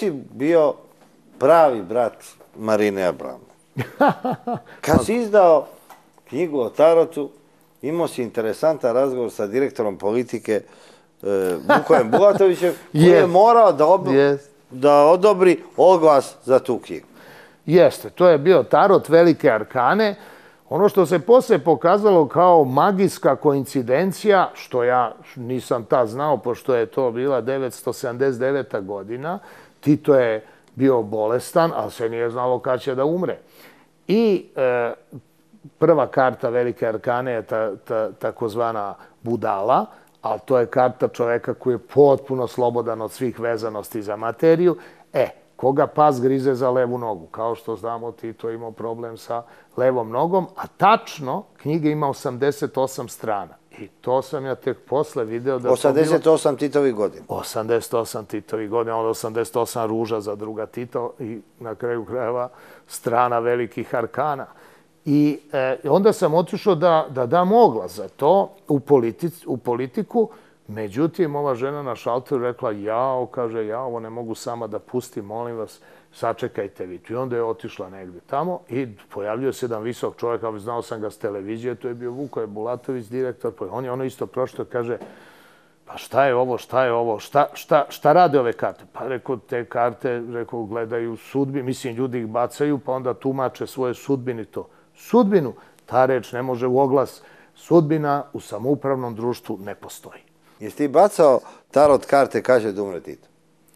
si bio pravi brat Marine Abramović. Kad si izdao knjigu o tarotu, imao si interesantan razgovor sa direktorom politike Vukojem Bulatovićem, koji je morao da odobri oglas za tu knjigu. Jeste, to je bio tarot velike arkane. Ono što se posle pokazalo kao magijska koincidencija, što ja nisam tad znao, pošto je to bila 979. godina, Tito je bio bolestan, ali se nije znalo kad će da umre. I prva karta velike arkane je takozvana budala, ali to je karta čoveka koji je potpuno slobodan od svih vezanosti za materiju. Koga pas grize za levu nogu? Kao što znamo, Tito imao problem sa levom nogom, a tačno knjiga ima 88 strana. I to sam ja tek posle video da... 88 Titovih godina. 88 Titovih godina, onda 88 ruža za druga Tito i na kraju krajeva strana velikih arkana. I onda sam otišao da dam oglas za to u politiku. Međutim, ova žena na šalteru rekla, kaže, ja ovo ne mogu sama da pustim, molim vas, sačekajte vi. I onda je otišla negde tamo i pojavljuje se jedan visok čovjek, ali znao sam ga s televizije, to je bio Vukoje Bulatović, direktor, on je ono isto prošlo, kaže, pa šta je ovo, šta rade ove karte? Pa rekao, te karte, gledaju sudbi, mislim, ljudi ih bacaju, pa onda tumače svoje sudbini to. Sudbinu, ta reč ne može u oglas, sudbina u samoupravnom društvu ne postoji. Jesi ti bacao tarot karte, kaže da umre Tito?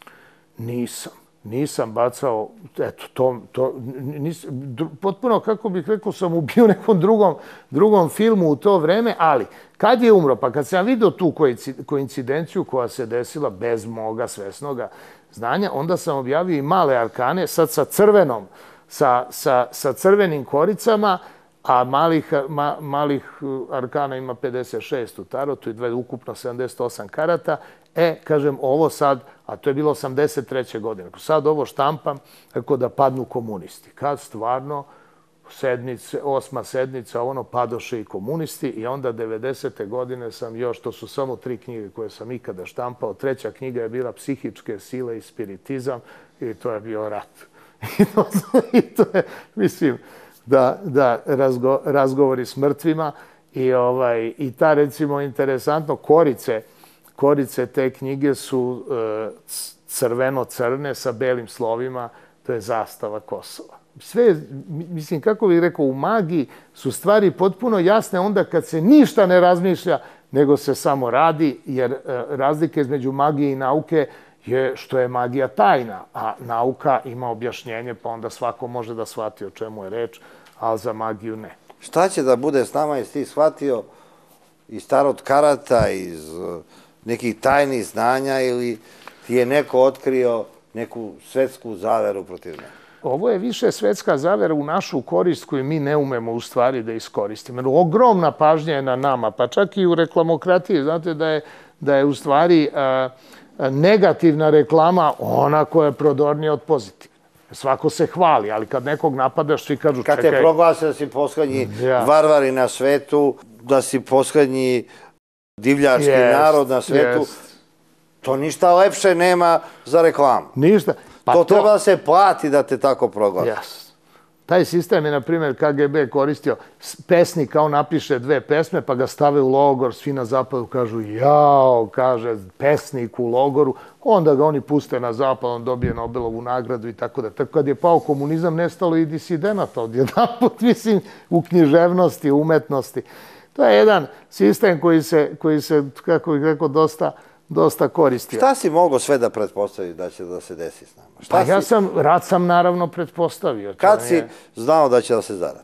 Nisam bacao, potpuno, kako bih rekao, sam ubio u nekom drugom filmu u to vreme, ali kad je umro, pa kad sam vidio tu koincidenciju koja se desila bez moga svesnoga znanja, onda sam objavio i male arkane, sad sa crvenom, sa crvenim koricama, a malih arkana ima 56 u tarotu i ukupno 78 karata. Kažem, ovo sad, a to je bilo 83. godine, sad ovo štampam, tako da padnu komunisti. Kad stvarno, 8. sednica, padoše i komunisti i onda 90. godine sam još, to su samo 3 knjige koje sam ikada štampao, 3. knjiga je bila Psihičke sile i spiritizam i to je bio rat. I to je, mislim, da razgovori s mrtvima i ta, recimo, interesantno, korice te knjige su crveno-crne sa belim slovima, to je zastava Kosova. Sve, mislim, kako bih rekao, u magiji su stvari potpuno jasne onda kad se ništa ne razmišlja, nego se samo radi, jer razlika između magije i nauke je što je magija tajna, a nauka ima objašnjenje, pa onda svako može da shvati o čemu je reč, ali za magiju ne. Šta će da bude s nama, jesi ti shvatio iz tarot karata, iz nekih tajnih znanja ili ti je neko otkrio neku svetsku zaveru protiv mene? Ovo je više svetska zavera u našu korist koju mi ne umemo u stvari da iskoristimo. Ogromna pažnja je na nama, pa čak i u reklamokratiji. Znate da je u stvari negativna reklama ona koja je prodornija od pozitivne. Svako se hvali, ali kad nekog napadaš, svi kažu čekaj... Kad te proglase da si poslednji varvari na svetu, da si poslednji divljački narod na svetu, to ništa lepše nema za reklamu. Ništa. To treba da se plati da te tako proglasi. Taj sistem je, na primjer, KGB koristio, pesnik kao napiše 2 pesme, pa ga stave u logor, svi na zapadu kažu, kaže, pesnik u logoru, onda ga oni puste na zapad, on dobije Nobelovu nagradu i tako da. Tako kad je pao komunizam, nestalo i disidenata odjedanput, mislim, u književnosti, umetnosti. To je jedan sistem koji se, kako bih rekao, dosta koristio. Šta si mogao sve da pretpostaviš da će da se desi s nama? Pa rat sam naravno pretpostavio. Kad si znao da će da se zarati?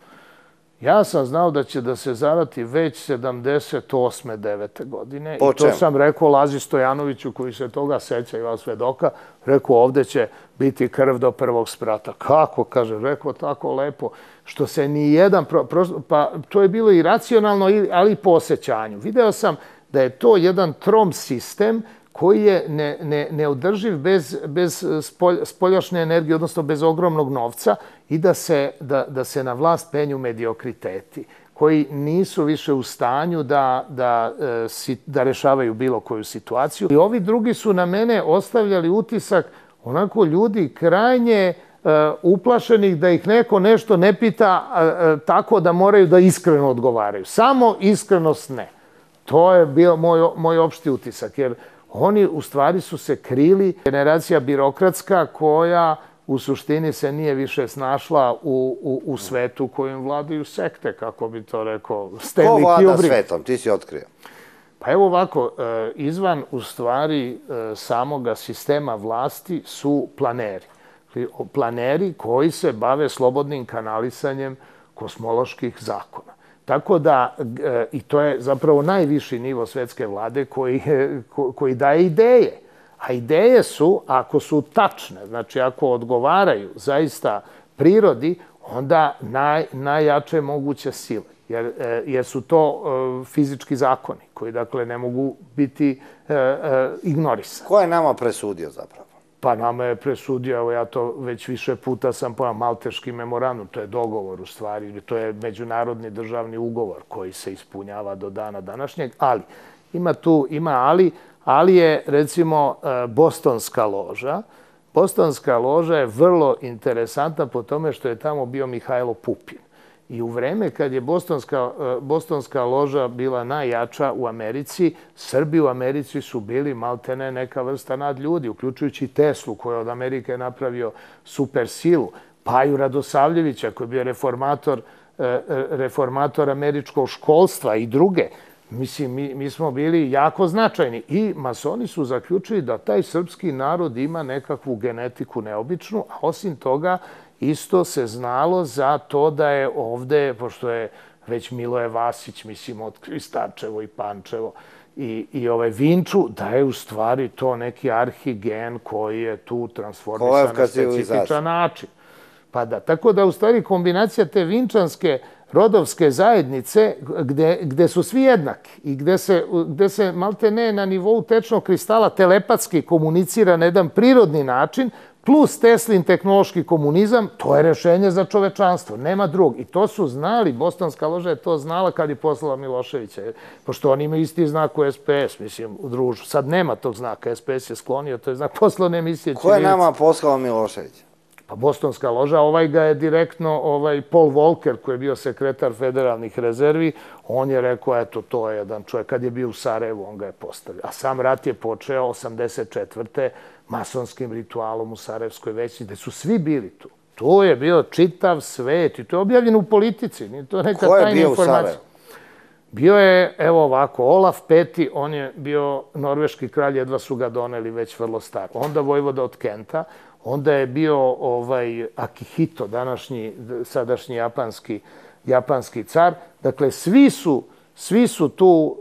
Ja sam znao da će da se zarati već 78. 9. godine. I to sam rekao Lazi Stojanoviću, koji se toga seća i vas svedoka, rekao ovde će biti krv do prvog sprata. Kako, kaže, rekao tako lepo, što se ni jedan, pa to je bilo i racionalno, ali i po osjećanju. Video sam da je to jedan trom sistem koji je neodrživ bez spoljašnje energije, odnosno bez ogromnog novca i da se na vlast penju mediokriteti koji nisu više u stanju da rešavaju bilo koju situaciju. I ovi drugi su na mene ostavljali utisak onako ljudi krajnje uplašenih da ih neko nešto ne pita tako da moraju da iskreno odgovaraju. Samo iskrenost ne. To je bio moj opšti utisak, jer oni u stvari su se krili. Generacija birokratska koja u suštini se nije više snašla u svetu kojim vladaju sekte, kako bi to rekao Stanley Kubrick. Ko vlada svetom? Ti si otkrio. Pa evo ovako, izvan u stvari samoga sistema vlasti su planeri. Planeri koji se bave slobodnim kanalisanjem kosmoloških zakona. Tako da, i to je zapravo najviši nivo svetske vlade koji daje ideje. A ideje su, ako su tačne, znači ako odgovaraju zaista prirodi, onda najjače moguće sile. Jer su to fizički zakoni koji, dakle, ne mogu biti ignorisani. Ko je nama presudio zapravo? Pa nama je presudio, evo ja to već više puta sam pojavio, Malteški memorandum, to je dogovor u stvari, to je međunarodni državni ugovor koji se ispunjava do dana današnjeg, ali ima ali je recimo Bostonska loža. Bostonska loža je vrlo interesantna po tome što je tamo bio Mihajlo Pupin. I u vreme kad je Bostonska loža bila najjača u Americi, Srbi u Americi su bili maltene neka vrsta nadljudi, uključujući Teslu koji je od Amerike napravio super silu, Paju Radosavljevića koji je bio reformator američkog školstva i druge. Mislim, mi smo bili jako značajni i masoni su zaključili da taj srpski narod ima nekakvu genetiku neobičnu, a osim toga isto se znalo za to da je ovde, pošto je već Miloje Vasić, mislim, otkrio Starčevo i Pančevo i Vinču, da je u stvari to neki arhigen koji je tu transformisan na specifičan način. Pa da, tako da u stvari kombinacija te vinčanske rodovske zajednice gde su svi jednaki i gde se malte ne na nivou tečnog kristala telepatski komunicira na jedan prirodni način, plus Teslin tehnološki komunizam, to je rešenje za čovečanstvo, nema drugog. I to su znali, Bostonska loža je to znala kad je poslala Miloševića, pošto oni imaju isti znak u SPS, mislim, u društvu. Sad nema tog znaka, SPS je sklonio, to je znak poslovne emisije. Ko je nama poslao Miloševića? Pa Bostonska loža, ovaj ga je direktno, Paul Volcker, koji je bio sekretar federalnih rezervi, on je rekao, eto, to je jedan čovjek, kad je bio u Sarajevu, on ga je postavio. A sam rat je počeo 1984. masonskim ritualom u Sarajevskoj većini, gde su svi bili tu. To je bio čitav svet i to je objavljeno u Politici, nije to neka tajna informacija. Ko je bio u Sarajevu? Bio je, evo ovako, Olaf V, on je bio norveški kralj, jedva su ga doneli, već vrlo star. Onda vojvoda od Kenta, onda je bio Akihito, sadašnji japanski car. Dakle, svi su tu,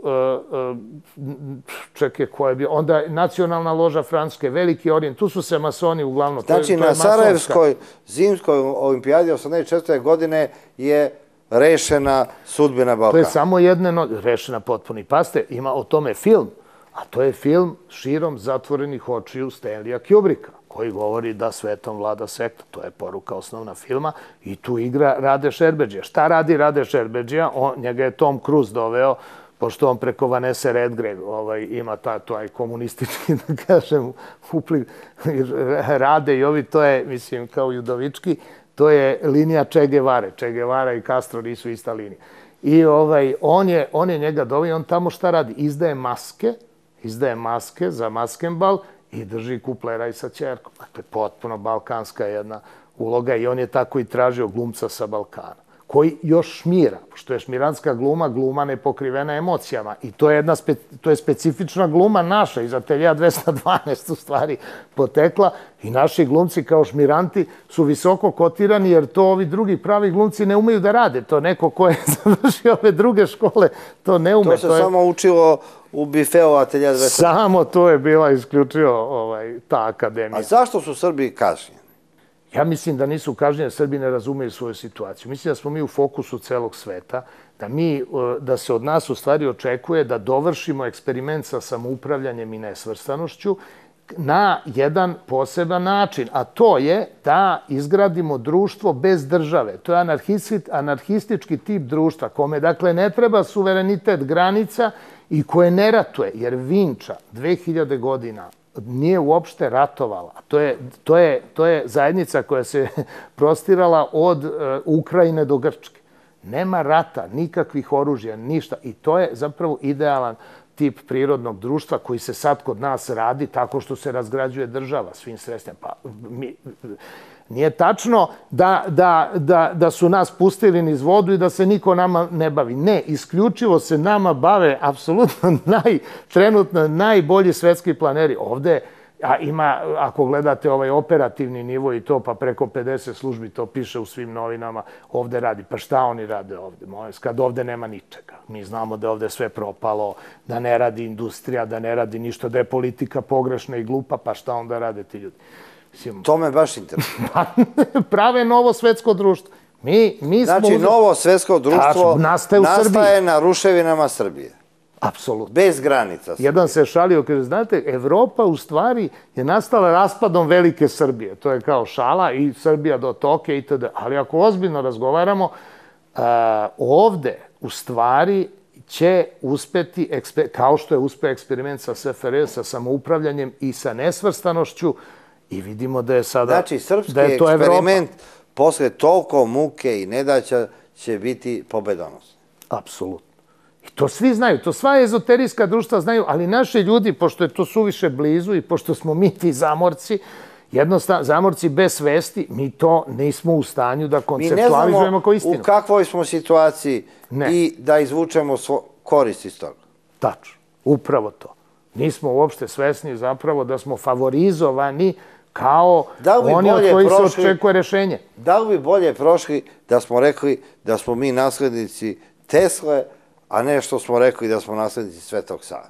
čekaj, ko je bio, onda Nacionalna loža Francuske, Veliki Orijent, tu su se masoni uglavnom. Znači, na Sarajevskoj zimskoj olimpijadi 1984. godine je rešena sudbina Balkana. To je samo jedna rešena potpuno. I paste, ima o tome film, a to je film Širom zatvorenih očiju Stanleya Kubricka, koji govori da svetom vlada sekta. To je poruka osnovna filma i tu igra Rade Šerbedžija. Šta radi Rade Šerbedžija? Njega je Tom Cruise doveo, pošto on preko Vanessa Redgrave ima taj komunistički, da kažem, upliv. Rade i ovi, to je, mislim, kao Judovički, to je linija Che Guevare. Che Guevara i Castro nisu ista linija. I on je njega doveo i on tamo šta radi? Izdaje maske za maskenbal i drži kupleraj sa ćerkom. Dakle, potpuno balkanska jedna uloga i on je tako i tražio glumca sa Balkana, koji još šmira, što je šmiranska gluma nepokrivena emocijama. I to je specifična gluma naša, iz Ateljea 212 u stvari potekla. I naši glumci kao šmiranti su visoko kotirani, jer to ovi drugi pravi glumci ne umeju da rade. To neko ko je završio ove druge škole, to ne ume. To se samo učilo u bifeu Ateljea 212. Samo to je bila isključivo ta akademija. A zašto su Srbi kažnjeni? Ja mislim da nisu kažnjeni, Srbi ne razumeju svoju situaciju. Mislim da smo mi u fokusu celog sveta, da se od nas u stvari očekuje da dovršimo eksperiment sa samoupravljanjem i nesvrstanošću na jedan poseban način, a to je da izgradimo društvo bez države. To je anarhistički tip društva, kome, dakle, ne treba suverenitet granica i koje ne ratuje, jer Vinča 2000 godina nije uopšte ratovala. To je zajednica koja se prostirala od Ukrajine do Grčke. Nema rata, nikakvih oružja, ništa. I to je zapravo idealan tip prirodnog društva koji se sad kod nas radi tako što se razgrađuje država svim sredstvima. Pa, nije tačno da su nas pustili niz vodu i da se niko nama ne bavi. Ne, isključivo se nama bave apsolutno trenutno najbolji svetski planeri. Ovde ima, ako gledate ovaj operativni nivo i to, pa preko 50 službi, to piše u svim novinama, ovde radi. Pa šta oni rade ovde? Kad ovde nema ničega. Mi znamo da je ovde sve propalo, da ne radi industrija, da ne radi ništa, da je politika pogrešna i glupa, pa šta onda rade ti ljudi? To me baš interesuje. Prave novo svetsko društvo. Znači, novo svetsko društvo nastaje na ruševinama Srbije. Apsolutno. Bez granica. Jedan se šalio, kaže, znate, Evropa u stvari je nastala raspadom velike Srbije. To je kao šala i Srbija do toke itd. Ali ako ozbiljno razgovaramo, ovde u stvari će uspeti, kao što je uspeo eksperiment sa SFRJ, sa samoupravljanjem i sa nesvrstanošću, i vidimo da je sada... Znači, srpski eksperiment posle toliko muke i nedaća će biti pobedonosni. Apsolutno. I to svi znaju, to sva ezoterijska društva znaju, ali naši ljudi, pošto je to suviše blizu i pošto smo mi ti zamorci, jednostavno, zamorci bez svesti, mi to nismo u stanju da konceptualizujemo kao istinu. Mi ne znamo u kakvoj smo situaciji i da izvučemo korist iz toga. Tačno, upravo to. Nismo uopšte svesni zapravo da smo favorizovani kao oni od kojih se očekuje rešenje. Da li bi bolje prošli da smo rekli da smo mi naslednici Tesle, a ne što smo rekli da smo naslednici Svetog Save?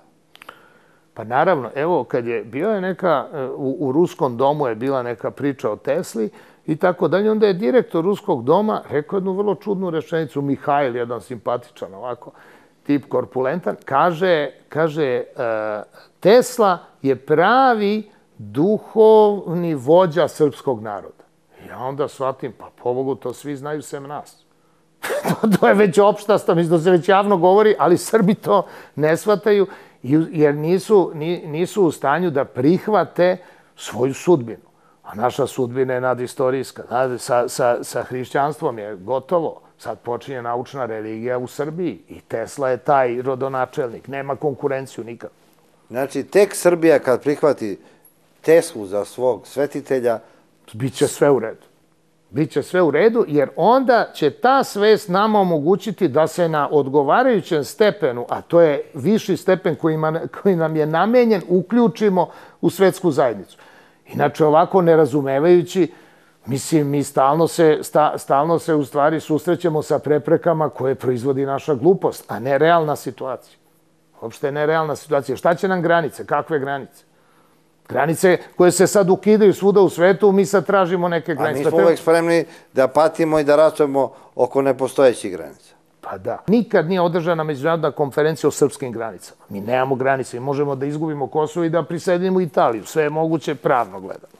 Pa naravno, evo, kad je bio je neka, u Ruskom domu je bila neka priča o Tesli i tako dalje, onda je direktor Ruskog doma rekao jednu vrlo čudnu rečenicu, Mihajl, jedan simpatičan ovako, tip korpulentan, kaže, Tesla je pravi duhovni vođa srpskog naroda. Ja onda shvatim, pa pobogu, to svi znaju sem nas. To je već opšta stvar, mislim da se već javno govori, ali Srbi to ne shvataju, jer nisu u stanju da prihvate svoju sudbinu. A naša sudbina je nadistorijska. Sa hrišćanstvom je gotovo. Sad počinje naučna religija u Srbiji i Tesla je taj rodonačelnik. Nema konkurenciju nikad. Znači, tek Srbija kad prihvati Teslu za svog svetitelja... Biće sve u redu. Biće sve u redu, jer onda će ta svest nama omogućiti da se na odgovarajućem stepenu, a to je viši stepen koji nam je namenjen, uključimo u svetsku zajednicu. Inače, ovako nerazumevajući, mislim, mi stalno se u stvari susrećemo sa preprekama koje proizvodi naša glupost, a ne realna situacija. Uopšte ne realna situacija. Šta će nam granice? Kakve granice? Granice koje se sad ukidaju svuda u svetu, mi sad tražimo neke granice. A mi smo uvek spremni da patimo i da ratujemo oko nepostojećih granica. Pa da. Nikad nije održana međunarodna konferencija o srpskim granicama. Mi nemamo granice i možemo da izgubimo Kosovo i da prisedimo Italiju. Sve je moguće pravno gledano.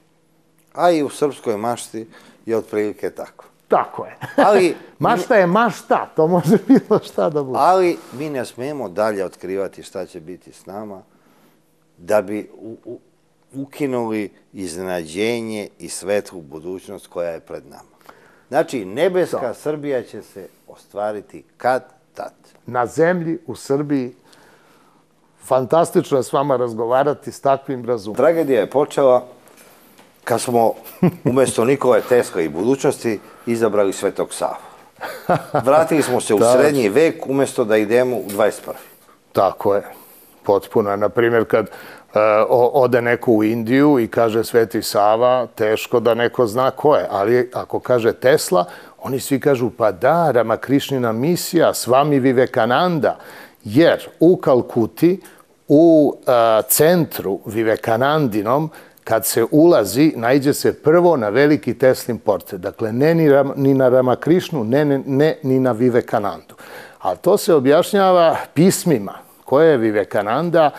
A i u srpskoj mašti je otprilike tako. Tako je. Mašta je mašta, to može bilo šta da bude. Ali mi ne smemo dalje otkrivati šta će biti s nama, da bi ukinuli iznenađenje i svetlu budućnost koja je pred nama. Znači, nebeska Srbija će se ostvariti kad-tad. Na zemlji, u Srbiji, fantastično je s vama razgovarati s takvim razumom. Tragedija je počela kad smo umjesto Nikole Tesle i budućnosti izabrali Svetog Savu. Vratili smo se u srednji vek umjesto da idemo u 21. Tako je. Potpuno. Naprimjer, kad ode neko u Indiju i kaže Sveti Sava, teško da neko zna ko je. Ali ako kaže Tesla, oni svi kažu pa da, Ramakrišnina misija, Swami Vivekananda. Jer u Kalkuti, u centru Vivekanandinom, kad se ulazi, naiđe se prvo na veliki Teslin portret. Dakle, ne ni na Ramakrišnu, ne ni na Vivekanandu. Ali to se objašnjava pismima koje je Vivekananda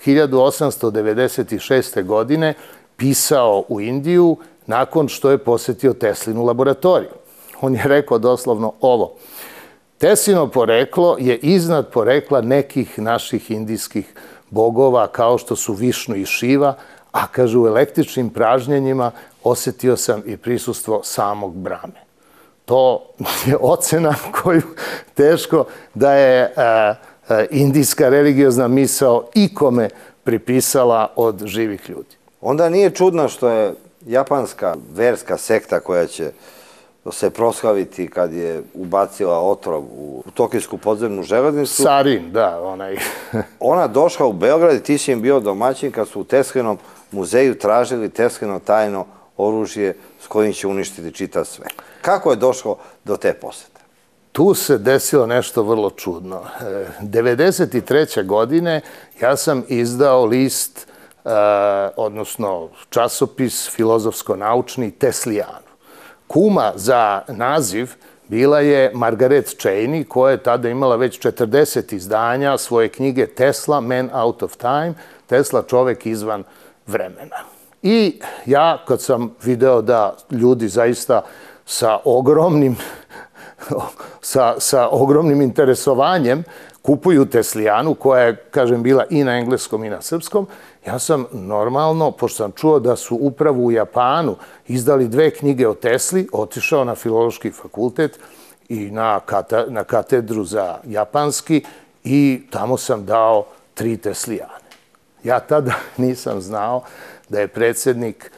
1896. godine pisao u Indiju nakon što je posetio Teslinu laboratoriju. On je rekao doslovno ovo. Teslino poreklo je iznad porekla nekih naših indijskih bogova kao što su Višnu i Šiva, a kaže u električnim pražnjenjima osjetio sam i prisustvo samog Brahme. To je ocena koju teško da je indijska religiozna misao ikome pripisala od živih ljudi. Onda nije čudno što je japanska verska sekta koja će se proslaviti kad je ubacila otrov u tokijsku podzemnu železnicu. Sarin, da, onaj. Ona došla u Beograd i ti si im bio domaćin kad su u Teslinom muzeju tražili Teslino tajno oružje s kojim će uništiti čitav sve. Kako je došlo do te posete? Tu se desilo nešto vrlo čudno. 1993. godine ja sam izdao list, odnosno časopis filozofsko-naučni Teslijanu. Kuma za naziv bila je Margaret Cheney, koja je tada imala već 40 izdanja svoje knjige Tesla, Man Out of Time, Tesla, čovek izvan vremena. I ja, kad sam video da ljudi zaista sa ogromnim interesovanjem kupuju Teslijanu, koja je, kažem, bila i na engleskom i na srpskom, ja sam normalno, pošto sam čuo da su upravo u Japanu izdali 2 knjige o Tesli, otišao na Filološki fakultet i na katedru za japanski i tamo sam dao 3 Teslijane. Ja tada nisam znao da je predsjednik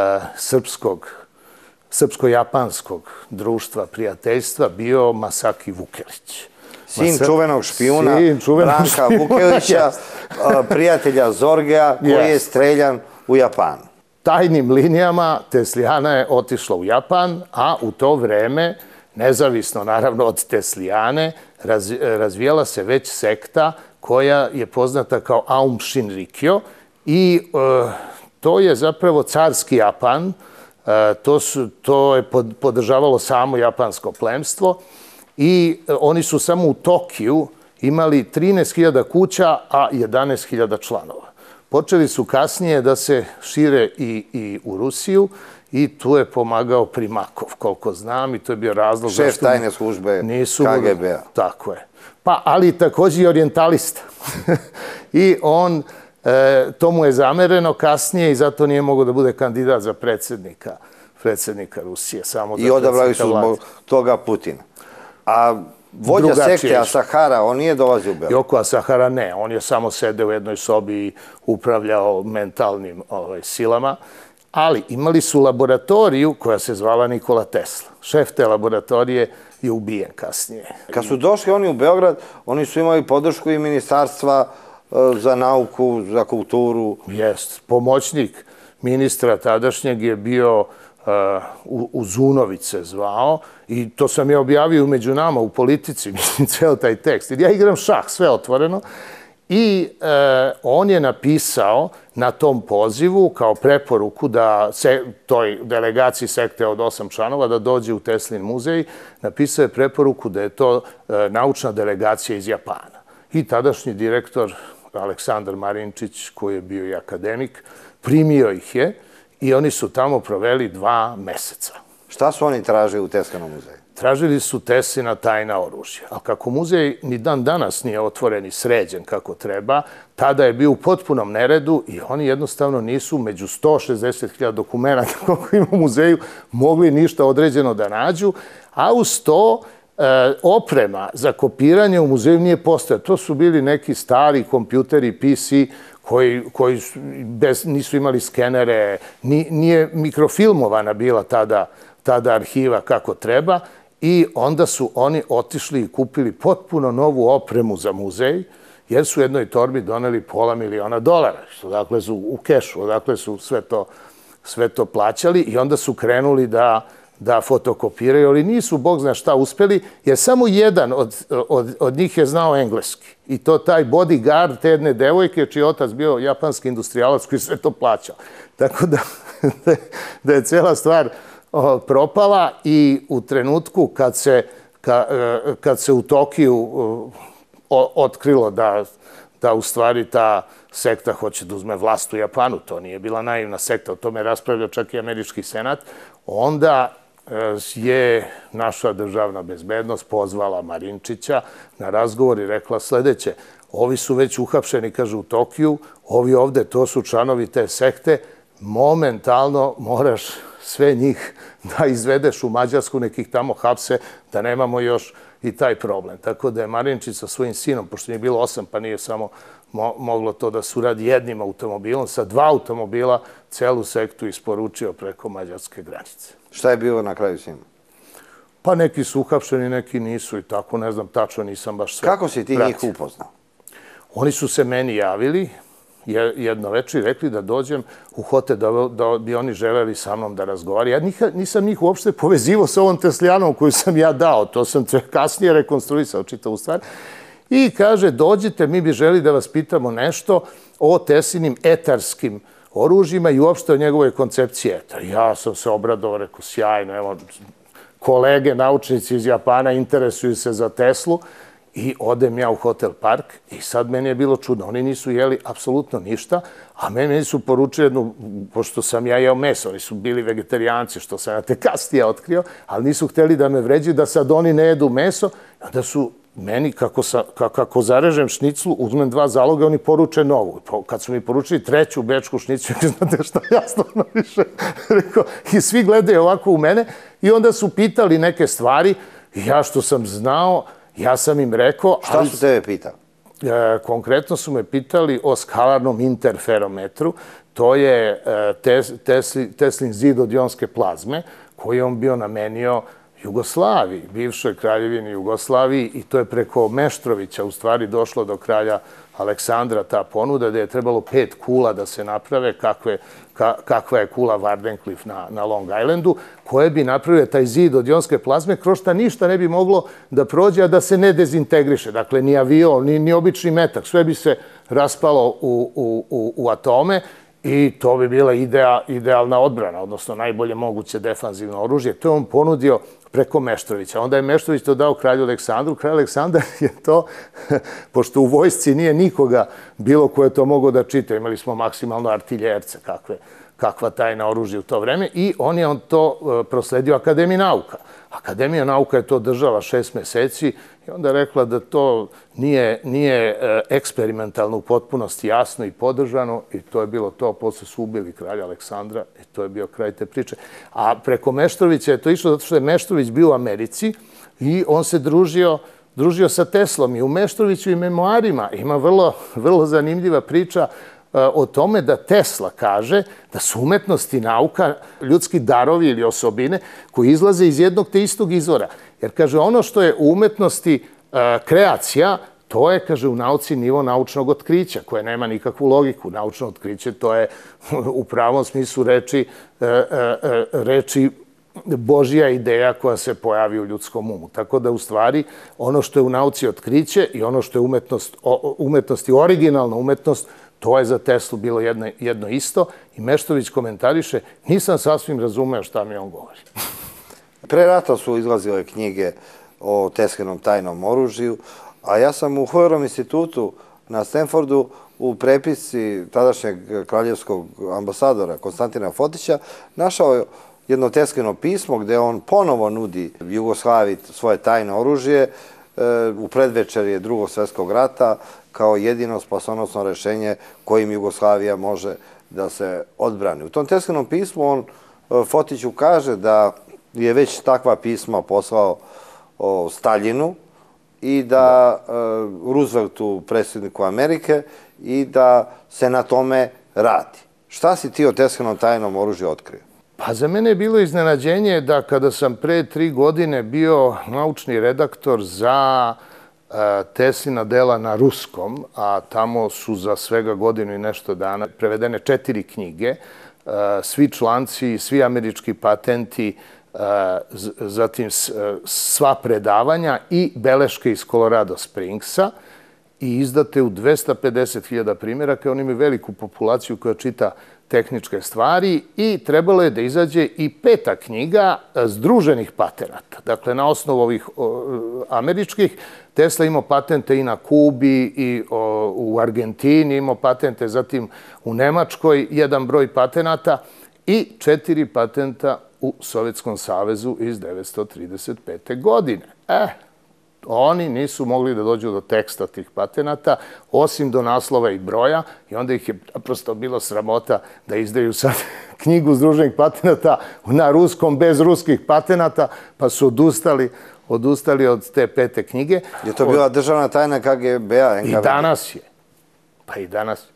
Srpsko-japanskog društva prijateljstva bio Masaki Vukelić. Sin čuvenog špijuna Branka Vukelića, prijatelja Zorgeja, koji je streljan u Japanu. Tajnim linijama Teslijana je otišla u Japan, a u to vreme, nezavisno naravno od Teslijane, razvijala se već sekta koja je poznata kao Aum Shinrikyo i to je zapravo carski Japan. To je podržavalo samo japansko plemstvo i oni su samo u Tokiju imali 13.000 kuća, a 11.000 članova. Počeli su kasnije da se šire i u Rusiju i tu je pomagao Primakov, koliko znam, i to je bio razlog zašto... Šef tajne službe KGB-a. Tako je. Pa, ali također i orijentalista. I on, to mu je zamereno kasnije i zato nije mogao da bude kandidat za predsjednika Rusije. I odabrali su zbog toga Putina. A vođa sekte Asahara, on nije dolazio u Beograd? Joko Asahara ne, on je samo sedeo u jednoj sobi i upravljao mentalnim silama, ali imali su laboratoriju koja se zvala Nikola Tesla. Šef te laboratorije je ubijen kasnije. Kad su došli oni u Beograd, oni su imali podršku i ministarstva za nauku, za kulturu. Jest, pomoćnik ministra tadašnjeg je bio Uzunović se zvao i to sam je objavio među nama u Politici, mislim, ceo taj tekst. Ja igram šah, sve otvoreno. I on je napisao na tom pozivu kao preporuku da toj delegaciji sekte od 8 članova da dođe u Teslin muzej, napisao je preporuku da je to naučna delegacija iz Japana. I tadašnji direktor Aleksandar Marinčić, koji je bio i akademik, primio ih je i oni su tamo proveli 2 meseca. Šta su oni tražili u Teslinom muzeju? Tražili su Teslina tajna oružja. Ali kako muzej ni dan danas nije otvoren i sređen kako treba, tada je bio u potpunom neredu i oni jednostavno nisu među 160.000 dokumenta koliko ima u muzeju mogli ništa određeno da nađu, a uz to oprema za kopiranje u muzeju nije postojala. To su bili neki stari kompjuteri, PC, koji nisu imali skenere, nije mikrofilmovana bila tada arhiva kako treba i onda su oni otišli i kupili potpuno novu opremu za muzej, jer su u jednoj torbi doneli $500.000, odakle su u kešu, odakle su sve to plaćali i onda su krenuli da fotokopiraju, ali nisu, bog zna šta, uspeli, jer samo jedan od njih je znao engleski. I to taj bodyguard te jedne devojke, čiji otac bio japanski industrijalac koji sve to plaćao. Tako da je cijela stvar propala i u trenutku kad se u Tokiju otkrilo da u stvari ta sekta hoće da uzme vlast u Japanu, to nije bila naivna sekta, o tome je raspravljao čak i američki senat, onda je naša državna bezbednost pozvala Marinčića na razgovor i rekla sljedeće: ovi su već uhapšeni, kaže, u Tokiju, ovi ovde, to su članovi te sekte, momentalno moraš sve njih da izvedeš u Mađarsku, nekih tamo hapse, da nemamo još i taj problem. Tako da je Marinčić sa svojim sinom, pošto nije bilo 8, pa nije samo moglo to da se uradi jednim automobilom, sa 2 automobila celu sektu isporučio preko mađarske granice. Šta je bilo na kraju s njima? Pa neki su uhapšeni, neki nisu i tako, ne znam, tačno nisam baš sve. Kako si ti njih upoznao? Oni su se meni javili jedno večer i rekli da dođem u hotel, da bi oni želeli sa mnom da razgovaraju. Ja nisam njih uopšte povezivao sa ovom Teslijanom koju sam ja dao, to sam kasnije rekonstruisao čitavu stvar. I kaže, dođite, mi bi želi da vas pitamo nešto o Teslinim etarskim oružjima i uopšte o njegovoj koncepciji etar. Ja sam se obradovao, rekao, sjajno, evo, kolege, naučnici iz Japana interesuju se za Teslu i odem ja u Hotel Park i sad meni je bilo čudno. Oni nisu jeli apsolutno ništa, a meni su poručili jednu, pošto sam ja jeo meso, oni su bili vegetarijanci, što sam ja te kasnije otkrio, ali nisu hteli da me vređaju da sad oni ne jedu meso, da su meni, kako zarežem šniclu, uzmem 2 zaloga, oni poruče novu. Kad su mi poručili 3. bečku šniclu, znate šta, ja stvarno više rekao, i svi gledaju ovako u mene i onda su pitali neke stvari, ja što sam znao, ja sam im rekao... Šta su tebe pitali? Konkretno su me pitali o skalarnom interferometru, to je Teslin zid od jonske plazme, koji je on bio namenio Jugoslaviji, bivšoj kraljevini Jugoslaviji, i to je preko Meštrovića u stvari došlo do kralja Aleksandra ta ponuda, da je trebalo 5 kula da se naprave, kakva je kula Wardenclyffe na Long Islandu, koje bi napravile taj zid od jonske plazme, kroz šta ništa ne bi moglo da prođe, a da se ne dezintegriše. Dakle, ni avion, ni obični metak, sve bi se raspalo u atome, i to bi bila idealna odbrana, odnosno najbolje moguće defanzivno oružje. To je on ponudio preko Meštrovića. Onda je Meštrović to dao kralju Aleksandru. Kralj Aleksandar je to, pošto u vojsci nije nikoga bilo ko je to mogao da čita, imali smo maksimalno artiljerce, kakva tajna oružja u to vreme, i on je to prosledio Akademiji nauka. Akademija nauka je to držala 6 meseci i onda je rekla da to nije eksperimentalno u potpunosti jasno i podržano, i to je bilo to. Posle su ubili kralja Aleksandra i to je bio kraj te priče. A preko Meštrovića je to išlo zato što je Meštrović bio u Americi i on se družio sa Teslom, i u Meštroviću i memoarima ima vrlo zanimljiva priča o tome da Tesla kaže da su umetnost i nauka ljudski darovi ili osobine koji izlaze iz jednog te istog izvora. Jer, kaže, ono što je u umetnosti kreacija, to je, kaže, u nauci nivo naučnog otkrića, koje nema nikakvu logiku. Naučno otkriće, to je u pravom smislu reči Božja ideja koja se pojavi u ljudskom umu. Tako da, u stvari, ono što je u nauci otkriće i ono što je umetnost i originalna umetnost, to je za Teslu bilo jedno isto, i Meštrović komentariše, nisam sasvim razumeo šta mi on govori. Pre rata su izlazile knjige o Teslinom tajnom oružju, a ja sam u Hooverovom institutu na Stanfordu u prepisci tadašnjeg kraljevskog ambasadora Konstantina Fotića našao jedno Teslino pismo gde on ponovo nudi Jugoslaviji svoje tajno oružje u predvečerje Drugog svjetskog rata kao jedino spasonosno rešenje kojim Jugoslavija može da se odbrani. U tom Teslinom pismu on Fotiću kaže da je već takva pisma poslao Staljinu i da Rooseveltu, predsjedniku Amerike, i da se na tome radi. Šta si ti o Teslinom tajnom oružju otkrio? Pa za mene je bilo iznenađenje da kada sam pre 3 godine bio naučni redaktor za Teslina dela na ruskom, a tamo su za svega godinu i nešto dana prevedene 4 knjige, svi članci, svi američki patenti, zatim sva predavanja i beleške iz Colorado Springsa, i izdate u 250.000 primjeraka. On ima veliku populaciju koja čita tehničke stvari, i trebalo je da izađe i 5. knjiga združenih patenata. Dakle, na osnovu ovih američkih, Tesla imao patente i na Kubi, i u Argentini imao patente, zatim u Nemačkoj 1 broj patenata i 4 patenta u Sovjetskom savezu iz 1935. godine. Oni nisu mogli da dođu do teksta tih patenata, osim do naslova i broja, i onda ih je prosto bilo sramota da izdaju sad knjigu združenih patenata na ruskom bez ruskih patenata, pa su odustali od te 5. knjige. Je to bila državna tajna KGB-a? I danas je. Pa i danas.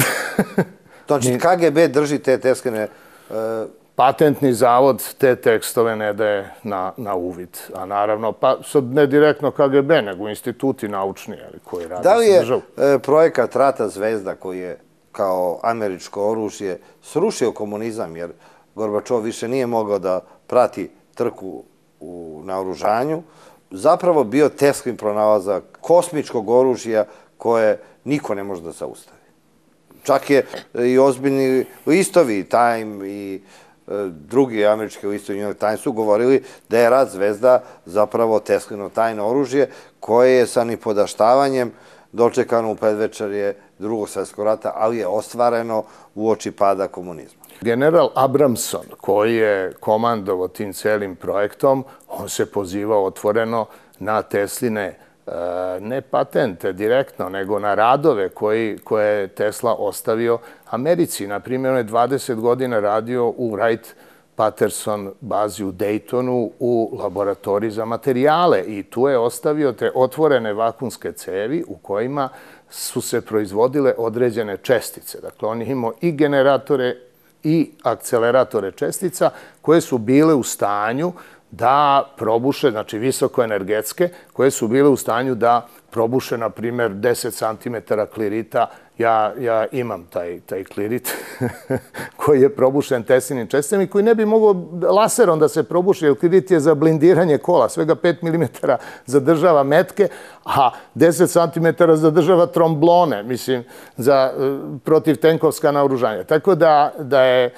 Znači, KGB drži te Tesline... Patentni zavod te tekstove ne daje na uvid. A naravno, pa sad ne direktno KGB, nego instituti naučni koji rade sa državom. Da li je projekat Rata zvezda, koji je kao američko oružje srušio komunizam, jer Gorbačov više nije mogao da prati trku u naoružanju, zapravo bio Teslin pronalazak kosmičkog oružja koje niko ne može da zaustavi. Čak je i ozbiljni listovi, Time i drugi američki listovi, New York Timesu, govorili da je Rat zvezda zapravo Teslino tajno oružje koje je sa nipodaštavanjem dočekano u predvečerje Drugog svjetskog rata, ali je ostvareno uoči pada komunizma. General Abramson, koji je komandovao tim celim projektom, on se pozivao otvoreno na Tesline ne patente direktno, nego na radove koje je Tesla ostavio Americi. Naprimjer, on je 20 godina radio u Wright-Patterson bazi u Daytonu u laboratoriji za materijale i tu je ostavio te otvorene vakumske cevi u kojima su se proizvodile određene čestice. Dakle, on je imao i generatore i akceleratore čestica koje su bile u stanju da probuše, znači visokoenergetske, koje su bile u stanju da probuše, na primjer, 10 cm klirita. Ja imam taj klirit koji je probušen Teslinim česticama i koji ne bi mogao laserom da se probuši, jer klirit je za blindiranje kola, svega 5 mm zadržava metke, a 10 cm zadržava tromblone, mislim, za protivtenkovska naoružanja. Tako da je,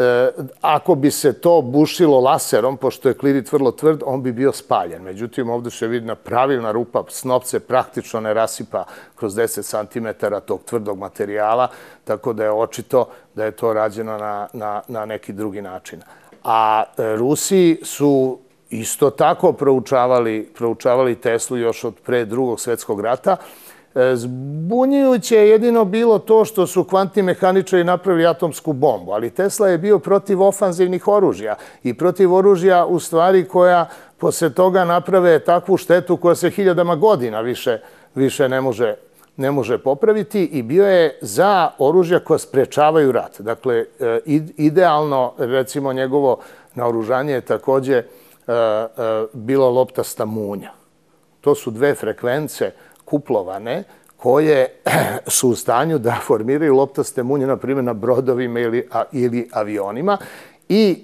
ako bi se to bušilo laserom, pošto je klirit vrlo tvrd, on bi bio spaljen. Međutim, ovdje se vidi pravilna rupa, snop se praktično ne rasipa kroz 10 cm tog tvrdog materijala, tako da je očito da je to rađeno na neki drugi način. A Rusi su isto tako proučavali Teslu još od pre Drugog svjetskog rata. Zbunjujuće je jedino bilo to što su kvantni mehaničari napravili atomsku bombu, ali Tesla je bio protiv ofanzivnih oružja i protiv oružja u stvari koja posle toga naprave takvu štetu koja se hiljadama godina više ne može popraviti i bio je za oružja koja sprečavaju rat. Dakle, idealno, recimo, njegovo naoružanje je takođe bilo loptasta munja. To su dve frekvence kuplovane koje su u stanju da formiraju loptaste munje, na primjer, na brodovima ili avionima i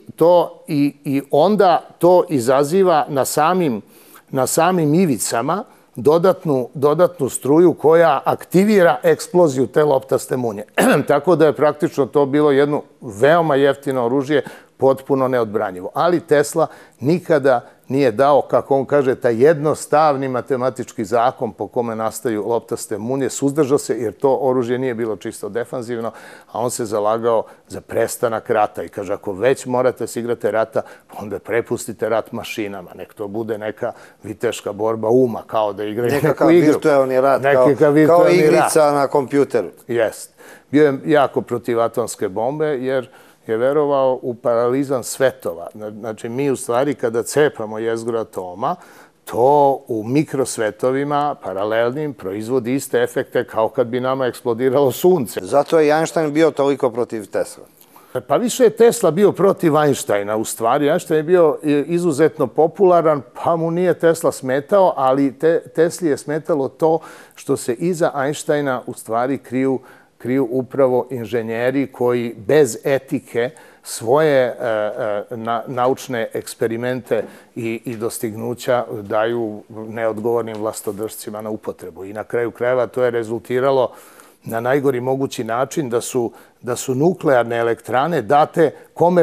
onda to izaziva na samim ivicama dodatnu struju koja aktivira eksploziju te loptaste munje. Tako da je praktično to bilo jedno veoma jeftino oružje, potpuno neodbranjivo. Ali Tesla nikada nije dao, kako on kaže, taj jednostavni matematički zakon po kome nastaju loptaste munje, suzdržao se jer to oružje nije bilo čisto defanzivno, a on se zalagao za prestanak rata i kaže, ako već morate se igrate rata, onda prepustite rat mašinama, nek to bude neka viteška borba uma, kao da igraju neku igru. Nekakav virtualni rat, kao igrica na kompjuteru. Jest. Bio je jako protiv atomske bombe jer je verovao u paralizam svetova. Znači, mi u stvari kada cepamo jezgru atoma, to u mikrosvetovima paralelnim proizvodi iste efekte kao kad bi nama eksplodiralo sunce. Zato je Einstein bio toliko protiv Tesla. Pa više je Tesla bio protiv Einsteina u stvari. Einstein je bio izuzetno popularan, pa mu nije Tesla smetao, ali Tesli je smetalo to što se iza Einsteina u stvari kriju upravo inženjeri koji bez etike svoje naučne eksperimente i dostignuća daju neodgovornim vlastodržcima na upotrebu. I na kraju krajeva to je rezultiralo na najgori mogući način da su nuklearne elektrane date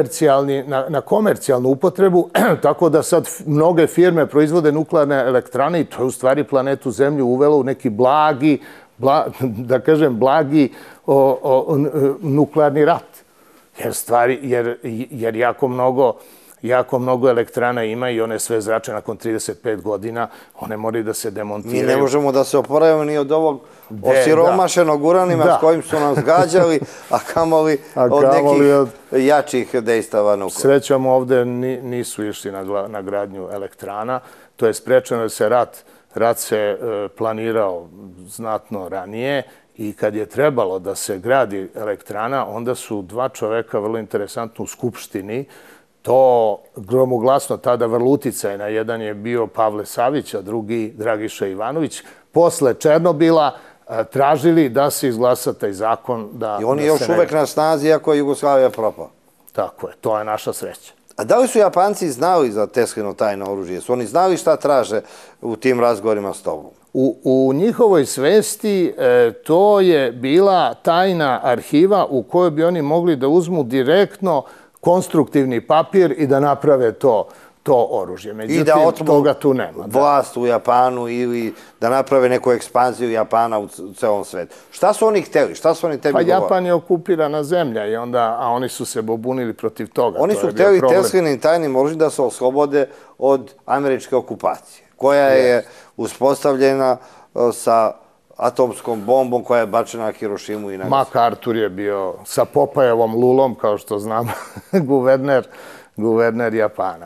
na komercijalnu upotrebu, tako da sad mnoge firme proizvode nuklearne elektrane i to je u stvari planetu Zemlju uvelo u neki blagi, da kažem, blagi nuklearni rat. Jer jako mnogo jako mnogo elektrana ima i one sve zrače nakon 35 godina, one moraju da se demontiraju. Mi ne možemo da se oporavimo ni od ovog osiromašenog uranijuma s kojim su nas gađali, a kamoli od nekih jačih dejstava nuklearnih. Srećom, ovde nisu išli na gradnju elektrana, to je sprečeno da se rat se planirao znatno ranije i kad je trebalo da se gradi elektrana, onda su dva čoveka vrlo interesantno u Skupštini to gromoglasno tada vrlo uticajna. Jedan je bio Pavle Savić, a drugi Dragiša Ivanović. Posle Černobila tražili da se izglasa taj zakon. I on je još uvek na snazi, iako je Jugoslavija propala. Tako je, to je naša sreća. A da li su Japanci znali za Teslino tajno oružje? Su oni znali šta traže u tim razgovorima s tobom? U njihovoj svesti to je bila tajna arhiva u kojoj bi oni mogli da uzmu direktno konstruktivni papir i da naprave to oružje. Međutim, toga tu nema. Vlast u Japanu ili da naprave neku ekspanziju Japana u celom svetu. Šta su oni hteli? Šta su oni tebi govorili? Pa Japan je okupirana zemlja, a oni su se pobunili protiv toga. Oni su hteli Teslinim tajnim oružjem da se oslobode od američke okupacije, koja je uspostavljena sa atomskom bombom koja je bačena na Hirošimu i Nagasaki. MacArthur je bio sa Popajevom lulom, kao što znamo, guverner Japana.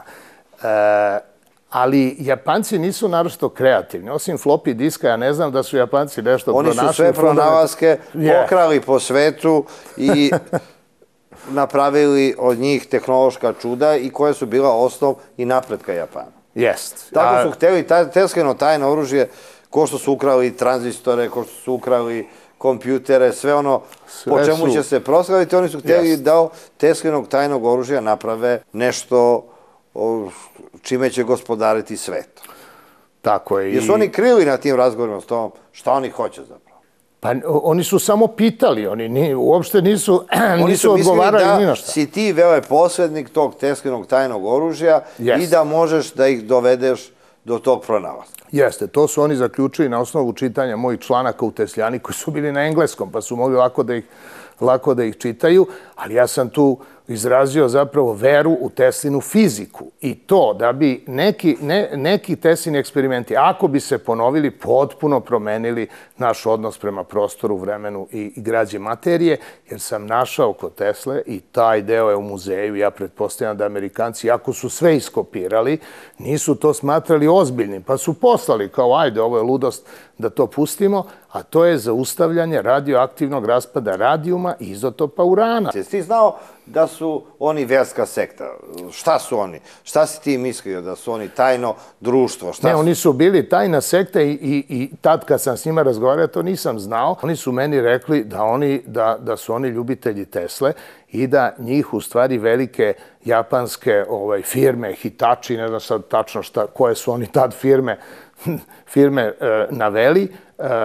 Ali Japanci nisu naročito kreativni. Osim floppy diska, ja ne znam da su Japanci nešto pronašli. Oni su sve pronalaske pokrali po svetu i napravili od njih tehnološka čuda i koje su bila osnov i napretka Japana. Jest. Tako su hteli Teslino tajno oružje, ko što su ukrali tranzistore, ko što su ukrali kompjutere, sve ono po čemu će se proslaviti, oni su hteli da Teslinog tajnog oružja naprave nešto čime će gospodariti svet. Tako je. Jesu oni krili na tim razgovorima s tom šta oni hoće zapravo? Pa oni su samo pitali, oni uopšte nisu odgovarali ni na šta. Si ti veleposrednik tog Teslinog tajnog oružja i da možeš da ih dovedeš do tog pronalaska. Jeste, to su oni zaključili na osnovu čitanja mojih članaka u Tesljani koji su bili na engleskom, pa su mogli lako da ih čitaju, ali ja sam tu izrazio zapravo veru u Teslinu fiziku i to da bi neki Teslini eksperimenti, ako bi se ponovili, potpuno promenili naš odnos prema prostoru, vremenu i građi materije, jer sam našao kod Tesle i taj deo je u muzeju. Ja pretpostavljam da Amerikanci, ako su sve iskopirali, nisu to smatrali ozbiljnim, pa su poslali kao ajde, ovo je ludost da to pustimo, a to je zaustavljanje radioaktivnog raspada radijuma i izotopa urana. Jesi ti znao da su oni verska sekta? Šta su oni? Šta si ti mislio da su oni tajno društvo? Ne, oni su bili tajna sekta i tad kad sam s njima razgovarao, to nisam znao. Oni su meni rekli da su oni ljubitelji Tesle i da njih u stvari velike japanske firme, Hitachi, ne znam sad tačno koje su oni tad firme naveli,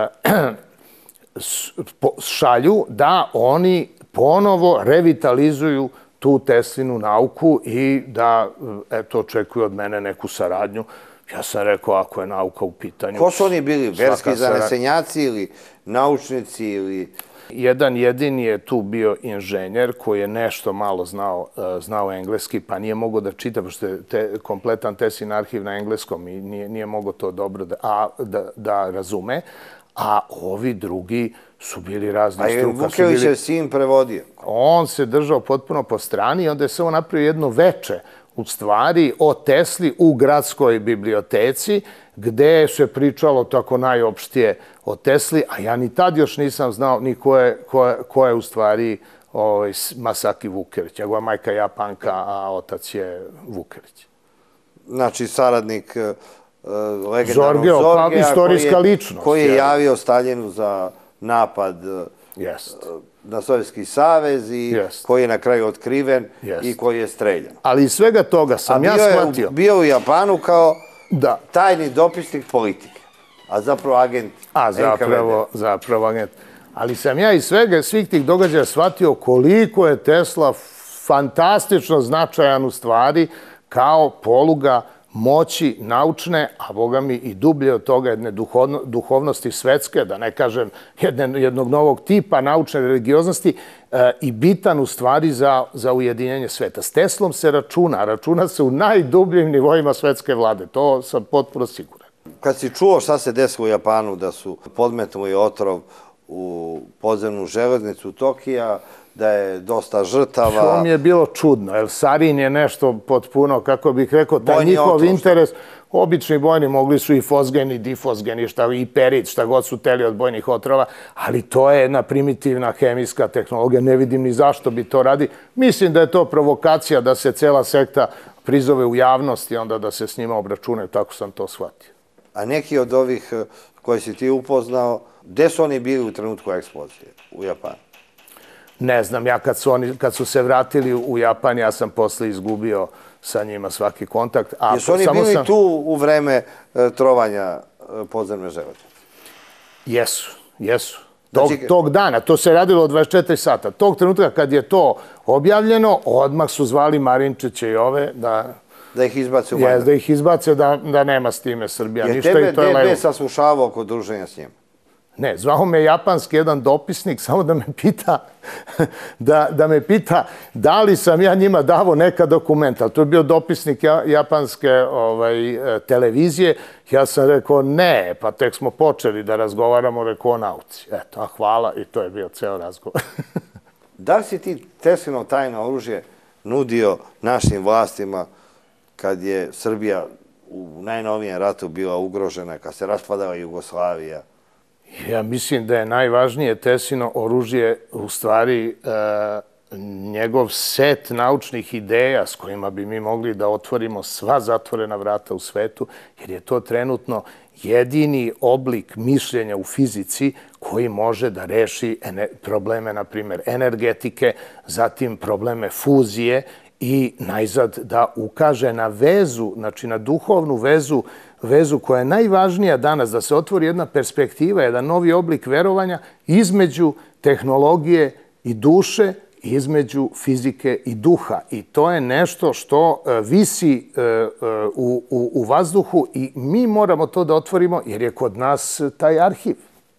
šalju da oni ponovo revitalizuju tu Teslinu nauku i da, eto, očekuju od mene neku saradnju. Ja sam rekao, ako je nauka u pitanju... Ko su oni bili? Verski zanesenjaci ili naučnici ili... Jedan jedini je tu bio inženjer koji je nešto malo znao engleski, pa nije mogao da čita, pošto je kompletan Teslin arhiv na engleskom i nije mogao to dobro da razume, a ovi drugi su bili razni struka. A je Vukelićev sin prevodio? On se držao potpuno po strani i onda je samo napravio jedno veče u stvari o Tesli u gradskoj biblioteci, gde se pričalo tako najopštije o Tesli, a ja ni tad još nisam znao ni ko je u stvari Masaki Vukelić. Njegova majka je Japanka, a otac je Vukelić. Znači, saradnik legendarnog Zorgea, istorijska ličnost, koji je javio Staljinu za napad na Sovjetski savez i koji je na kraju otkriven i koji je streljan. Ali iz svega toga sam ja shvatio... Bio u Japanu kao tajni dopisnik politike, a zapravo agent NKVD. Zapravo agent. Ali sam ja iz svih tih događaja shvatio koliko je Tesla fantastično značajan u stvari kao poluga moći naučne, a boga mi i dublje od toga jedne duhovnosti svetske, da ne kažem jednog novog tipa naučne religioznosti i bitan u stvari za ujedinjenje sveta. S Teslom se računa se u najdubljim nivoima svetske vlade, to sam potpuno siguran. Kad si čuo šta se desilo u Japanu, da su podmetnuli otrov u podzemnu železnicu Tokija, da je dosta žrtava. To mi je bilo čudno, jer sarin je nešto potpuno, kako bih rekao, taj njihov interes. Obični bojni mogli su i fosgen i difosgen i perit, šta god su teli od bojnih otrova, ali to je jedna primitivna hemijska tehnologija, ne vidim ni zašto bi to radi. Mislim da je to provokacija da se cela sekta prizove u javnost i onda da se s njima obračunaju, tako sam to shvatio. A neki od ovih koji si ti upoznao, gde su oni bili u trenutku eksplozije u Japanu? Ne znam, ja kad su se vratili u Japan, ja sam posle izgubio sa njima svaki kontakt. Jesu oni bili tu u vreme trovanja podzemne železnice? Jesu. Tog dana, to se radilo od 24 sata. Tog trenutka kad je to objavljeno, odmah su zvali Marinčiće i ove da ih izbace u Majdan. Da ih izbace, da nema s time Srbija ništa. Je tebe DB saslušavao kod druženja s njim? Ne, zvao me japanski jedan dopisnik samo da me pita da li sam ja njima davo neka dokumenta. To je bio dopisnik japanske televizije. Ja sam rekao ne, pa tek smo počeli da razgovaramo, rekao o nauci. Eto, a hvala, i to je bio ceo razgovor. Da li si ti Teslino tajno oružje nudio našim vlastima kad je Srbija u najnovijem ratu bila ugrožena, kad se raspadala Jugoslavija? Ja mislim da je najvažnije Teslino oružje u stvari njegov set naučnih ideja s kojima bi mi mogli da otvorimo sva zatvorena vrata u svetu, jer je to trenutno jedini oblik mišljenja u fizici koji može da reši probleme, na primjer, energetike, zatim probleme fuzije i najzad da ukaže na vezu, znači na duhovnu vezu koja je najvažnija danas, da se otvori jedna perspektiva, jedan novi oblik verovanja između tehnologije i duše, između fizike i duha. I to je nešto što visi u vazduhu i mi moramo to da otvorimo jer je kod nas taj arhiv.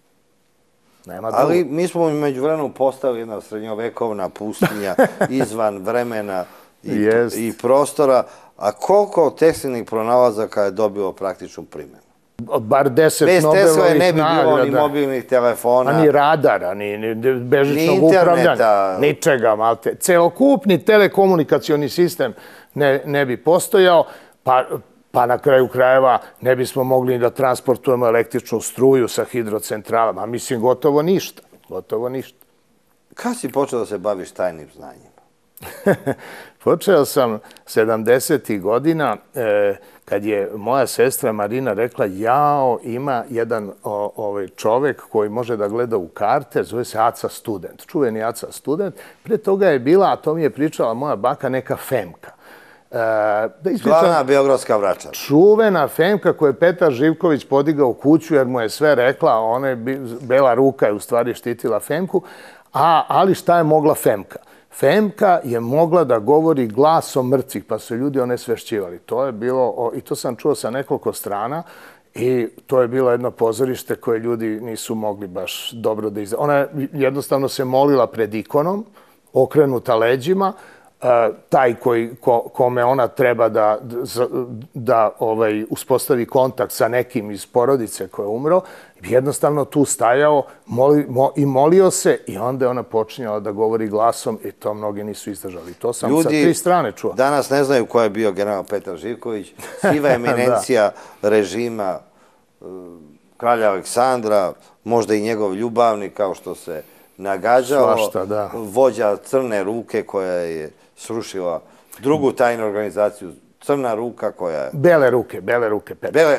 Ali mi smo među vremenu postali jedna srednjovekovna pustinja izvan vremena i prostora. A koliko Teslinih pronalazaka je dobilo praktičnu primjenu? Bar 10 Bez Tesle ne bi bilo nagrada. ni mobilnih telefona, ni radara, ni bežičnog ni interneta. upravljanja, ničega, malte. Celokupni telekomunikacioni sistem ne bi postojao, pa na kraju krajeva ne bismo mogli da transportujemo električnu struju sa hidrocentralama. Mislim, gotovo ništa. Kad si počeo da se baviš tajnim znanjima? Počeo sam 70. godina kad je moja sestra Marina rekla jao, ima jedan čovek koji može da gleda u karte, zove se Aca Student, čuveni Aca Student. Pre toga je bila, a to mi je pričala moja baka, neka Femka. Glavna beogradska vračara. Čuvena Femka koju je Petar Živković podigao u kuću jer mu je sve rekla, ona je bela ruka je u stvari štitila Femku, ali šta je mogla Femka? Femka je mogla da govori glasom mrtvih, pa su ljudi onesvešćivali. To je bilo, i to sam čuo sa nekoliko strana, i to je bilo jedno pozorište koje ljudi nisu mogli baš dobro da izda. Ona jednostavno se molila pred ikonom, okrenuta leđima, taj kome ona treba da uspostavi kontakt sa nekim iz porodice koje je umro, jednostavno tu stajao i molio se i onda je ona počinjala da govori glasom i to mnogi nisu izdržali. To sam sa 3 strane čuo. Danas ne znaju ko je bio general Petar Živković, siva eminencija režima kralja Aleksandra, možda i njegov ljubavnik kao što se nagađao, vođa Crne ruke koja je srušila drugu tajnu organizaciju, Crna ruka koja je... Bele ruke. Bele ruke,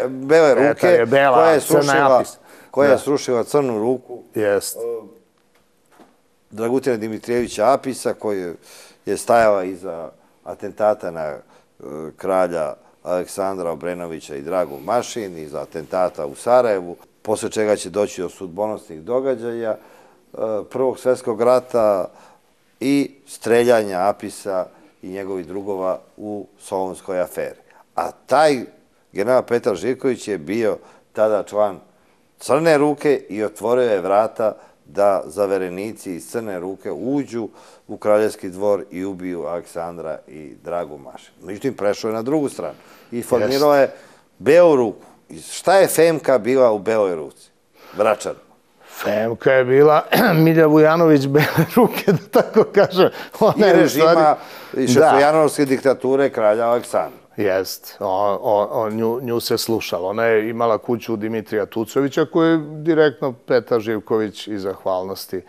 koja je srušila Crnu ruku. Dragutina Dimitrijevića Apisa, koja je stajala iza atentata na kralja Aleksandra Obrenovića i Dragu Mašin, iza atentata u Sarajevu, posle čega će doći do sudbonosnih događaja Prvog svjetskog rata i streljanja Apisa i njegovih drugova u Solunskoj aferi. A taj general Petar Živković je bio tada član Crne ruke i otvorio je vrata da zaverenici iz Crne ruke uđu u Kraljevski dvor i ubiju Aleksandra i Dragu Mašin. Međutim, prešao je na drugu stranu i formirao je Belu ruku. Šta je Femka bila u Beloj ruci? Vračar. Femka je bila Milja Vujanović Bele ruke, da tako kažem. I režima i šestojanovske diktature kralja Aleksandra. Jest, nju se slušalo. Ona je imala kuću Dimitrija Tucovića koju je direktno Petar Živković i zahvalnosti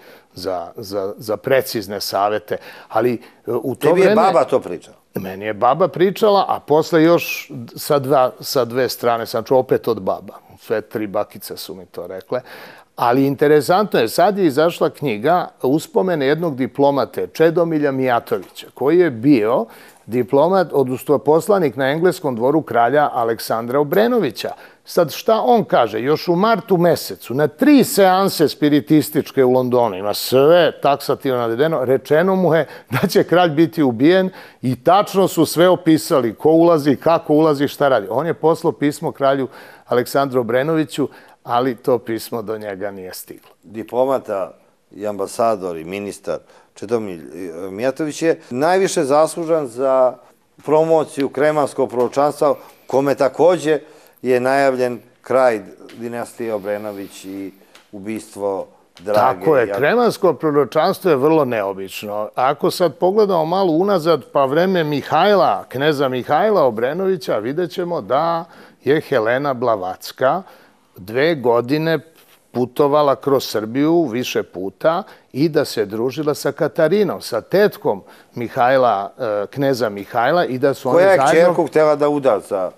za precizne savete. Ali u to vreme... Tebi je baba to pričala? Meni je baba pričala, a posle još sa dve strane, sam čuo opet od baba. Sve tri bakice su mi to rekle. Ali interesantno je, sad je izašla knjiga uspomene jednog diplomate, Čedomilja Mijatovića, koji je bio diplomat, odnosno poslanik na engleskom dvoru kralja Aleksandra Obrenovića. Sad šta on kaže? Još u martu mesecu, na 3 seanse spiritističke u Londonu, ima sve taksativno navedeno, rečeno mu je da će kralj biti ubijen i tačno su sve opisali ko ulazi, kako ulazi, šta radi. On je poslao pismo kralju Aleksandru Obrenoviću, ali to pismo do njega nije stiglo. Diplomata i ambasador i ministar Čedomilj Mijatović je najviše zaslužan za promociju kremanskog proročanstva, kome takođe je najavljen kraj dinastije Obrenović i ubistvo Drage. Tako je, kremansko proročanstvo je vrlo neobično. Ako sad pogledamo malo unazad, pa vreme Mihajla, kneza Mihajla Obrenovića, vidjet ćemo da je Helena Blavacka 2 godine putovala kroz Srbiju više puta i da se družila sa Katarinom, sa tetkom Mihajla, kneza Mihajla i da su oni zajedno... Koja je kćerku htjela da uda za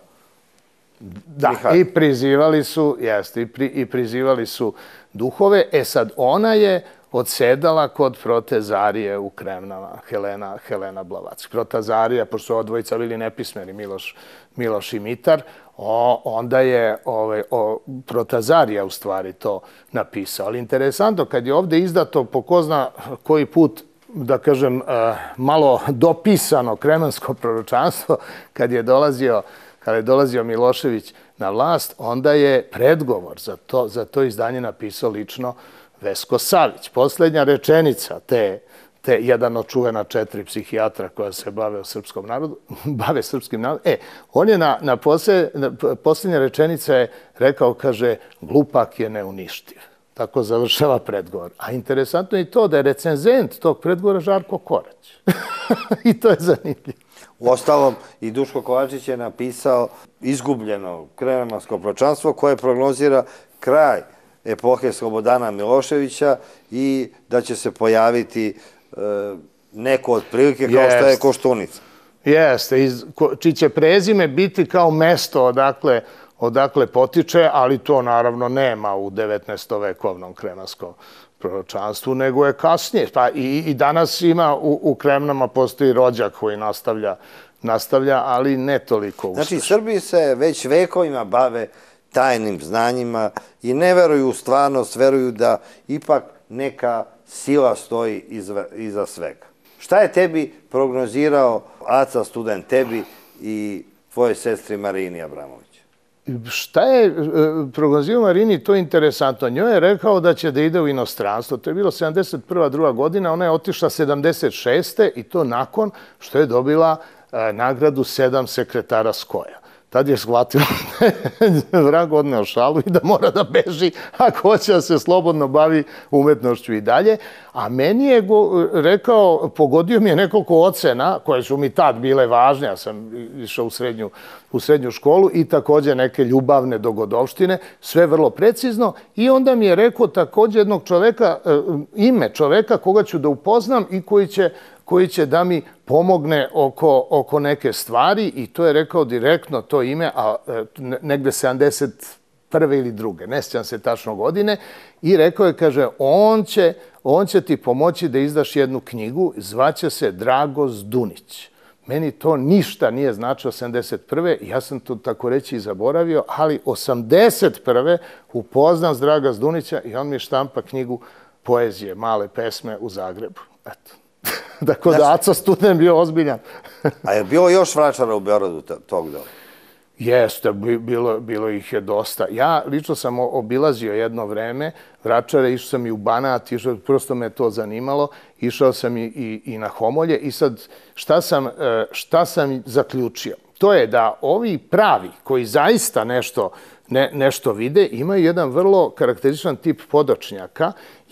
Mihajla? Da, i prizivali su, jeste, i prizivali su duhove. E sad, ona je odsedala kod protezarije u Kremnama, Helena Blavac. Protezarija, pošto su odvojica bili nepismeni, Miloš i Mitar, onda je protezarija u stvari to napisao. Ali interesantno, kad je ovde izdato po ko zna koji put, da kažem, malo dopisano kremansko proročanstvo, kad je dolazio Milošević na vlast, onda je predgovor za to izdanje napisao lično Vesko Savić. Poslednja rečenica jedan od čuvena 4 psihijatra koja se bave srpskim narodom. On je na posljednja rečenica je rekao, kaže, glupak je neuništiv. Tako završava predgovor. A interesantno je i to da je recenzent tog predgovora Žarko Korać. I to je zanimljivo. Uostalom, i Duško Kovačić je napisao izgubljeno kremansko proročanstvo koje prognozira kraj epohe Slobodana Miloševića i da će se pojaviti neko od prilike kao što je Koštunica. Jeste, čiji će prezime biti kao mesto odakle potiče, ali to naravno nema u 19. kremanskom proročanstvu, nego je kasnije. Pa i danas ima u Kremnama postoji rođak koji nastavlja, ali ne toliko uspešno. Znači, Srbi se već vekovima bave tajnim znanjima i ne veruju u stvarnost, veruju da ipak neka sila stoji iza svega. Šta je tebi prognozirao Aca student, tebi i tvojoj sestri Marini Abramović? Šta je prognozirao Marini, to je interesantno. Njoj je rekao da će da ide u inostranstvo. To je bilo 71. druga godina, ona je otišla 76. i to nakon što je dobila nagradu 7 sekretara Skoja. Tad je shvatila da je vrag odneo šalu i da mora da beži ako hoće da se slobodno bavi umetnošću i dalje. A meni je rekao, pogodio mi je nekoliko ocena koje su mi tad bile važne. Ja sam išao u srednju školu i također neke ljubavne dogodovštine, sve vrlo precizno. I onda mi je rekao također jednog čoveka, ime čoveka koga ću da upoznam i koji će da mi pomogne oko neke stvari i to je rekao direktno to ime, a negde 71. ili 2. Ne sjećam se tačno godine i rekao je, kaže, on će ti pomoći da izdaš jednu knjigu, zvaće se Dragoz Dunić. Meni to ništa nije značilo 71. Ja sam to tako reći i zaboravio, ali 81. upoznam Dragoz Dunića i on mi štampa knjigu poezije, male pesme u Zagrebu. Eto. Tako da Aca student bio ozbiljan. A je bilo još vračara u Beogradu tog doba? Jeste, bilo ih je dosta. Ja lično sam obilazio jedno vreme Vračare, išao sam i u Banat, prosto me to zanimalo, išao sam i na Homolje i sad šta sam zaključio? To je da ovi pravi koji zaista nešto vide imaju jedan vrlo karakterističan tip podočnjaka.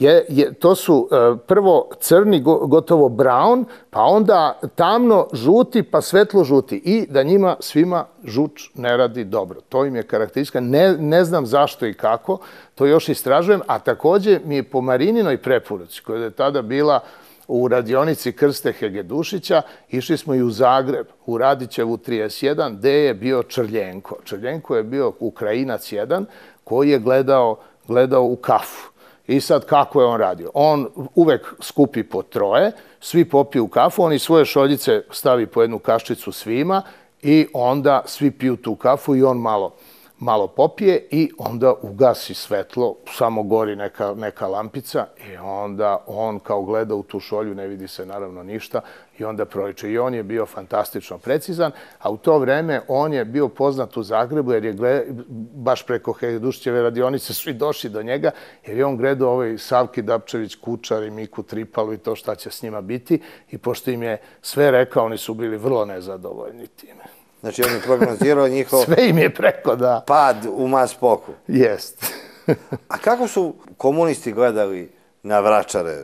To su prvo crni, gotovo brown, pa onda tamno žuti, pa svetlo žuti. I da njima svima žuč ne radi dobro. To im je karakteristika. Ne znam zašto i kako, to još istražujem. A takođe mi je po Marininoj preporuci, koja je tada bila u radionici Krste Hegedušića, išli smo i u Zagreb, u Radićevu 31, gde je bio Črljenko. Črljenko je bio Ukrajinac jedan koji je gledao u kafu. I sad kako je on radio? On uvek skupi po troje, svi popiju kafu, on i svoje šoljice stavi po jednu kaščicu svima i onda svi piju tu kafu i on malo popije i onda ugasi svetlo, samo gori neka lampica i onda on kao gleda u tu šolju, ne vidi se naravno ništa i onda proriče. I on je bio fantastično precizan, a u to vreme on je bio poznat u Zagrebu jer je baš preko Hegedušićeve radionice svi došli do njega jer je on gledao Savki Dapčević, Kučar i Miku Tripalu i to šta će s njima biti i pošto im je sve rekao, oni su bili vrlo nezadovoljni time. Znači, on je prognozirao njihov... Sve im je preko, da. ...pad u Maspoku. Jest. A kako su komunisti gledali na Vračare?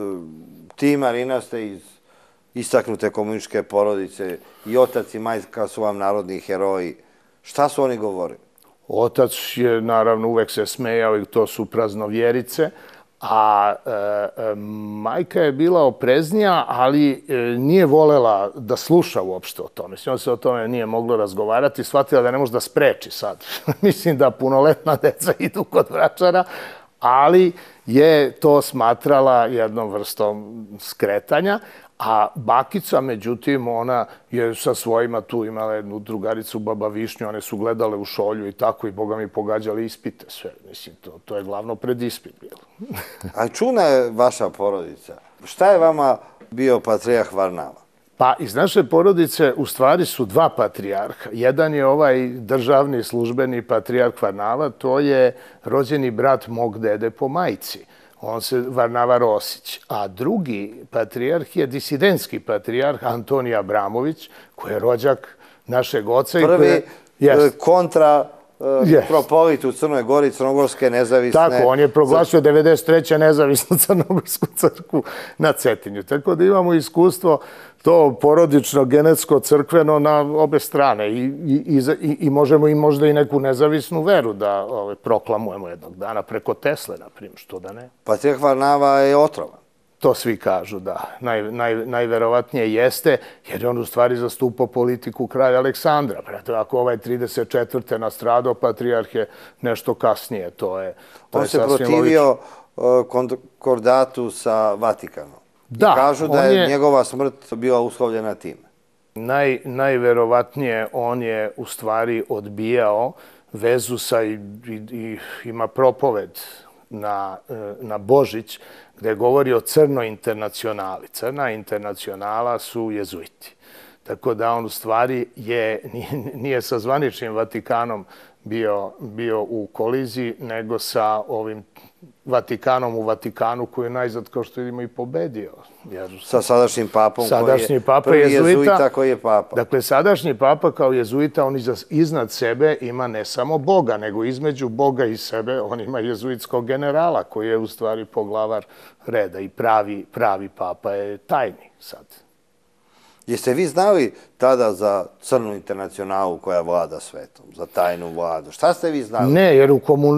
Ti, Marina, ste iz istaknute komunističke porodice i otac i majka su vam narodni heroji. Šta su oni govorili? Otac je, naravno, uvek se smejao i to su praznovjerice, a majka je bila opreznija, ali nije volela da sluša uopšte o tome. On se o tome nije moglo razgovarati, shvatila da ne može da spreči sad. Mislim da punoletna deca idu kod Vračara, ali je to smatrala jednom vrstom skretanja. A bakica, međutim, ona je sa svojima tu imala jednu drugaricu, baba Višnju, one su gledale u šolju i tako i boga mi pogađali ispite sve. Mislim, to je glavno pred ispit bilo. A čuna je vaša porodica. Šta je vama bio patrijarh Varnava? Pa iz naše porodice u stvari su dva patrijarha. Jedan je ovaj državni službeni patrijarh Varnava, to je rođeni brat mog dede po majci. On se Varnava Rosić. A drugi patrijarh je disidentski patrijarh Antonij Abramović, koji je rođak našeg oca. Prvi kontra metropolit u Crnoj Gori, crnogorske nezavisne... Tako, on je proglasio 93. nezavisnu crnogorsku crkvu na Cetinju. Tako da imamo iskustvo to porodično, genetsko, crkveno na obe strane i možemo i možda i neku nezavisnu veru da proklamujemo jednog dana preko Tesle, na primjer, što da ne. Patrijarh Varnava je otrovan. To svi kažu, da. Najverovatnije jeste, jer je on u stvari zastupao politiku kralja Aleksandra. Ako ovaj 34. nastradao, patrijarh je nešto kasnije. On se protivio konkordatu sa Vatikanom. Da. Kažu da je njegova smrt bila uslovljena time. Najverovatnije on je u stvari odbijao vezu sa i ima propoved na Božić, gde govori o Crnoj internacionali. Crna internacionala su jezuiti. Tako da on u stvari nije sa zvaničnim Vatikanom bio u koliziji, nego sa ovim Vatikanom u Vatikanu, koji je najzad, kao što vidimo, i pobedio. Sa sadašnjim papom, koji je prvi jezuita koji je papa. Dakle, sadašnji papa kao jezuita, on iznad sebe ima ne samo Boga, nego između Boga i sebe, on ima jezuitskog generala, koji je u stvari poglavar reda i pravi papa je tajni sad. Jeste vi znali tada za Crnu internacionalu koja vlada svetom, za tajnu vladu? Šta ste vi znali? Ne, jer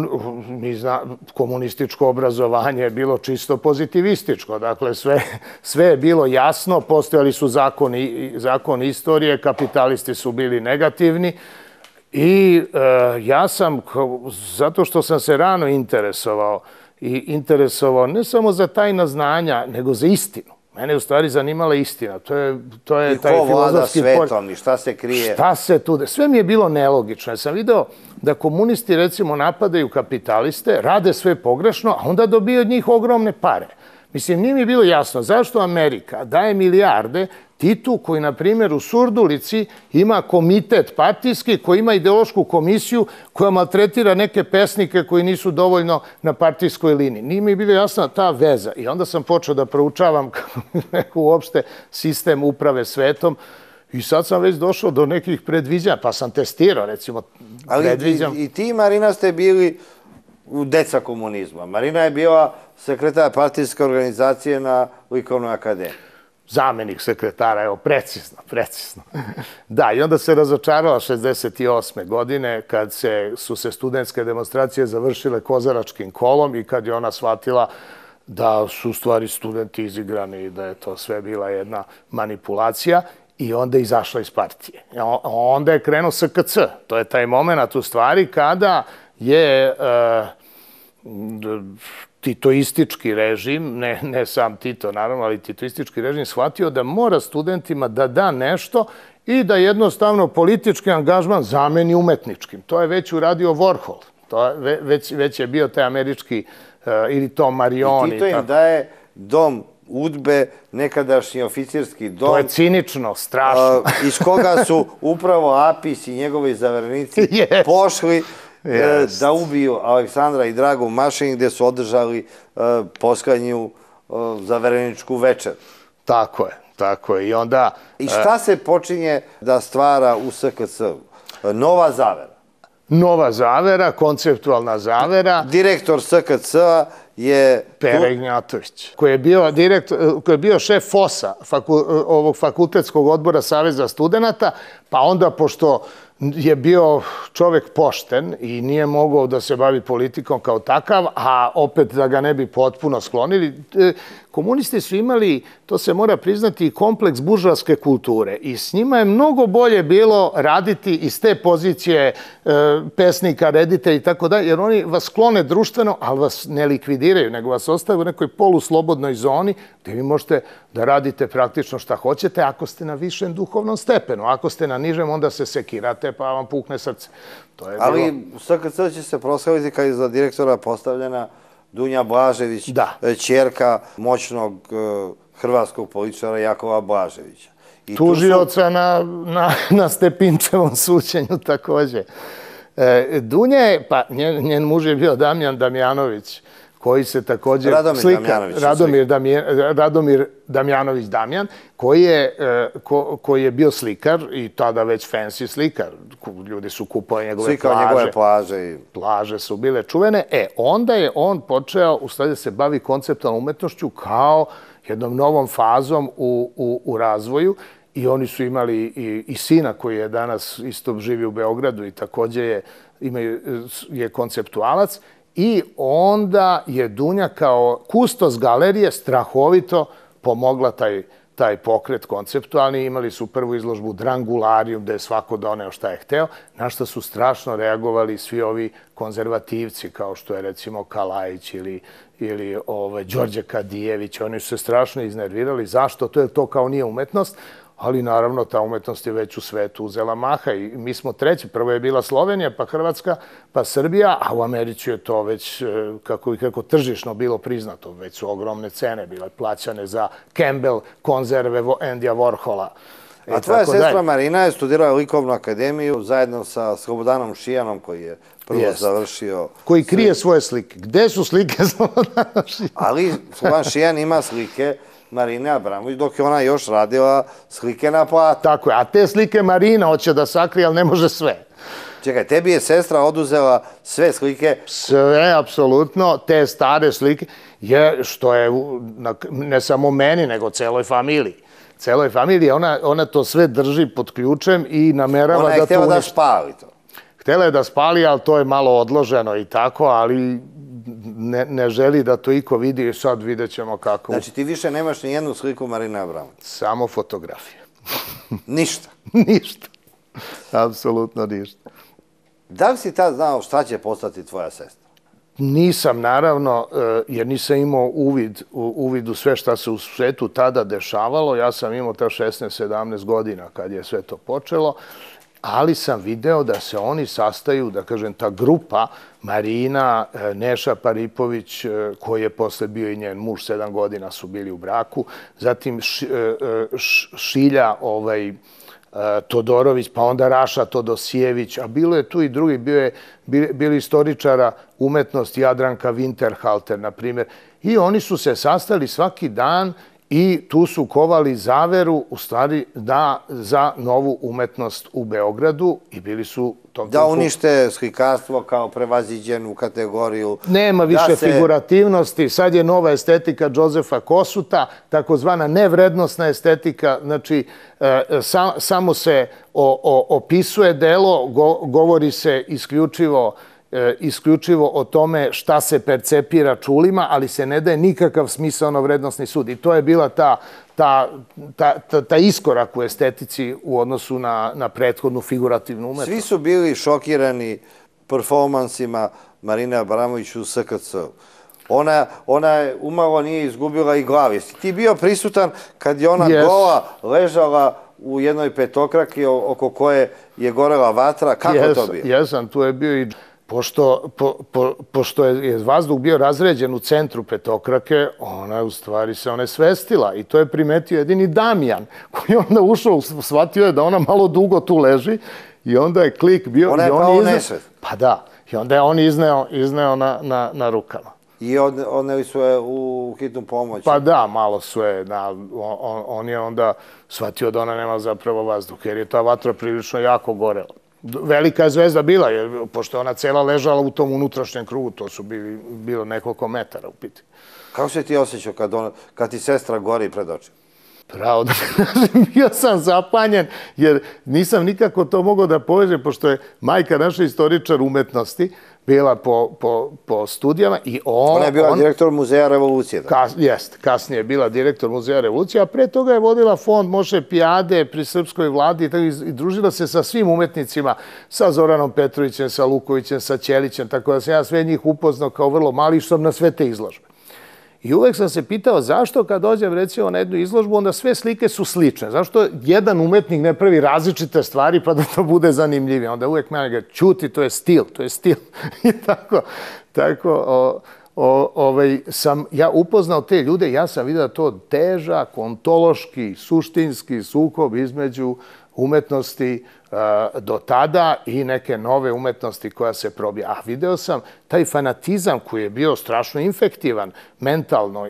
komunističko obrazovanje je bilo čisto pozitivističko. Dakle, sve je bilo jasno, postojali su zakoni istorije, kapitalisti su bili negativni i ja sam, zato što sam se rano interesovao ne samo za tajna znanja, nego za istinu. Mene je u stvari zanimala istina. To je taj filozofski... I ko vlada svetom i šta se krije? Šta se tu... Sve mi je bilo nelogično. Ja sam video da komunisti, recimo, napadaju kapitaliste, rade sve pogrešno, a onda dobiju od njih ogromne pare. Mislim, nije mi bilo jasno zašto Amerika daje milijarde Titu koji, na primjer, u Surdulici ima komitet partijski koji ima ideološku komisiju koja maltretira neke pesnike koji nisu dovoljno na partijskoj liniji. Nije mi bilo jasna ta veza i onda sam počeo da proučavam uopšte sistem uprave svetom i sad sam već došao do nekih predviđanja, pa sam testirao, recimo, predviđam. Ali i ti, Marina, ste bili u deca komunizma. Marina je bila sekretar partijske organizacije na Likovnoj akademiji. Zamenik sekretara, evo, precizno. Da, i onda se razočarala 68. godine kad su se studentske demonstracije završile kozaračkim kolom i kad je ona shvatila da su u stvari studenti izigrani i da je to sve bila jedna manipulacija i onda je izašla iz partije. Onda je krenuo SKC. To je taj moment u stvari kada je titoistički režim, ne sam Tito naravno, ali titoistički režim shvatio da mora studentima da da nešto i da jednostavno politički angažman zameni umetničkim. To je već uradio Warhol. Već je bio taj američki ili Tom Marioni. I Tito im daje dom UDBE, nekadašnji oficirski dom. To je cinično, strašno. Iz koga su upravo Apis i njegovi zaverenici pošli da ubiju Aleksandra i Dragu Mašin, gde su održali poslednju zavereničku večer. Tako je. I šta se počinje da stvara u SKC? Nova zavera. Nova zavera, konceptualna zavera. Direktor SKC-a je Pera Ignjatović, koji je bio šef FOS-a, ovog fakultetskog odbora Saveza studenata, pa onda, pošto je bio čovek pošten i nije mogao da se bavi politikom kao takav, a opet da ga ne bi potpuno sklonili, komunisti su imali, to se mora priznati, kompleks buržoaske kulture i s njima je mnogo bolje bilo raditi iz te pozicije pesnika, reditelja i tako da, jer oni vas sklone društveno, ali vas ne likvidiraju, nego vas ostaju u nekoj poluslobodnoj zoni gde vi možete da radite praktično šta hoćete ako ste na višem duhovnom stepenu. Ako ste na nižem, onda se sekirate pa vam pukne srce. Ali SKC će se proslaviti kad je za direktora postavljena Dunja Blažević, ćerka moćnog hrvatskog političara Jakova Blaževića. Tužioca na Stepinčevom suđenju takođe. Dunja je, pa njen muž je bio Damjan Damjanović, koji se takođe Radomir Damjanović Damjan, koji je bio slikar i tada već fancy slikar. Ljudi su kupovali njegove plaže. Plaže su bile čuvene. Onda je on počeo u stvari da se bavi konceptualnom umetnošću kao jednom novom fazom u razvoju i oni su imali i sina koji je danas isto živi u Beogradu i takođe je konceptualac. I onda je Dunja kao kustos galerije strahovito pomogla taj pokret konceptualni. Imali su prvu izložbu Drangularium, gde je svako doneo šta je hteo, na što su strašno reagovali svi ovi konzervativci, kao što je recimo Kalajić ili Đorđe Kadijević. Oni su se strašno iznervirali. Zašto? To kao nije umetnost. Ali naravno ta umetnost je već u svetu uzela maha i mi smo treći. Prvo je bila Slovenija, pa Hrvatska, pa Srbija, a u Americi je to već, kako tržišno bilo priznato. Već su ogromne cene bile plaćane za Campbell konzerve Andija Warhola. A tvoja sestra Marina je studirala Likovnu akademiju zajedno sa Slobodanom Šijanom, koji je prvo završio... Koji krije svoje slike. Gde su slike Slobodana Šijana? Ali Slobodan Šijan ima slike Marine Abramović, dok je ona još radila slike na platu. Tako je, a te slike Marina hoće da sakrije, ali ne može sve. Čekaj, tebi je sestra oduzela sve slike? Sve, apsolutno, te stare slike, što je ne samo meni, nego celoj familiji. Celoj familiji, ona to sve drži pod ključem i namerava da to... Ona je htjela da spali to. Htjela je da spali, ali to je malo odloženo i tako, ali ne želi da to iko vidi i sad vidjet ćemo kako... Znači ti više nemaš ni jednu sliku Marine Abramović? Samo fotografije. Ništa? Ništa. Apsolutno ništa. Da li si tad znao šta će postati tvoja sestra? Nisam, naravno, jer nisam imao uvid u sve šta se u svetu tada dešavalo. Ja sam imao ta 16-17 godina kad je sve to počelo. ali sam video da se oni sastaju, da kažem, ta grupa Marina, Neša Paripović, koji je posle bio i njen muž, 7 godina su bili u braku, zatim Šilja Todorović, pa onda Raša Todosijević, a bilo je tu i drugi, bili istoričara umetnosti Jadranka Winterhalter, na primjer, i oni su se sastali svaki dan i tu su kovali zaveru, u stvari, za novu umetnost u Beogradu i bili su... Da unište slikarstvo kao prevaziđenu kategoriju. Nema više figurativnosti, sad je nova estetika Josefa Kosuta, takozvana nevrednostna estetika, znači samo se opisuje delo, govori se isključivo o tome šta se percepira čulima, ali se ne daje nikakav smisaono vrednostni sud. I to je bila ta iskorak u estetici u odnosu na prethodnu figurativnu umetnost. Svi su bili šokirani performansima Marine Abramović u SKC. Ona umalo nije izgubila i glav. Jesi ti bio prisutan kad je ona gola ležala u jednoj petokraki oko koje je gorela vatra? Kako to bio? Jesam, tu je bio i... Pošto je vazduh bio razređen u centru petokrake, ona je u stvari se svestila i to je primetio jedini Damjan, koji je onda ušao, shvatio je da ona malo dugo tu leži i onda je klik bio... Ona je pao u nesvest. Pa da, i onda je on izneo na rukama. I odneli su je u hitnu pomoć? Pa da, malo su je. On je onda shvatio da ona nema zapravo vazduh, jer je ta vatra prilično jako gorela. Velika je zvezda bila, jer pošto je ona cela ležala u tom unutrašnjem krugu, to su bilo nekoliko metara u pitanju. Kako se ti osjećao kad ti sestra gori pred očima? Pravo da kažem, bio sam zapanjen, jer nisam nikako to mogao da povežem, pošto je majka naša istoričar umetnosti, bila po studijama i ona je bila direktor Muzeja revolucije. Jeste, kasnije je bila direktor Muzeja revolucije, a pre toga je vodila fond Moše Pijade pri srpskoj vladi i družila se sa svim umetnicima, sa Zoranom Petrovićem, sa Lukovićem, sa Ćelićem, tako da sam ja sve njih upoznao kao vrlo mali, što sam na sve te izložbe. I uvek sam se pitao zašto kad dođem recimo na jednu izložbu, onda sve slike su slične. Zašto jedan umetnik ne pravi različite stvari pa da to bude zanimljivije? Onda uvek mene ga čuti, to je stil. I tako sam ja upoznao te ljude, ja sam vidio da to težak, ontološki, suštinski sukob između umetnosti do tada i neke nove umetnosti koja se probija. A video sam taj fanatizam koji je bio strašno infektivan, mentalno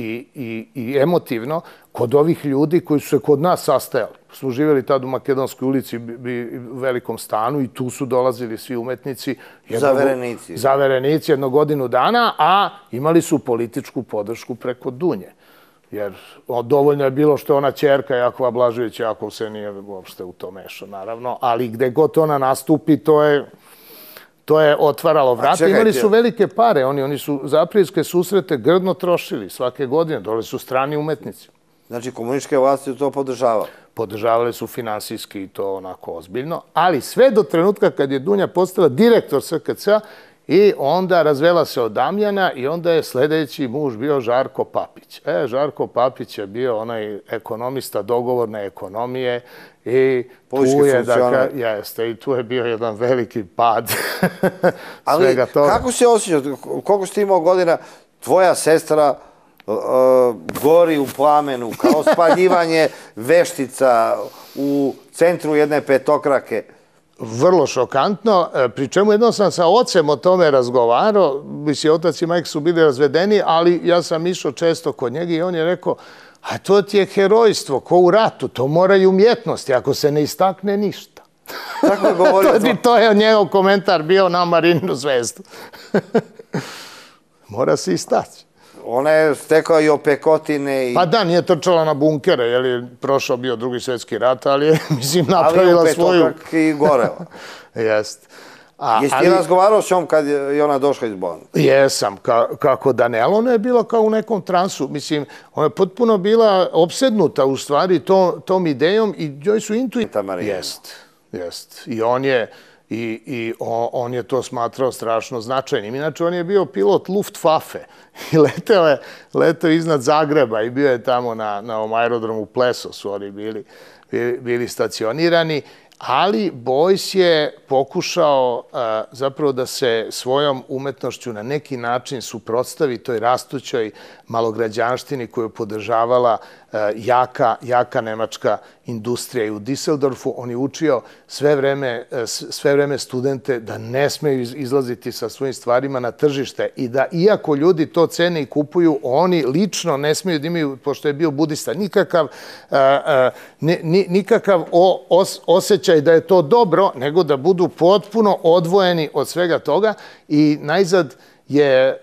i emotivno, kod ovih ljudi koji su se kod nas sastajali. Smo živjeli tad u Makedonskoj ulici, u velikom stanu i tu su dolazili svi umetnici. Zaverenici. Zaverenici 1 godinu dana, a imali su političku podršku preko Dunje. Jer dovoljno je bilo što je ona ćerka Jakova Blaževića, Jakov se nije uopšte u to mešao, naravno, ali gde god ona nastupi, to je otvaralo vrata. Imali su velike pare, oni su za aprilske susrete grdno trošili svake godine, dole su strani umetnici. Znači, komunističke vlasti su to podržavali? Podržavali su finansijski i to onako ozbiljno, ali sve do trenutka kad je Dunja postala direktor SKC-a i onda razvela se od Damjana i onda je sledeći muž bio Žarko Papić. Žarko Papić je bio onaj ekonomista dogovorne ekonomije i tu je bio jedan veliki pad svega toga. Ali kako se osjećao, koliko si ti imao godina, tvoja sestra gori u plamenu, kao spaljivanje veštica u centru jedne petokrake? Vrlo šokantno, pri čemu jednom sam sa ocem o tome razgovarao, mislim, otac i majka su bili razvedeni, ali ja sam išao često kod njega i on je rekao, a to ti je herojstvo, ko u ratu, to mora i umjetnosti, ako se ne istakne ništa. Tako je govorio. To je njegov komentar bio na Marininu zvezdu. Mora se istaći. Ona je stekla i opekotine. Pa da, nije trčala na bunkere, jer je prošao bio Drugi svjetski rat, ali je, mislim, napravila svoju... Ali u petokrak i gorela. Jest. Jesi ti razgovarao s njom kad je ona došla iz bolnice? Jesam, kako da ne, ali ona je bila kao u nekom transu. Mislim, ona je potpuno bila opsednuta u stvari tom idejom i njoj su intuitivno... Jest. I on je to smatrao strašno značajnim. Inače, on je bio pilot Luftwaffe i letao iznad Zagreba i bio je tamo na ovom aerodromu Pleso su oni bili stacionirani, ali Bojs je pokušao zapravo da se svojom umetnošću na neki način suprotstavi toj rastućoj malograđanštini koju je podržavala jaka nemačka industrija. I u Düsseldorfu on je učio sve vreme studente da ne smeju izlaziti sa svojim stvarima na tržište i da iako ljudi to cene i kupuju, oni lično ne smeju da imaju, pošto je bio budista, nikakav osjećaj da je to dobro, nego da budu potpuno odvojeni od svega toga. I najzad je,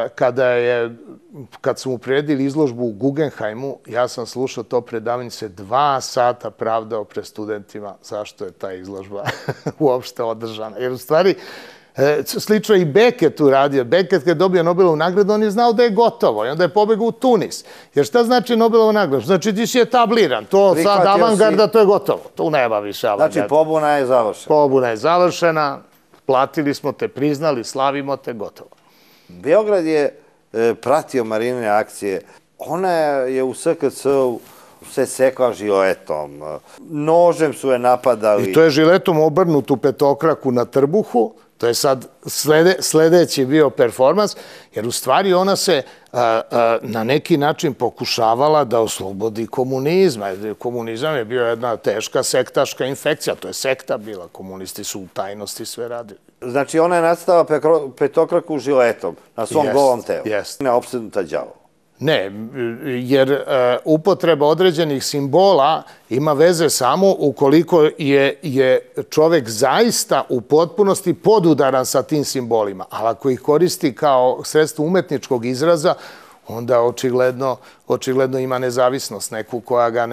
kad su mu priredili izložbu u Guggenheimu, ja sam slušao to predavanje, se 2 sata pravdao pred studentima zašto je ta izložba uopšte održana. Jer u stvari, slično i Beckett uradio. Beckett kad je dobio Nobelovu nagradu, on je znao da je gotovo i onda je pobegao u Tunis. Jer šta znači Nobelova nagrada? Znači ti si etabliran, to sad avangarda, to je gotovo. Tu nema više avangarda. Znači pobuna je završena. Pobuna je završena, platili smo te, priznali, slavimo te, gotovo. Beograd je pratio Marinine akcije. Ona je u SKC-u se sekla žiletom. Nožem su je napadali. I to je žiletom obrnutu petokraku na trbuhu. To je sad sledeći bio performans, jer u stvari ona se na neki način pokušavala da oslobodi komunizma. Komunizam je bio jedna teška sektaška infekcija. To je sekta bila. Komunisti su u tajnosti sve radili. Znači ona je nacrtala petokraku žiletom na svom golom telu. Jeste. Ne opsednuta đavo. Ne, jer upotreba određenih simbola ima veze samo ukoliko je čovek zaista u potpunosti podudaran sa tim simbolima. Ali ako ih koristi kao sredstvo umetničkog izraza, onda očigledno ima nezavisnost neku koja ga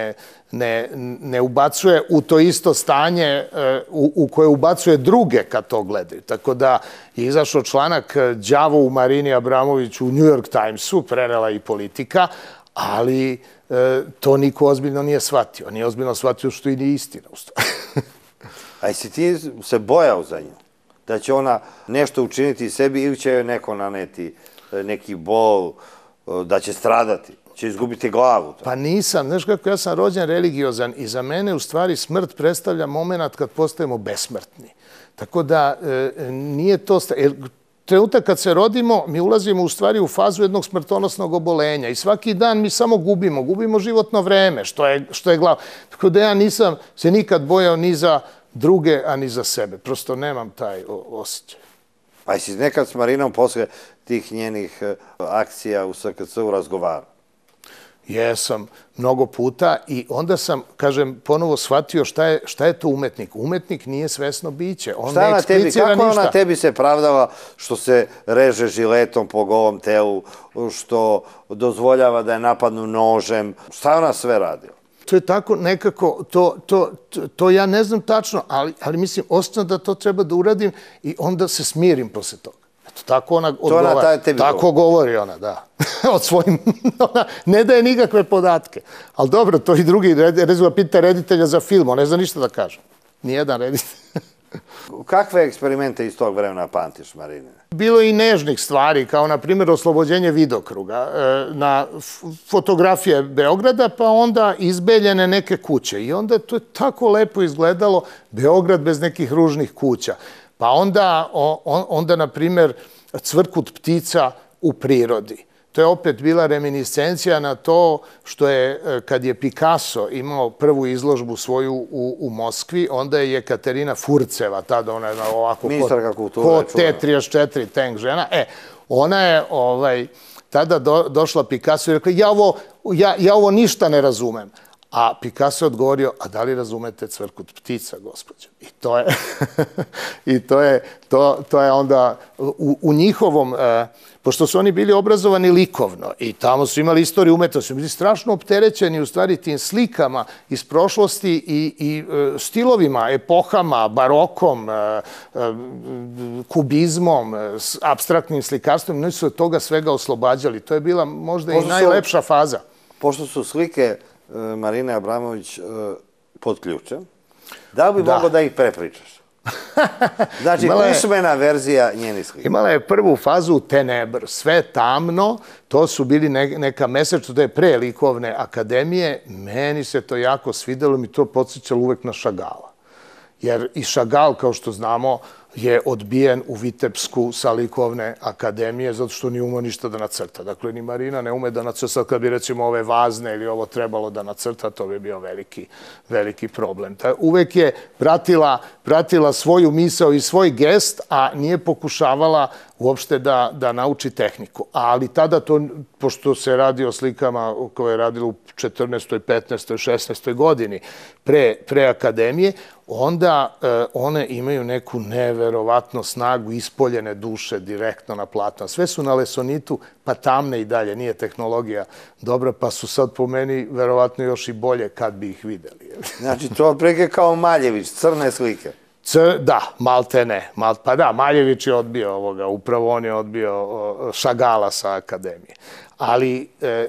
ne ubacuje u to isto stanje u koje ubacuje druge kad to gledaju. Tako da je izašao članak đavo u Marini Abramović u New York Timesu, prenela i Politika, ali to niko ozbiljno nije shvatio. Nije ozbiljno shvatio što i nije istina. A jesi ti se bojao za nju? Da će ona nešto učiniti sebi ili će joj neko naneti neki bol, da će stradati, će izgubiti glavu? Pa nisam. Znaš kako, ja sam rođen religiozan i za mene u stvari smrt predstavlja moment kad postajemo besmrtni. Tako da nije to... Trenutak kad se rodimo, mi ulazimo u stvari u fazu jednog smrtonosnog obolenja i svaki dan mi samo gubimo životno vreme, što je glavno. Tako da ja nisam se nikad bojao ni za druge, a ni za sebe. Prosto nemam taj osjećaj. Pa jesi nekad s Marinom posle tih njenih akcija u SKC-u razgovarao? Jesam, mnogo puta i onda sam, kažem, ponovo shvatio šta je to umetnik. Umetnik nije svesno biće, on ne eksplicira ništa. Kako ona tebi se pravdala što se reže žiletom po golom telu, što dozvoljava da je napadnu nožem? Šta ona sve radila? To je tako nekako, to ja ne znam tačno, ali mislim, osjećam da to treba da uradim i onda se smirim posle toga. Eto, tako ona odgovara. Tako govori ona, da. Od svojim, ne daje nikakve podatke. Ali dobro, to i drugi, recimo, pita reditelja za film, on ne zna ništa da kaže. Nijedan reditelj. Kakve eksperimente iz tog vremena pamtiš, Marine? Bilo je i nežnih stvari, kao na primjer oslobođenje Vidokruga, na fotografije Beograda, pa onda izbeljene neke kuće. I onda to je tako lepo izgledalo, Beograd bez nekih ružnih kuća. Pa onda na primjer, cvrkut ptica u prirodi. To je opet bila reminiscencija na to što je, kad je Picasso imao prvu izložbu svoju u Moskvi, onda je Jekaterina Furceva, tada ona je ovako ko T-34 tank žena, ona je tada došla Picasso i rekla, ja ovo ništa ne razumem. A Picasso je odgovorio, a da li razumete cvrkut ptica, gospođo? I to je onda u njihovom, pošto su oni bili obrazovani likovno i tamo su imali istoriju umetnosti, su bili strašno opterećeni u stvari tim slikama iz prošlosti i stilovima, epohama, barokom, kubizmom, apstraktnim slikarstvom, oni su od toga svega oslobađali. To je bila možda i najlepša faza. Pošto su slike Marine Abramović pod ključem, da li bi mogo da ih prepričaš? Znači, usmena verzija njenih slika. Imala je prvu fazu Tenebr, sve tamno, to su bili neka mesečno, to je pre likovne akademije, meni se to jako svidelo, mi to podsjećalo uvek na Šagala. Jer i Chagall, kao što znamo, je odbijen u Vitebsku sa likovne akademije zato što nije umeo ništa da nacrta. Dakle, ni Marina ne ume da nacrta. Sad kad bi recimo ove vazne ili ovo trebalo da nacrta, to bi bio veliki problem. Uvek je pratila svoju misao i svoj gest, a nije pokušavala uopšte da nauči tehniku. Ali tada to, pošto se radi o slikama koje je radilo u 14., 15., 16. godini pre akademije, onda one imaju neku neverovatnu snagu ispoljene duše direktno na platno. Sve su na lesonitu, pa tamne i dalje. Nije tehnologija dobra, pa su sad po meni verovatno još i bolje kad bi ih videli. Znači, to preke kao Maljević, crne slike. Da, malte ne. Pa da, Maljević je odbio ovoga, upravo on je odbio Chagalla sa akademije. Ali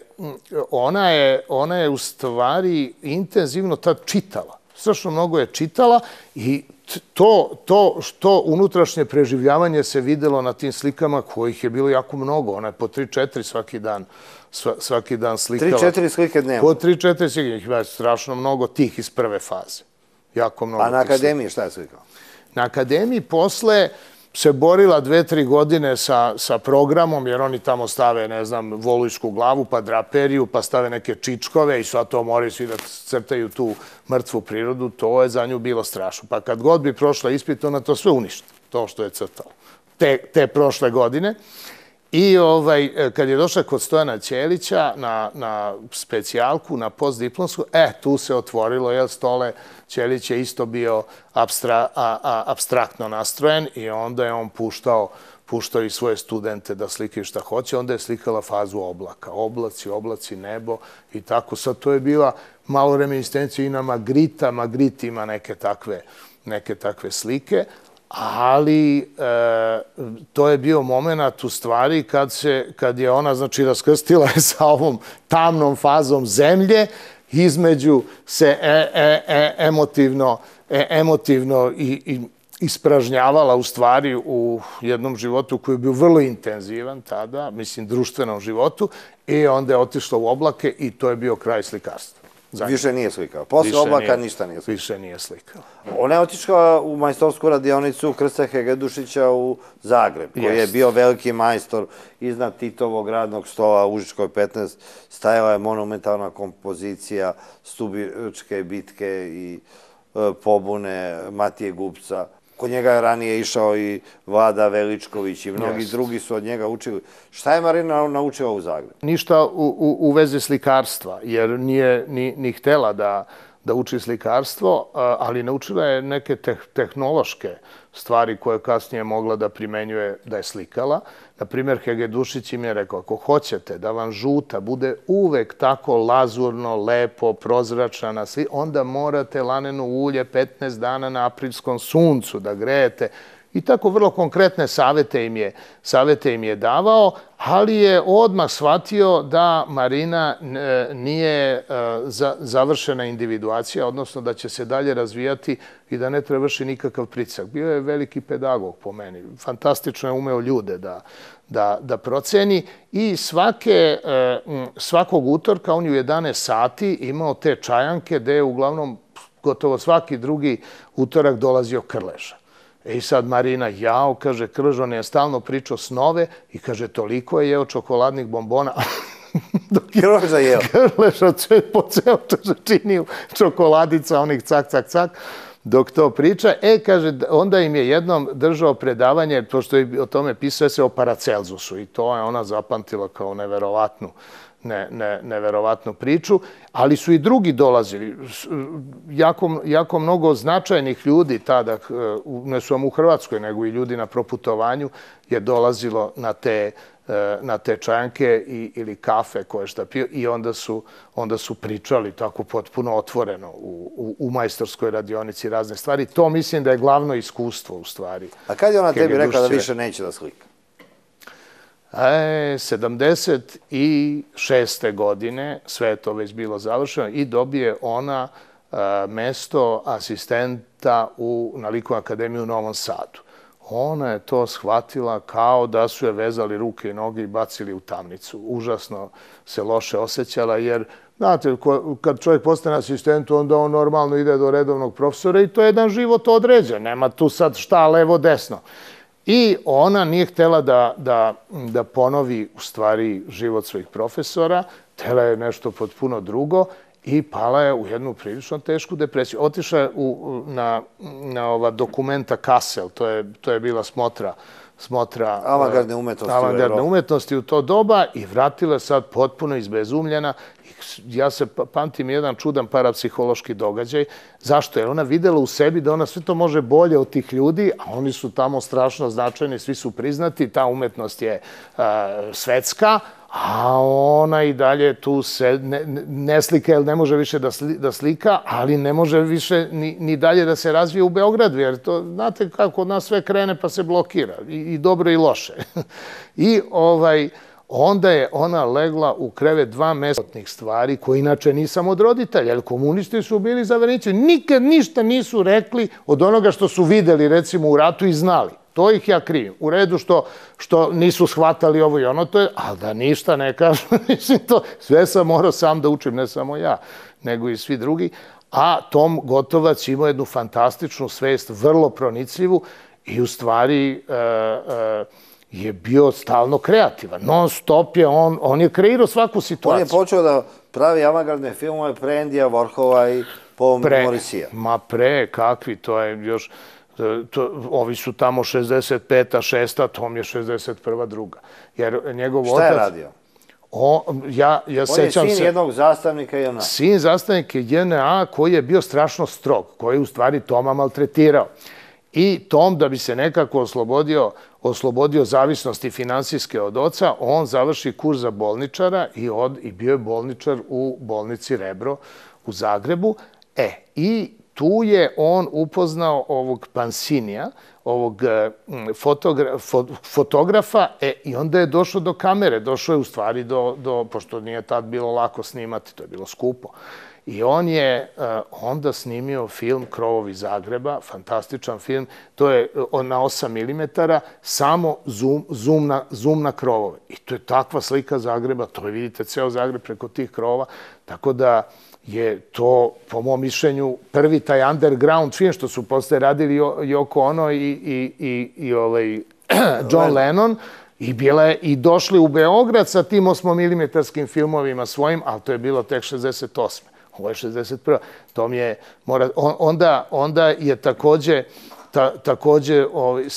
ona je u stvari intenzivno tad čitala. Strašno mnogo je čitala i to što unutrašnje preživljavanje se videlo na tim slikama kojih je bilo jako mnogo. Ona je po 3-4 svaki dan slikala. 3-4 slike dnevno? Po 3-4 slike. Ima strašno mnogo tih iz prve faze. Jako mnogo. A na akademiji šta je slikala? Na akademiji posle se borila 2-3 godine sa programom, jer oni tamo stave, ne znam, volujsku glavu, pa draperiju, pa stave neke čičkove i sad to moraju svi da crtaju tu mrtvu prirodu. To je za nju bilo strašno. Pa kad god bi prošla ispit, ona to sve uništa, to što je crtala. Te prošle godine. I kad je došla kod Stojana Ćelića na specijalku, na postdiplomsku, tu se otvorilo, jer Stole Ćelić je isto bio apstraktno nastrojen i onda je on puštao i svoje studente da slikaju šta hoće. Onda je slikala fazu oblaka. Oblaci, nebo i tako. Sad to je bila malo reminiscencija i na Magritte. Magritte ima neke takve slike. Ali to je bio moment u stvari kad je ona, znači, raskrstila sa ovom tamnom fazom zemlje, između se emotivno i ispražnjavala u stvari u jednom životu koji je bio vrlo intenzivan tada, mislim, društvenom životu, i onda je otišla u oblake i to je bio kraj slikarstva. Više nije slikao. Posle oblaka ništa nije slikao. Više nije slikao. Ona je otišla u majstorsku radionicu Krste Hegedušića u Zagreb, koji je bio veliki majstor. Iznad Titovog radnog stola u Užičkoj 15 stajala je monumentalna kompozicija Stubičke bitke i pobune Matije Gupca. Kod njega je ranije išao i Vlada Veličković i mnogi drugi su od njega učili. Šta je Marina naučila u Zagrebu? Ništa u vezi slikarstva, jer nije ni htela da uči slikarstvo, ali naučila je neke tehnološke stvari koje kasnije mogla da primenjuje da je slikala. Naprimjer, Hegedušić im je rekao, ako hoćete da vam žuta bude uvek tako lazurno, lepo, prozračna, onda morate laneno ulje 15 dana na aprilskom suncu da grejete. I tako vrlo konkretne savete im je davao, ali je odmah shvatio da Marina nije završena individuacija, odnosno da će se dalje razvijati i da ne treba vrši nikakav pritisak. Bio je veliki pedagog po meni. Fantastično je umeo ljude da proceni i svakog utorka on je u 11 sati imao te čajanke gde je uglavnom gotovo svaki drugi utorak dolazio Krleža. I sad Marina, kaže, Krlež, on je stalno pričao snove i kaže, toliko je jeo čokoladnih bombona. Krleža jeo? Krleža po ceo činiju čokoladica, onih cak, cak, cak, dok to priča. Kaže, onda im je jednom držao predavanje, pošto je o tome pisao se o Paracelzusu i to je ona zapamtila kao neverovatnu priču, ali su i drugi dolazili. Jako mnogo značajnih ljudi tada, ne samo u Hrvatskoj, nego i ljudi na proputovanju, je dolazilo na te čajanke ili kafe koje šta pio i onda su pričali tako potpuno otvoreno u majstorskoj radionici razne stvari. To mislim da je glavno iskustvo u stvari. A kad je ona tebi rekla da više neće da slika? 76. godine, sve je to već bilo završeno i dobije ona mesto asistenta na Likovnoj akademiji u Novom Sadu. ona je to shvatila kao da su je vezali ruke i noge i bacili u tamnicu. Užasno se loše osjećala, jer, znate, kad čovjek postane asistent, onda on normalno ide do redovnog profesora i to je jedan život određen. Nema tu sad šta levo, desno. I ona nije htjela da ponovi, u stvari, život svojih profesora, htjela je nešto potpuno drugo i pala je u jednu prilično tešku depresiju. Otišla je na ova dokumenta Kassel, to je bila smotra avangardne umetnosti u to doba i vratila je sad potpuno izbezumljena. Ja se pamtim jedan čudan parapsihološki događaj. Zašto? Jer ona videla u sebi da ona sve to može bolje od tih ljudi, a oni su tamo strašno značajni, svi su priznati, ta umetnost je svetska, a ona i dalje tu se ne slika, jer ne može više da slika, ali ne može više ni dalje da se razvije u Beogradu, jer to, znate kako kod nas sve krene pa se blokira, i dobro i loše. I onda je ona legla u krevet 2 mesecnih stvari, koje inače nisam od roditelja, jer komunisti su bili zaverenici. Nikad ništa nisu rekli od onoga što su videli, recimo, u ratu i znali. To ih ja krivim. U redu što nisu shvatali ovo i ono, to je, ali da ništa ne kažu, mislim to, sve sam morao sam da učim, ne samo ja, nego i svi drugi. A Tom Gotovac imao jednu fantastičnu svest, vrlo pronicljivu i u stvari je bio stalno kreativan. Non stop je, on je kreirao svaku situaciju. On je počeo da pravi avangardne filmove pre Endija Warhola i Paul Morrisija. Ma pre, kakvi, to je još... Ovi su tamo 65. 6. Tom je 61. 2. Jer njegov otac... Šta je radio? Ja sećam se... On je sin jednog zastavnika JNA. Sin zastavnika JNA koji je bio strašno strog, koji je u stvari Toma maltretirao. I Tom, da bi se nekako oslobodio zavisnosti finansijske od oca, on završi kurs za bolničara i bio je bolničar u bolnici Rebro u Zagrebu. I tu je on upoznao ovog Pansinija, ovog fotografa, i onda je došao do kamere, došao je u stvari pošto nije tad bilo lako snimati, to je bilo skupo. I on je onda snimio film Krovovi Zagreba, fantastičan film, to je na 8 mm, samo zoom na krovove. I to je takva slika Zagreba, to je, vidite, ceo Zagreb preko tih krovova, tako da je to, po mom mišljenju, prvi taj underground film što su posle radili Yoko Ono i John Lennon, i došli u Beograd sa tim 8 mm filmovima svojim, ali to je bilo tek 68. Ovo je 61. Tom je, onda je takođe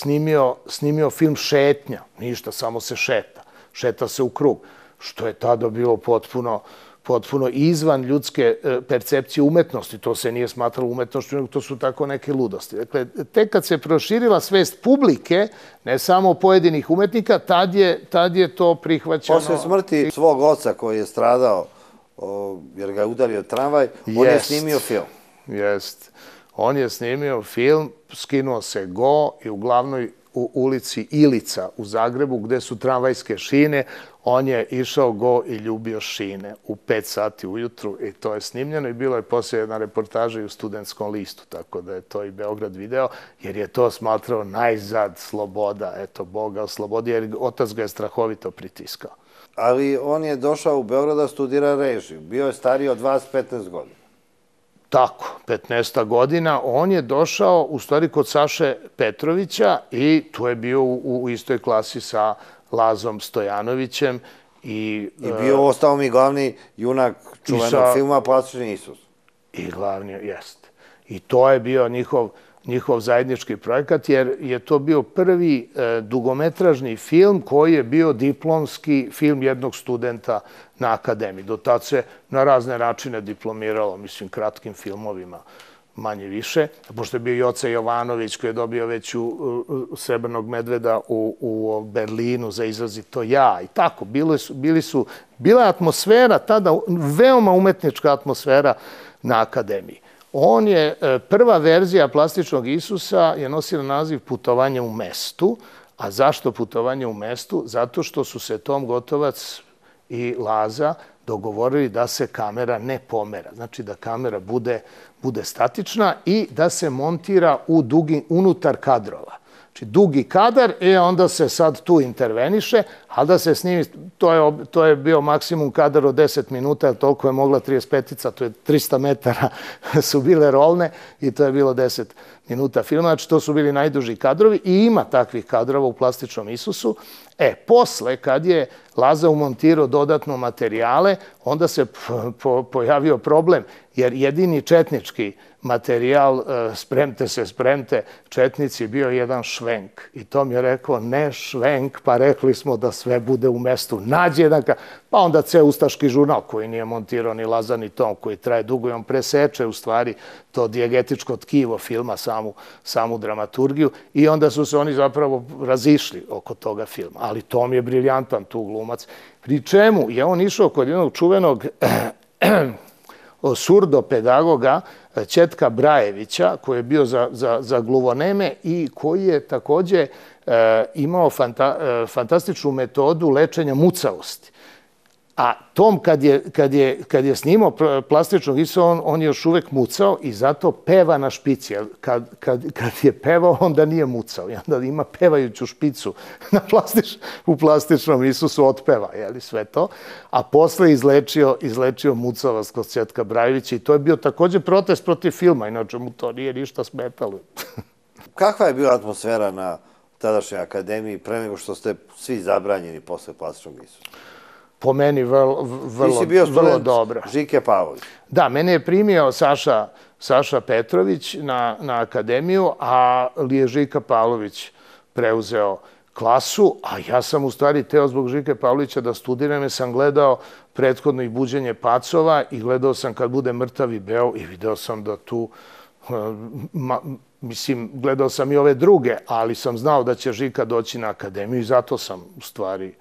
snimio film Šetnja. Ništa, samo se šeta. Šeta se u krug. Što je tada bilo potpuno izvan ljudske percepcije umetnosti. To se nije smatralo umetnošću, nego to su tako neke ludosti. Dakle, tek kad se proširila svest publike, ne samo pojedinih umetnika, tad je to prihvaćeno. Posle smrti svog oca koji je stradao, jer ga je udario tramvaj, on je snimio film. Jest. On je snimio film, skinuo se go i u glavnoj ulici Ilica u Zagrebu, gde su tramvajske šine, on je išao go i ljubio šine u 5 sati ujutru i to je snimljeno i bilo je poslije jedna reportaža i u Studentskom listu, tako da je to i Beograd video, jer je to smatrao najzad sloboda, eto, Boga oslobodi, jer otac ga je strahovito pritiskao. Ali on je došao u Beograd da studira režiju, bio je stariji od vas 15 godina. Tako, 15 godina. On je došao u stvari kod Saše Petrovića i tu je bio u istoj klasi sa Lazom Stojanovićem. I bio ostao mi glavni junak čuvenog filma Plastični Isus. I glavni, jest. I to je bio njihov zajednički projekat, jer je to bio prvi dugometražni film koji je bio diplomski film jednog studenta na akademiji. Do tad se na razne načine diplomiralo, mislim, kratkim filmovima, manje više. Pošto je bio Joca Jovanović koji je dobio već u Srebrnog medveda u Berlinu za Izrazito ja i tako. Bila je atmosfera tada, veoma umetnička atmosfera na akademiji. Prva verzija Plastičnog Isusa je nosila naziv Putovanje u mestu. A zašto Putovanje u mestu? Zato što su se Tom Gotovac i Laza dogovorili da se kamera ne pomera. Znači da kamera bude statična i da se montira unutar kadrova. Znači, dugi kadar i onda se sad tu interveniše, ali da se snimi, to je bio maksimum kadar od 10 minuta, jer toliko je mogla 35-ica, to je 300 metara su bile rolne i to je bilo 10 minuta filma. Znači, to su bili najduži kadrovi i ima takvih kadrova u Plastičnom Isusu. Posle, kad je Laza umontirao dodatno materijale, onda se pojavio problem, jer jedini četnički materijal spremte, četnici, bio jedan švenk. I to mi je rekao, ne švenk, pa rekli smo da sve bude u mestu. Nađe jedan, pa onda ceo ustaški žurnal koji nije montirao ni Laza ni Tom, koji traje dugo i on preseče u stvari to dijegetičko tkivo filma, samu dramaturgiju i onda su se oni zapravo razišli oko toga filma. Ali Tom je briljantan tu glumac. Pri čemu je on išao kod jednog čuvenog surdopedagoga Ćetka Brajevića, koji je bio za gluvoneme i koji je takođe imao fantastičnu metodu lečenja mucavosti. A Tom, kad je snimao Plastičnog Isusa, on je još uvek mucao i zato peva na špici. Kad je pevao, onda nije mucao. I onda ima pevajuću špicu u Plastičnom Isusu, otpeva sve to. A posle izlečio mucavost kod Ćetka Brajevića i to je bio takođe protest protiv filma, inače mu to nije ništa smetalo. Kakva je bila atmosfera na tadašnjoj akademiji pre nego što ste svi zabranjeni posle Plastičnog Isusa? Po meni vrlo dobra. Ti si bio student Žike Pavlović. Da, mene je primio Saša Petrović na akademiju, ali je Žika Pavlović preuzeo klasu, a ja sam u stvari teo zbog Žike Pavlovića da studiram, jer sam gledao prethodno i Buđenje pacova i gledao sam Kad bude mrtav i beo i video sam da tu, mislim, gledao sam i ove druge, ali sam znao da će Žika doći na akademiju i zato sam u stvari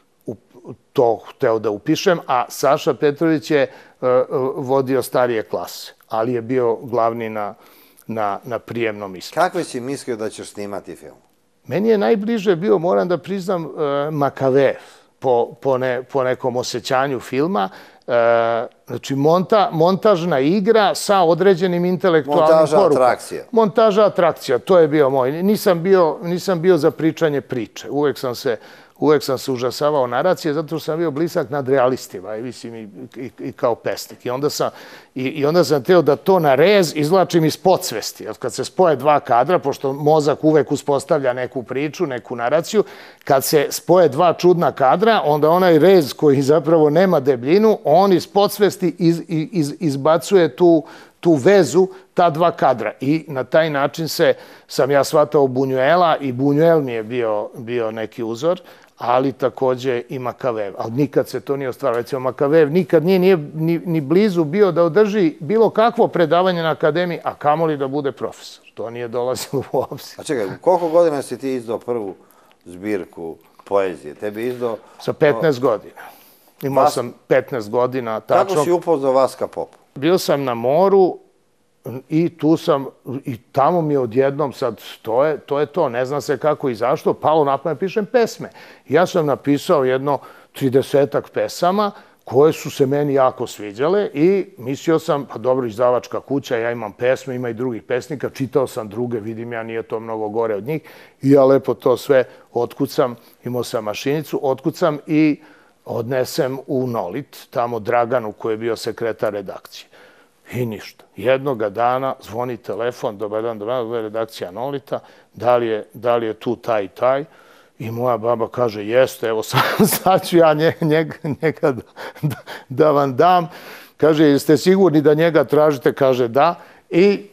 to hteo da upišem, a Saša Petrović je vodio starije klase, ali je bio glavni na prijemnom ispitu. Kakve si mislio da ćeš snimati film? Meni je najbliže bio, moram da priznam, Makavev, po nekom osjećanju filma. Znači, montažna igra sa određenim intelektualnim porukama. Montaža atrakcija. Montaža atrakcija, to je bio moj. Nisam bio za pričanje priče. Uvek sam se užasavao naracije, zato što sam bio blisak nad realistima, i kao pesnik. I onda sam hteo da to na rez izvlačim iz podsvesti. Kad se spoje dva kadra, pošto mozak uvek uspostavlja neku priču, neku naraciju, kad se spoje dva čudna kadra, onda onaj rez koji zapravo nema debljinu, on iz podsvesti izbacuje tu vezu, ta dva kadra. I na taj način sam ja shvatao Bunjuela i Bunjuel mi je bio neki uzor, ali takođe i Makavev. Ali nikad se to nije ostvarilo. Recimo, Makavev nikad nije ni blizu bio da održi bilo kakvo predavanje na akademiji, a kamoli da bude profesor. To nije dolazilo u obzir. A čekaj, koliko godina si ti izdao prvu zbirku poezije? Tebi izdao... Sa 15 godina. Imao sam 15 godina. Kako si upoznao Vaska Popa? Bio sam na moru i tamo mi je odjednom sad, to je to, ne zna se kako i zašto, palo na pamet pišem pesme. Ja sam napisao jedno 30-ak pesama koje su se meni jako sviđale i mislio sam, pa dobro, izdavačka kuća, ja imam pesme, ima i drugih pesnika, čitao sam druge, vidim ja nije to mnogo gore od njih i ja lepo to sve otkucam, imao sam mašinicu, otkucam i odnesem u Nolit, tamo Draganu koji je bio sekretar redakcije. I ništa. Jednoga dana zvoni telefon, dobar dan, redakcija Nolita, da li je tu taj i taj? I moja baba kaže, jeste, evo sad ću ja njega da vam dam. Kaže, jeste sigurni da njega tražite? Kaže, da. I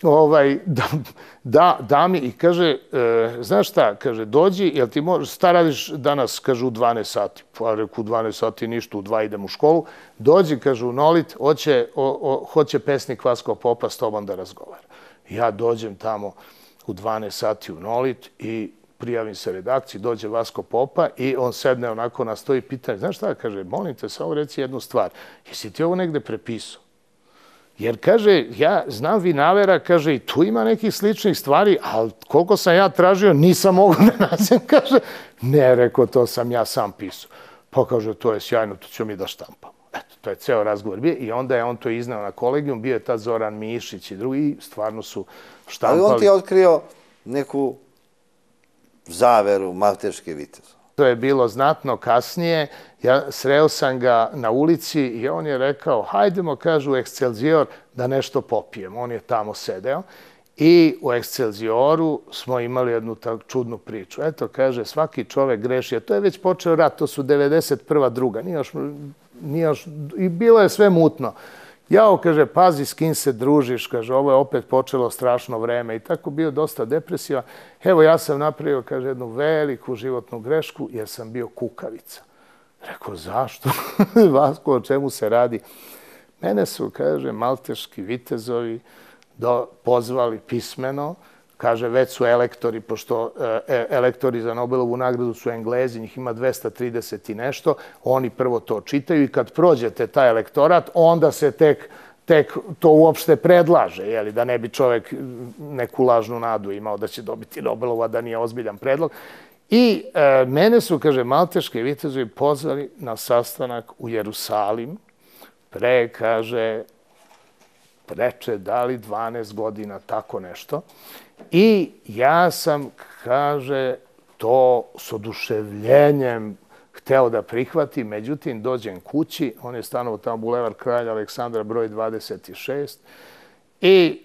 da mi i kaže, znaš šta, kaže, dođi, jel ti možeš, šta radiš danas, kaže, u 12 sati. Pa reku, u 12 sati ništa, u 2 idem u školu. Dođi, kaže, u Nolit, hoće pesnik Vasko Popa s tobom da razgovara. Ja dođem tamo u 12 sati u Nolit i prijavim se redakciji, dođe Vasko Popa i on sedne onako na sto i pita, znaš šta, kaže, molim te, samo reci jednu stvar, jesi ti ovo negde prepisao? Jer, kaže, ja znam Vinavera, kaže, i tu ima nekih sličnih stvari, ali koliko sam ja tražio, nisam mogao da nađem, kaže. Ne, rekao, to sam ja sam pisao. Pa, kaže, to je sjajno, to ćemo mi da štampamo. Eto, to je ceo razgovor bio i onda je on to iznao na kolegijum, bio je tad Zoran Mišić i drugi, stvarno su štampali. Ali on ti je otkrio neku zaveru Malteški vitez. To je bilo znatno kasnije. Ja sreo sam ga na ulici i on je rekao, hajdemo, kažu, u Excelsior da nešto popijemo. On je tamo sedeo i u Excelsioru smo imali jednu tako čudnu priču. Eto, kaže, svaki čovek greši, a to je već počeo rat, to su 91. druga, nije još, i bilo je sve mutno. Jao, kaže, pazi s kim se družiš, kaže, ovo je opet počelo strašno vreme i tako bio dosta depresivan. Evo, ja sam napravio, kaže, jednu veliku životnu grešku jer sam bio kukavica. Rekao, zašto? Vasko, o čemu se radi? Mene su, kaže, malteški vitezovi pozvali pismeno, kaže, već su elektori, pošto elektori za Nobelovu nagradu su Englezi, njih ima 230 i nešto, oni prvo to čitaju i kad prođete taj elektorat, onda se tek to uopšte predlaže, jeli, da ne bi čovek neku lažnu nadu imao da će dobiti Nobelovu, a da nije ozbiljan predlog. I mene su, kaže, malteški vitezovi pozvali na sastanak u Jerusalim, kaže, preče, da li 12 godina, tako nešto. I ja sam, kaže, to s oduševljenjem hteo da prihvatim, međutim, dođem kući, on je stanovao tamo Bulevar Kralja Aleksandra, broj 26, i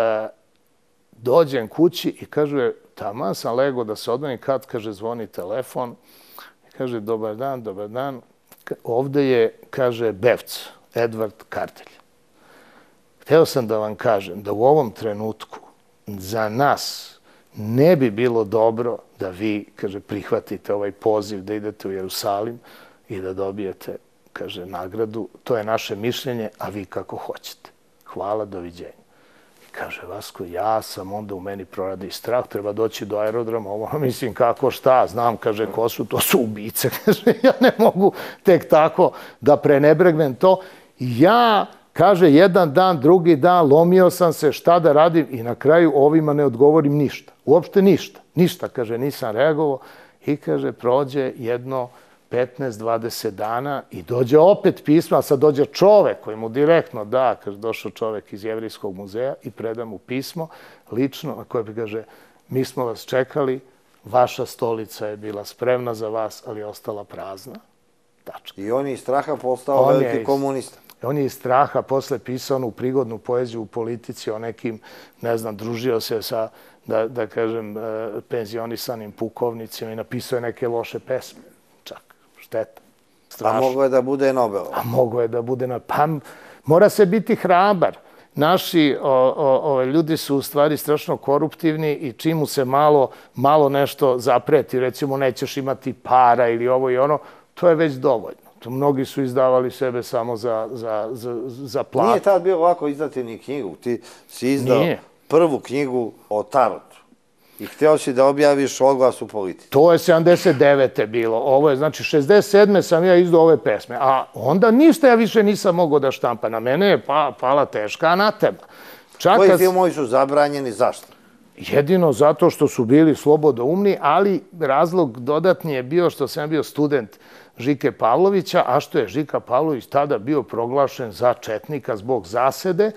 dođem kući i kaže, taman sam legao da se odmorim, kad, kaže, zvoni telefon, kaže, dobar dan, ovde je, kaže, Bevc, Edvard Kardelj. Hteo sam da vam kažem da u ovom trenutku za nas ne bi bilo dobro da vi, kaže, prihvatite ovaj poziv da idete u Jerusalim i da dobijete, kaže, nagradu. To je naše mišljenje, a vi kako hoćete. Hvala, doviđenja. I kaže, Vasko, ja sam onda u meni proradi strah, treba doći do aerodroma, ovo, mislim, kako, šta, znam, kaže, ko su, to su ubice, kaže, ja ne mogu tek tako da prenebregnem to. Ja, kaže, jedan dan, drugi dan, lomio sam se, šta da radim i na kraju ovima ne odgovorim ništa. Uopšte ništa. Ništa, kaže, nisam reagovao i, kaže, prođe jedno 15-20 dana i dođe opet pismo, a sad dođe čovek koji mu direktno da, kaže, došao čovek iz Jevrijskog muzeja i preda mu pismo lično, a koje bi, kaže, mi smo vas čekali, vaša stolica je bila spremna za vas, ali je ostala prazna. Tačka. I on je iz straha postao veliki komunista. On je iz straha posle pisao onu prigodnu poeziju u Politici o nekim, ne znam, družio se sa, da kažem, penzionisanim pukovnicima i napisao je neke loše pesme. Čak, šteta. A mogo je da bude Nobel. A mogo je da bude Nobel. Pa mora se biti hrabar. Naši ljudi su u stvari strašno koruptivni i čim mu se malo nešto zapreti, recimo nećeš imati para ili ovo i ono, to je već dovoljno. Mnogi su izdavali sebe samo za platu. Nije tad bio ovako izdati ni knjigu. Ti si izdao prvu knjigu o tarotu. I hteo si da objaviš Oglas u Politici. To je 79. bilo. Ovo je, znači, 67. sam ja izdao ove pesme. A onda ništa ja više nisam mogao da štampam. Na mene je pala teška anatema. Koji filmovi su zabranjeni? Zašto? Jedino zato što su bili slobodoumni, ali razlog dodatni je bio što sam bio student Žike Pavlovića, a što je Žika Pavlović tada bio proglašen za četnika zbog zasede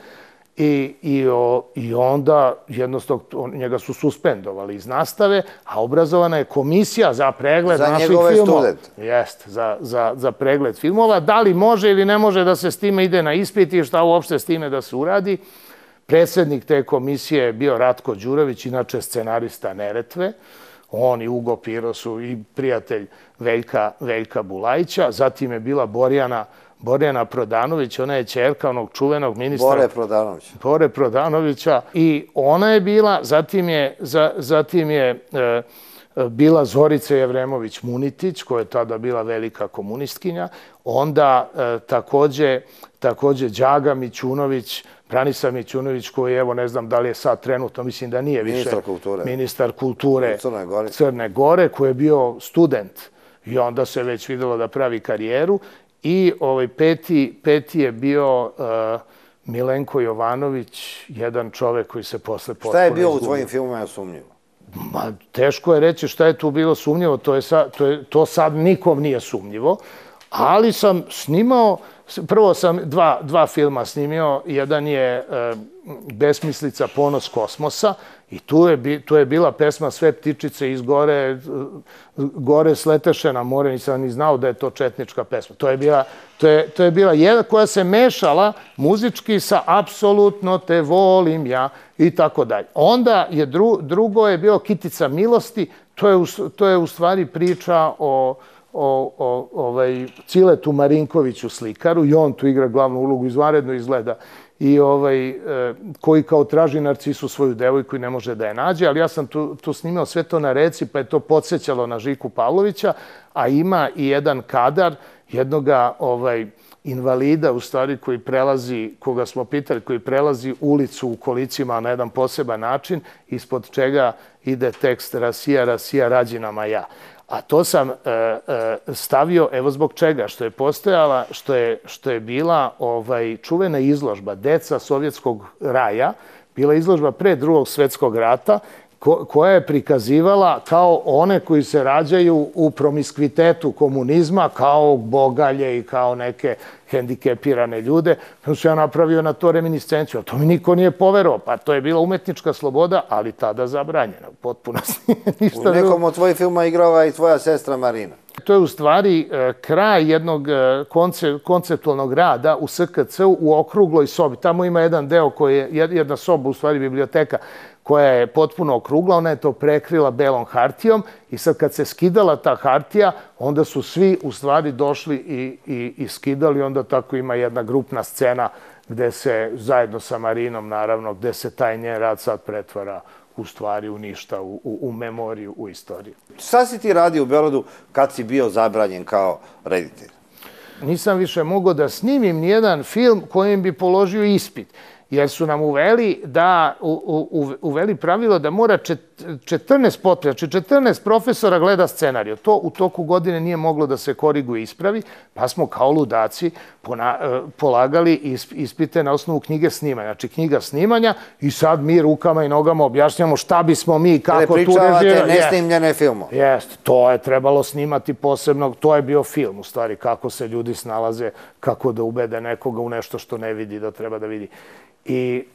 i onda jednostavno njega su suspendovali iz nastave, a obrazovana je komisija za pregled naših filmova. Za njegove studente. Jeste, za pregled filmova. Da li može ili ne može da se s time ide na ispit i šta uopšte s time da se uradi. Predsjednik te komisije je bio Ratko Đurović, inače scenarista Neretve. On i Ugo Piro su i prijatelj Veljka Bulajića. Zatim je bila Borjana Prodanović, ona je ćerka onog čuvenog ministra... Bore Prodanovića. I ona je bila, zatim je bila Zorica Jevremović-Munitić, koja je tada bila velika komunistkinja. Onda takođe Đaga Mićunović, Branislav Mićunović, koji, evo, ne znam da li je sad trenutno, mislim da nije više ministar kulture Crne Gore, koji je bio student i onda se već videlo da pravi karijeru. I peti je bio Milenko Jovanović, jedan čovek koji se posle potpuno izgubio. Šta je bio u tvojim filmima sumnjivo? Teško je reći šta je tu bilo sumnjivo, to sad nikom nije sumnjivo, Ali sam snimao, prvo sam dva filma snimio, jedan je Besmislica, ponos kosmosa, i tu je bila pesma Sve ptičice iz gore sleteše na more, nisam ni znao da je to četnička pesma. To je bila jedna koja se mešala muzički sa Apsolutno te volim ja i tako dalje. Onda je drugo je bio Kitica milosti, to je u stvari priča o Ciletu Marinkoviću slikaru, i on tu igra glavnu ulogu, izvanredno izgleda, i koji kao traži Narcisu svoju devojku i ne može da je nađe, ali ja sam tu snimao sve to na reci, pa je to podsjećalo na Žiku Pavlovića, a ima i jedan kadar jednoga invalida, u stvari, koji prelazi, koga smo pitali, koji prelazi ulicu u kolicima na jedan poseban način, ispod čega ide tekst Rasija, Rasija, rađinama ja. A to sam stavio, evo zbog čega, što je postojala, što je bila čuvena izložba Deca sovjetskog raja, bila izložba pre Drugog svetskog rata, koja je prikazivala kao one koji se rađaju u promiskvitetu komunizma, kao bogalje i kao neke hendikepirane ljude. Onda sam ja napravio na to reminiscenciju, ali to mi niko nije poverovao. Pa to je bila umetnička sloboda, ali tada zabranjena. Potpuno ništa. U nekom od tvojih filma igrava i tvoja sestra Marina. To je u stvari kraj jednog konceptualnog rada u SKC-u u okrugloj sobi. Tamo ima jedan deo koji je, jedna soba, u stvari biblioteka, koja je potpuno okrugla, ona je to prekrila belom hartijom i sad kad se skidala ta hartija, onda su svi u stvari došli i skidali, onda tako ima jedna grupna scena gde se, zajedno sa Marinom naravno, gde se taj njen rad sad pretvara u stvari u ništa, u memoriju, u istoriju. Šta si ti radio u Beogradu kad si bio zabranjen kao reditelj? Nisam više mogao da snimim nijedan film kojim bi položio ispit, jer su nam uveli pravilo da mora 14 profesora gleda scenariju. To u toku godine nije moglo da se koriguje i ispravi, pa smo kao ludaci polagali ispite na osnovu knjige snimanja. Znači knjiga snimanja i sad mi rukama i nogama objašnjamo šta bismo mi, kako tu režiramo. Prepričavate nesnimljene filmove. Jeste, to je trebalo snimati posebno, to je bio film, u stvari, kako se ljudi snalaze, kako da ubede nekoga u nešto što ne vidi, da treba da vidi. I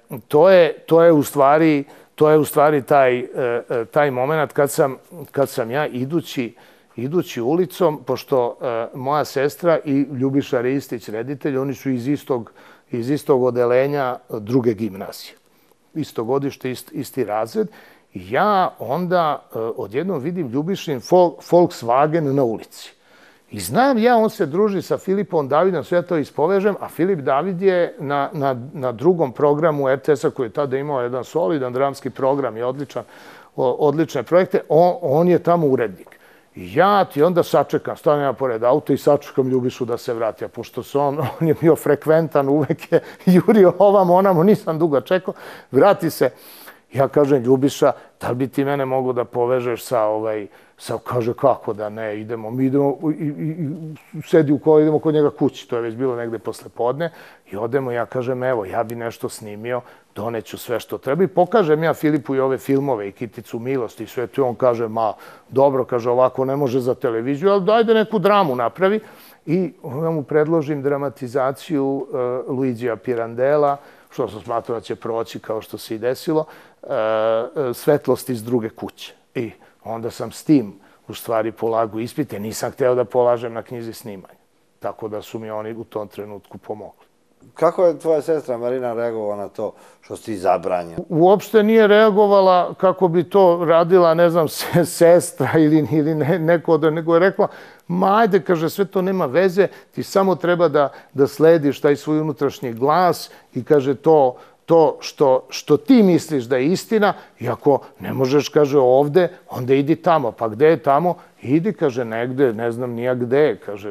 to je u stvari taj moment kad sam ja idući ulicom, pošto moja sestra i Ljubiša Ristić, reditelj, oni su iz istog odelenja druge gimnazije. Isto godište, isti razred. I ja onda odjednom vidim Ljubišin Volkswagen na ulici. I znam ja, on se druži sa Filipom Davidom, sve to ispovežem, a Filip David je na drugom programu RTS-a koji je tada imao jedan solidan dramski program i odlične projekte, on je tamo urednik. I ja ti onda sačekam, stanem ja pored auta i sačekam Ljubišu da se vrati, a pošto on je bio frekventan, uvek je jurio ovamo, onamo, nisam dugo čekao, vrati se. Ja kažem, Ljubiša, da li bi ti mene mogo da povežeš kaže, kako da ne, mi idemo, sedi u kola, idemo kod njega kući, to je već bilo negde posle podne, i odemo, ja kažem, evo, ja bi nešto snimio, doneću sve što treba, i pokažem ja Filipu i ove filmove, i Kiticu milosti, i sve to, i on kaže, ma, dobro, kaže, ovako ne može za televiziju, ali dajde neku dramu napravi, i onda mu predložim dramatizaciju Luigija Pirandela, što sam smatrao da će proći, kao što se i desilo, Svetlost iz druge kuće. I onda sam s tim u stvari polagao ispite, nisam hteo da polažem na knjizi snimanja. Tako da su mi oni u tom trenutku pomogli. Kako je tvoja sestra Marina reagovala na to što si zabranjen? Uopšte nije reagovala kako bi to radila, ne znam, sestra ili neko, nego je rekla, ma ajde, kaže, sve to nema veze, ti samo treba da slediš taj svoj unutrašnji glas i kaže to što ti misliš da je istina, i ako ne možeš, kaže, ovde, onda idi tamo. Pa gde je tamo? Idi, kaže, negde, ne znam nija gde, kaže,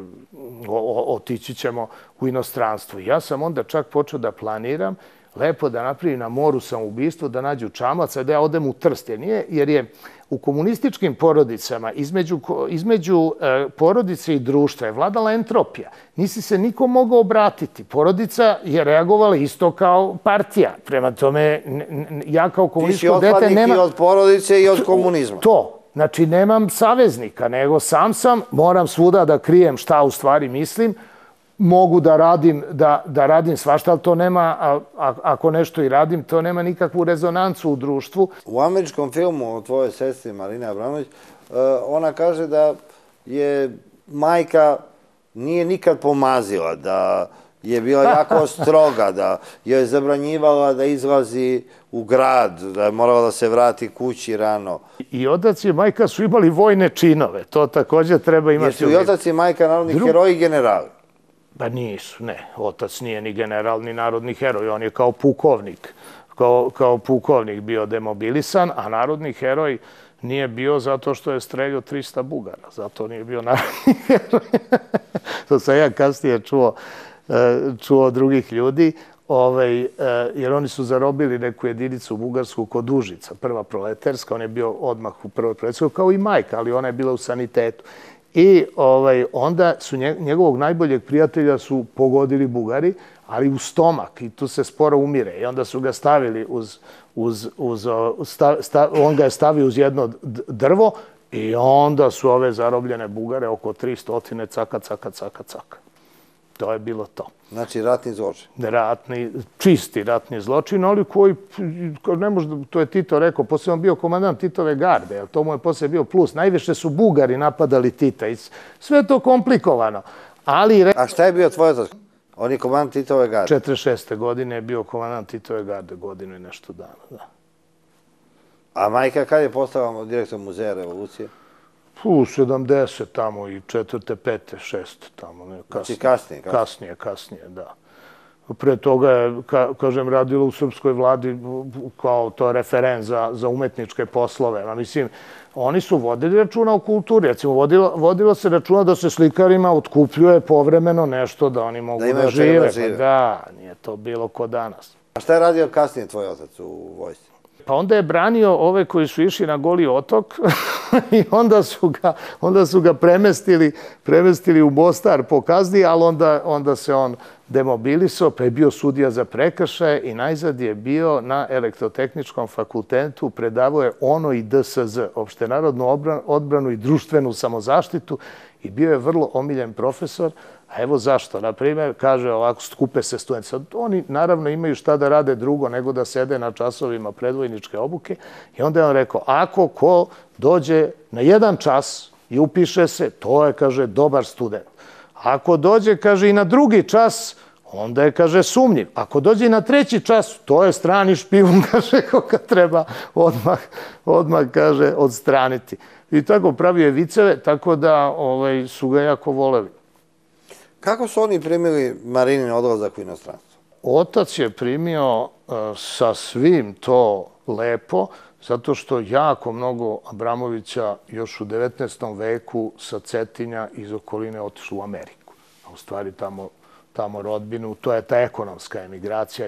otići ćemo u inostranstvo. Ja sam onda čak počeo da planiram, lepo da napravim na moru samoubistvo, da nađu čamac, a da ja odem u Trst. Jer je u komunističkim porodicama, između porodice i društva je vladala entropija. Nisi se nikom mogao obratiti. Porodica je reagovala isto kao partija. Prema tome, ja kao komunističko dete nema... Ti si otpadnik i od porodice i od komunizma. Znači, nemam saveznika, nego sam, moram svuda da krijem šta u stvari mislim, mogu da radim svašta, ali to nema, ako nešto i radim, to nema nikakvu rezonancu u društvu. U američkom filmu o tvojoj sestri Marine Abramović, ona kaže da je majka nije nikad pomazila, da je bila jako stroga, da je zabranjivala da izlazi u grad, da je morala da se vrati kući rano. I otac i majka su imali vojne činove, to također treba imati. Jesu i otac i majka narodni heroji i generali? Pa nisu, ne. Otac nije ni general, ni narodni heroj, on je kao pukovnik bio demobilisan, a narodni heroj nije bio zato što je streljao 300 Bugara, zato nije bio narodni heroj. To sam ja kasnije čuo drugih ljudi, jer oni su zarobili neku jedinicu bugarsku kod Užica, prva proleterska, on je bio odmah u prvoj proleterskoj, kao i majka, ali ona je bila u sanitetu. I onda su njegovog najboljeg prijatelja su pogodili Bugari, ali u stomak i tu se sporo umire. I onda su ga stavili on ga je stavio uz jedno drvo i onda su ove zarobljene Bugare oko 300 caka. To je bilo to. Znači ratni zločin. Čisti ratni zločin, ali koji, ne može, to je Tito rekao, poslije on bio komandant Titove garde, to mu je poslije bio plus. Najviše su Bugari napadali Tita i sve to komplikovano. A šta je bio tvoj otac? On je komandant Titove garde? 46. godine je bio komandant Titove garde, godinu i nešto dana, da. A majka kad je postala direktor muzeja revolucije? 70 tamo i 4., 5., 6. tamo. Znači Kasnije, da. Pre toga je, kažem, radila u srpskoj vladi kao to referent za umetničke poslove. Mislim, oni su vodili računa o kulturi. Recimo, vodilo se računa da se slikarima otkupljuje povremeno nešto da oni mogu da žive. Da, nije to bilo ko danas. A šta je radio kasnije tvoj otac u vojsci? Pa onda je branio ove koji su išli na Goli otok i onda su ga premestili u Mostar po kazni, ali onda se on demobilisao, pa je bio sudija za prekršaje i najzad je bio na Elektrotehničkom fakultetu, predavao je ONO i DSZ, opštenarodnu odbranu i društvenu samozaštitu, i bio je vrlo omiljen profesor. A evo zašto. Naprimjer, kaže ovako, skupe se studenti. Oni naravno imaju šta da rade drugo nego da sede na časovima predvojničke obuke. I onda je on rekao, ako ko dođe na 1 čas i upiše se, to je, kaže, dobar student. Ako dođe, kaže, i na 2. čas, onda je, kaže, sumnjiv. Ako dođe i na 3. čas, to je strani špijun, kaže, koga treba odmah, kaže, odstraniti. I tako pravio je viceve, tako da su ga jako voleli. Kako su oni primili Marinin odlazak u inostranstvo? Otac je primio sa svim to lepo, zato što jako mnogo Abramovića još u 19. veku sa Cetinja iz okoline otišlo u Ameriku. A u stvari tamo rodbinu, to je ta ekonomska emigracija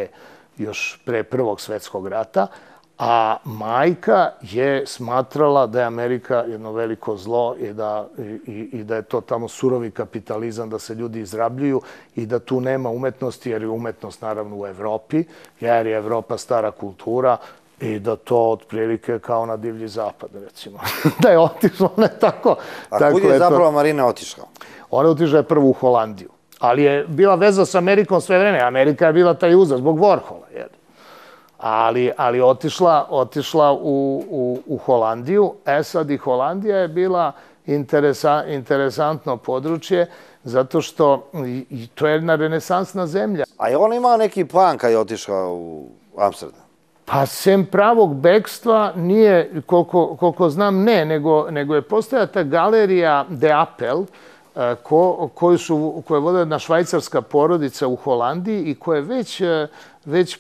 još pre Prvog svjetskog rata, a majka je smatrala da je Amerika jedno veliko zlo i da je to tamo surovi kapitalizam, da se ljudi izrabljuju i da tu nema umetnosti, jer je umetnost naravno u Evropi, jer je Evropa stara kultura i da to otprilike kao na divlji zapad, recimo. Da je otišlo, ne tako. A kud je zapravo Marina otišla? Ona je otišla prvo u Holandiju, ali je bila veza s Amerikom sve vreme. Amerika je bila taj uzor zbog Warhola, jer ali otišla u Holandiju. Sad i Holandija je bila interesantno područje, zato što to je jedna renesansna zemlja. A je ona imala neki plan kad je otišla u Amsterdam? Pa sem pravog bekstva nije, koliko znam, ne, nego je postojala ta galerija De Appel, koju je vodila jedna švajcarska porodica u Holandiji i koja je već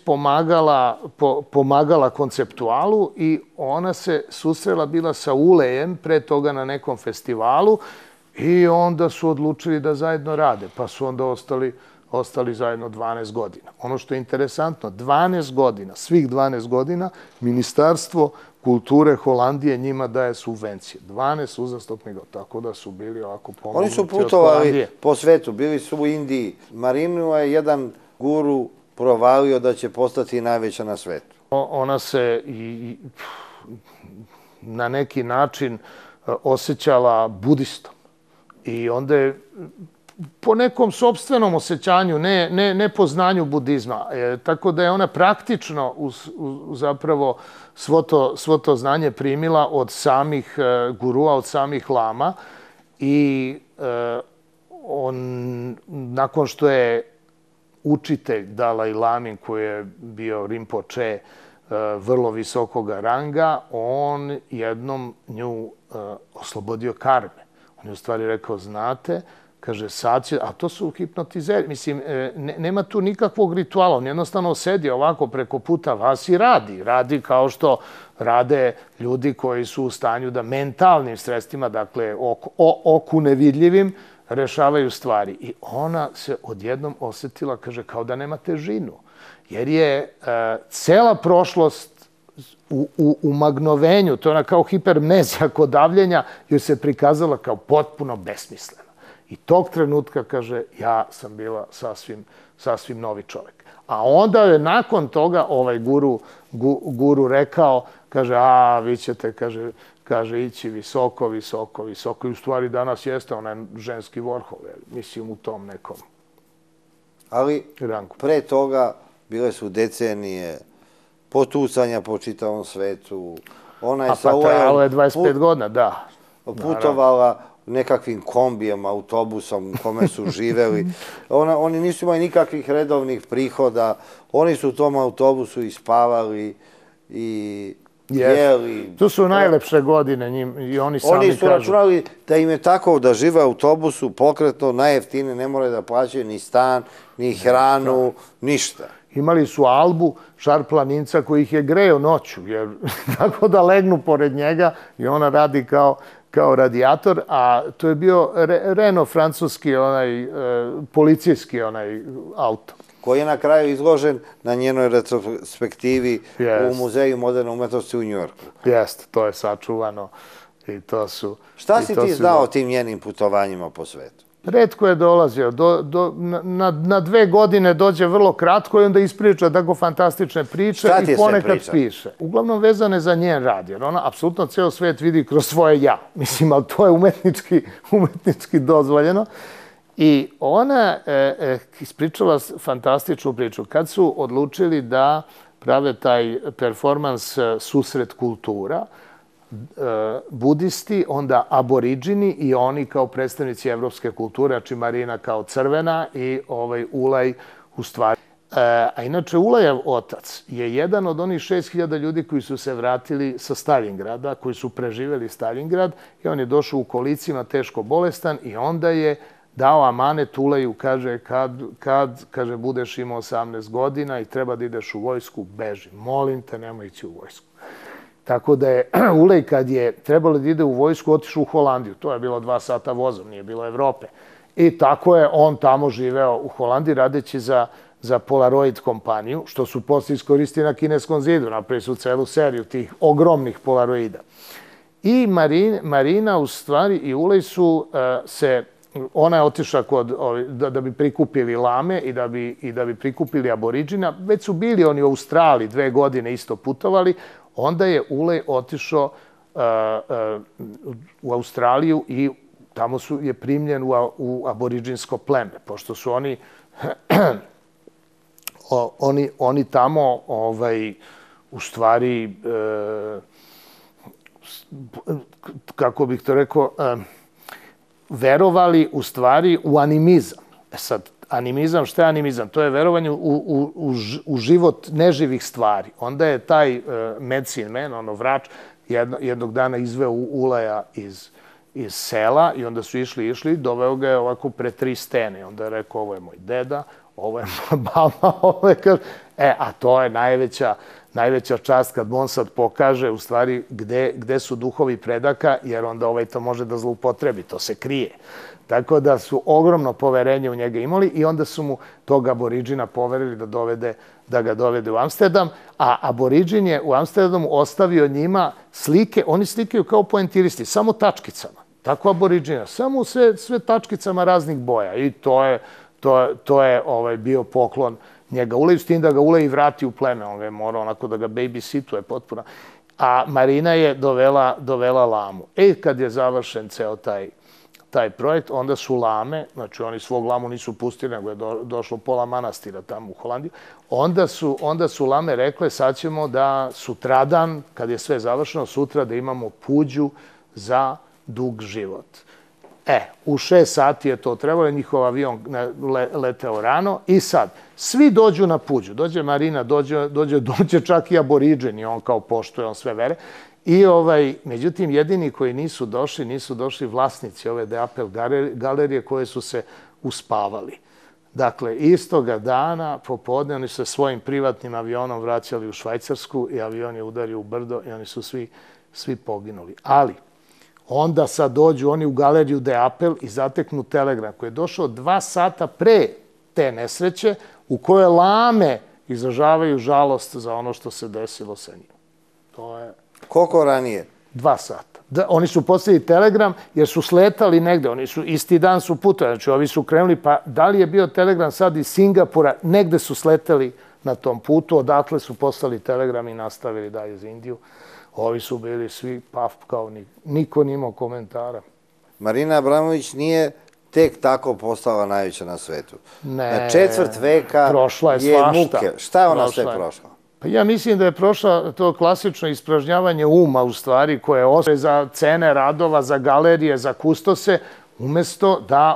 pomagala konceptualu, i ona se susrela bila sa Ulejem pre toga na nekom festivalu i onda su odlučili da zajedno rade, pa su onda ostali zajedno 12 godina. Ono što je interesantno, 12 godina, svih 12 godina, Ministarstvo kulture Holandije njima daje subvencije. 12 uzastopnih godina, tako da su bili ovako pomognuti od Holandije. Oni su putovali po svetu, bili su u Indiji. Marinu je jedan guru provalio da će postati najveća na svetu. Ona se na neki način osjećala budistom. I onda je po nekom sopstvenom osjećanju, ne po znanju budizma. Tako da je ona praktično zapravo svo to znanje primila od samih gurua, od samih lama. I nakon što je učitelj Dalaj Lamin, koji je bio Rinpoče vrlo visokoga ranga, on jednom nju oslobodio karme. On je u stvari rekao, znate, kaže, sad će, a to su hipnotizeri, mislim, nema tu nikakvog rituala, on jednostavno sedi ovako preko puta vas i radi. Radi kao što rade ljudi koji su u stanju da mentalnim sredstvima, dakle, oku nevidljivim, rešavaju stvari. I ona se odjednom osjetila, kaže, kao da nema težinu. Jer je cela prošlost u magnovenju, to je ona kao hipermnezija kod davljenja, joj se prikazala kao potpuno besmislena. I tog trenutka, kaže, ja sam bila sasvim novi čovjek. A onda je nakon toga ovaj guru rekao, kaže, vi ćete, kaže, ići visoko, visoko, visoko. I u stvari danas jeste onaj ženski Vorhol, mislim u tom nekom ali rangu. Pre toga bile su decenije potucanja po čitavom svetu. Ona je pa trajalo je 25 godina, da. Putovala nekakvim kombijem, autobusom u kome su živeli. Oni nisu imali nikakvih redovnih prihoda. Oni su u tom autobusu i spavali i jeli. To su najlepše godine i oni sami kažu. Oni su računali da im je tako da žive u autobusu pokretno, najjeftinije, ne moraju da plaćaju ni stan, ni hranu, ništa. Imali su Albu, šarplaninca koji ih je greo noću, jer tako da legnu pored njega i ona radi kao radijator, a to je bio Renault francuski, policijski auto. Koji je na kraju izložen na njenoj retrospektivi u Muzeju moderne umetnosti u Njujorku. Jeste, to je sačuvano i to su... Šta si ti znao o tim njenim putovanjima po svetu? Retko je dolazio. Na 2 godine dođe vrlo kratko i onda ispriča tako fantastične priče i ponekad piše. Uglavnom vezane za njen rad, jer ona apsolutno ceo svet vidi kroz svoje ja. Mislim, ali to je umetnički dozvoljeno. I ona ispričala fantastičnu priču. Kad su odlučili da prave taj performans susret kultura, budisti, onda aboriđini i oni kao predstavnici evropske kulture, znači Marina kao crvena i Ulaj u stvari. A inače, Ulajev otac je jedan od onih 6000 ljudi koji su se vratili sa Stalingrada, koji su preživjeli Stalingrad i on je došao u kolicima teško bolestan i onda je dao amanet Ulaju, kaže, kad budeš imao 18 godina i treba da ideš u vojsku, beži. Molim te, nemoj ići u vojsku. Tako da je Ulej, kad je trebalo da ide u vojsku, otišao u Holandiju. To je bilo 2 sata vozom, nije bilo Evrope. I tako je on tamo živeo u Holandiji, radeći za Polaroid kompaniju, što su posle iskoristili na Kineskom zidu. Napravili su celu seriju tih ogromnih Polaroida. I Marina, u stvari, i Ulej su se... Ona je otišla da bi prikupili lame i da bi prikupili aboriđina. Već su bili oni u Australiji 2 godine isto putovali. Onda je Ulej otišao u Australiju i tamo je primljen u aboriđinsko pleme. Pošto su oni tamo u stvari, kako bih to rekao, verovali u stvari u animizam. Sad, animizam, šta je animizam? To je verovanje u život neživih stvari. Onda je taj medicine man, vrač, jednog dana izveo Ulaja iz sela i onda su išli, doveo ga je ovako pre 3 stene. Onda je rekao, ovo je moj deda, ovo je moja mama, ovo je kaže... A to je najveća čast kad on sad pokaže u stvari gde su duhovi predaka, jer onda to može da zloupotrebi, to se krije. Tako da su ogromno poverenje u njega imali i onda su mu tog aboriđina poverili da ga dovede u Amsterdam, a aboriđin je u Amsterdamu ostavio njima slike, oni slikaju kao poentiristi, samo tačkicama. Tako aboriđina, samo sve tačkicama raznih boja i to je bio poklon njega Uleju, s tim da ga Ulej vrati u pleme. On ga je morao onako da ga babysituje potpuno. a Marina je dovela lamu. Kad je završen ceo taj projekt, onda su lame, znači oni svog lamu nisu pustili, nego je došlo pola manastira tamo u Holandiju, onda su lame rekle sad ćemo da sutradan, kad je sve završeno, sutra da imamo puđu za dug život. U 6 sati je to trebalo, njihov avion leteo rano i sad, svi dođu na puđu, dođe Marina, dođe čak i aboriđeni, on kao poštuje, on sve vere. I međutim, jedini koji nisu došli vlasnici ove De Apel galerije koje su se uspavali. Dakle, istoga dana, popodne, oni su se svojim privatnim avionom vraćali u Švajcarsku i avion je udario u brdo i oni su svi poginuli. Ali, onda sad dođu oni u galeriju De Apel i zateknu telegram koji je došao 2 sata pre te nesreće u kojoj lame izražavaju žalost za ono što se desilo sa njim. To je... Koliko ranije? 2 sata. Oni su poslali telegram jer su sletali negde, oni su isti dan su putovali, znači ovi su krenuli, pa da li je bio telegram sad iz Singapura, negde su sleteli na tom putu, odatle su poslali telegram i nastavili dalje za Indiju. Ovi su bili svi paf kao niko nije imao komentara. Marina Abramović nije tek tako postala najveća na svetu. Ne, na 4 veka je muke. Šta je ona sve prošla? Pa ja mislim da je prošla to klasično ispražnjavanje uma u stvari koje ostaje za cene radova, za galerije, za kustose, umesto da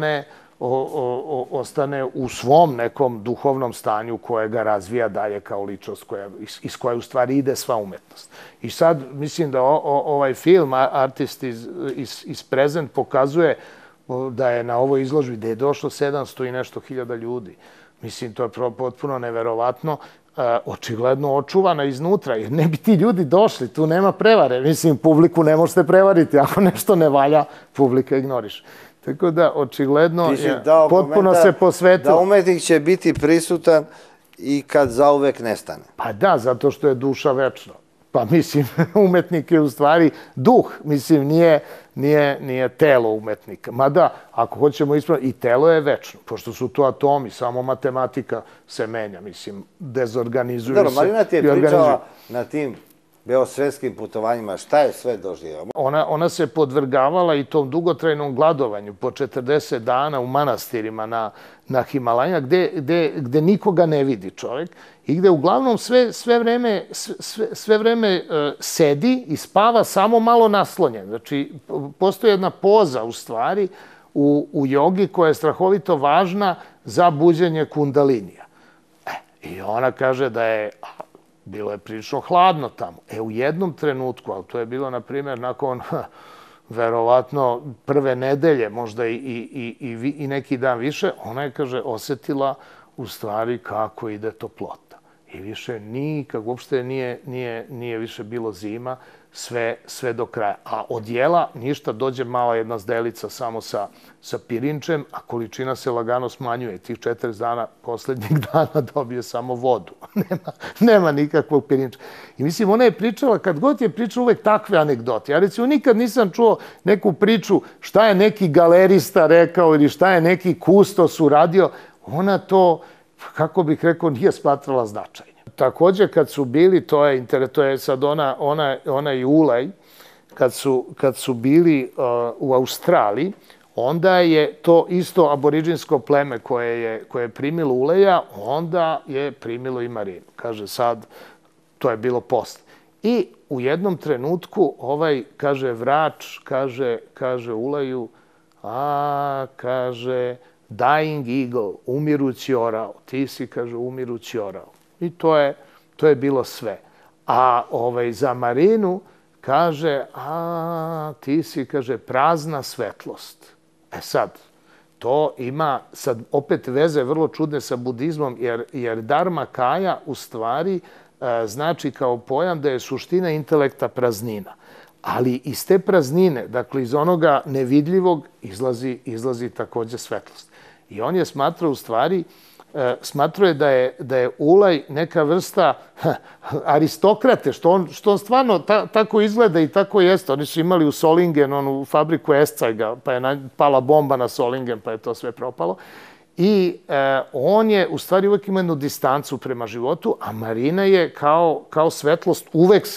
ostane u svom nekom duhovnom stanju koje ga razvija dalje kao ličnost iz koje u stvari ide sva umetnost. I sad mislim da ovaj film Artist is Present pokazuje da je na ovoj izložbi gde je došlo 700 i nešto hiljada ljudi. Mislim, to je potpuno neverovatno. Očigledno očuvana iznutra, jer ne bi ti ljudi došli, tu nema prevare. Mislim, publiku ne možete prevariti, ako nešto ne valja, publika ignoriše. Tako da, očigledno, potpuno se posvetilo. Da umetnik će biti prisutan i kad zauvek nestane. Pa da, zato što je duša večna. Pa mislim, umetnik je u stvari duh, mislim, nije telo umetnika. Mada, ako hoćemo ispraviti, i telo je večno, pošto su to atomi, samo matematika se menja, mislim, dezorganizuju se. Dobro, Marina ti je pričala na tim beosvetskim putovanjima, šta je sve doživjela? Ona se podvrgavala i tom dugotrajnom gladovanju po 40 dana u manastirima na Himalajima, gde nikoga ne vidi čovjek i gde uglavnom sve vreme sedi i spava samo malo naslonjen. Znači, postoji jedna poza u stvari u jogi koja je strahovito važna za buđenje kundalinija. I ona kaže da je... Bilo je prilično hladno tamo. U jednom trenutku, ali to je bilo, na primjer, nakon verovatno prve nedelje, možda i neki dan više, ona je, kaže, osetila u stvari kako ide toplota. I više nikak, uopšte nije više bilo zima, sve do kraja. A od jela ništa, dođe mala jedna zdelica samo sa pirinčem, a količina se lagano smanjuje. Tih 40 dana, poslednjeg dana dobije samo vodu. Nema nikakvog pirinča. I mislim, ona je pričala, kad god je pričala, uvek takve anegdote. Ja recimo nikad nisam čuo neku priču šta je neki galerista rekao ili šta je neki kustos uradio. Ona to, kako bih rekao, nije smatrala značajno. Također, kad su bili, to je sad ona i Ulaj, kad su bili u Australiji, onda je to isto aboriđinsko pleme koje je primilo Ulaja, onda je primilo i Marinu. Kaže sad, to je bilo posle. I u jednom trenutku kaže Vrač, kaže Ulaju, kaže, dying eagle, umirući orao. Ti si, kaže, umirući orao. I to je bilo sve. A za Marinu kaže, ti si, kaže, prazna svetlost. Sad, to ima sad opet veze vrlo čudne sa budizmom, jer dharma kaya u stvari znači kao pojam da je suština intelekta praznina. Ali iz te praznine, dakle iz onoga nevidljivog, izlazi također svetlost. I on je smatrao u stvari, smatrao je da je Ulaj neka vrsta aristokrate, što on stvarno tako izgleda i tako jeste. Oni su imali u Solingen onu fabriku Escajga, pa je pala bomba na Solingen, pa je to sve propalo. I on je u stvari uvek imao jednu distancu prema životu, a Marina je kao svetlost uvek se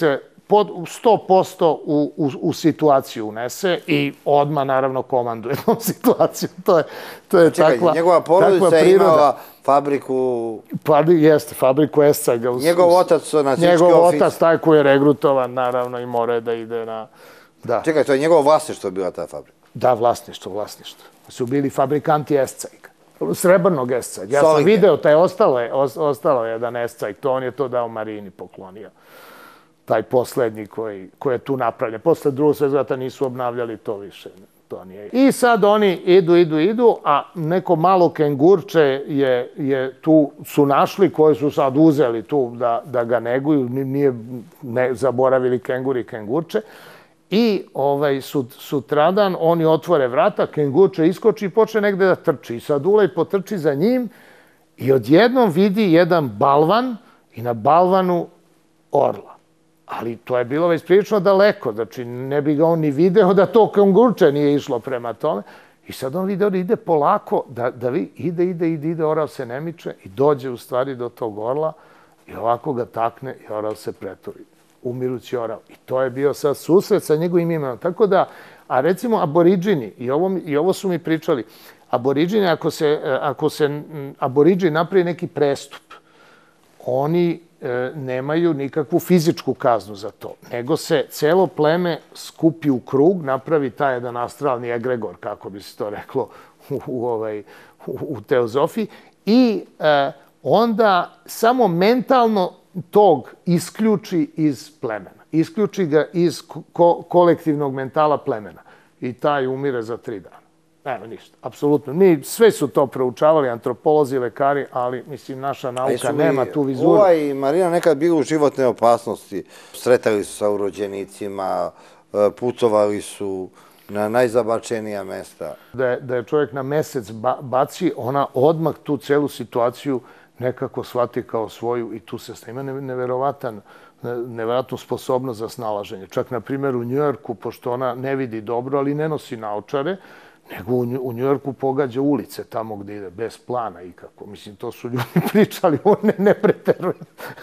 100% u situaciju unese i odmah, naravno, komanduje tom situaciju. To je takva priroda. Njegova porodica je imala fabriku... Pa jeste, fabriku Escajga. Njegov otac nacistički oficir. Njegov otac, taj koji je regrutovan, naravno, i more da ide na... Čekaj, to je njegovo vlasništvo bila ta fabrika? Da, vlasništvo. Su bili fabrikanti Escajga. Srebrnog Escajga. Ja sam video, ostalo je jedan Escajg, to on je to dao Marini, poklonio. Taj poslednji koji je tu napravljen. Posle drugog svjetskog rata nisu obnavljali to više. I sad oni idu, a neko malo kengurče je tu su našli, koji su sad uzeli tu da ga neguju, nije zaboravili kenguri i kengurče. I sutradan oni otvore vrata, kengurče iskoči i počne negde da trči. I sad Ulej potrči za njim i odjednom vidi jedan balvan i na balvanu orla. Ali to je bilo već prilično daleko, znači ne bi ga on ni video da to kengurče nije išlo prema tome. I sad on vidi, ide polako, ide, orao se ne miče i dođe u stvari do tog orla i ovako ga takne i orao se preturi. Umirući orao. I to je bio sad susret sa njegovim imenom. Tako da, a recimo aboriđini, i ovo su mi pričali, aboriđini, ako se aboriđini napravi neki prestup, oni nemaju nikakvu fizičku kaznu za to, nego se celo pleme skupi u krug, napravi taj jedan astralni egregor, kako bi se to reklo u teozofiji, i onda samo mentalno tog isključi iz plemena. Isključi ga iz kolektivnog mentala plemena. I taj umire za 3 dana. Nema ništa, apsolutno. Sve su to proučavali, antropolozi, lekari, ali, mislim, naša nauka nema tu vizuru. Ova i Marina nekad bila u životne opasnosti. Sretali su sa urođenicima, putovali su na najzabačenija mesta. Da je čovjek na mesec baci, ona odmah tu celu situaciju nekako shvati kao svoju i tu se ima neverovatnu sposobnost za snalaženje. Čak, na primjer, u Njujorku, pošto ona ne vidi dobro, ali ne nosi naočare, nego u Njujorku pogađa ulice tamo gde ide, bez plana ikako. Mislim, to su ljudi pričali, on ne preteruje.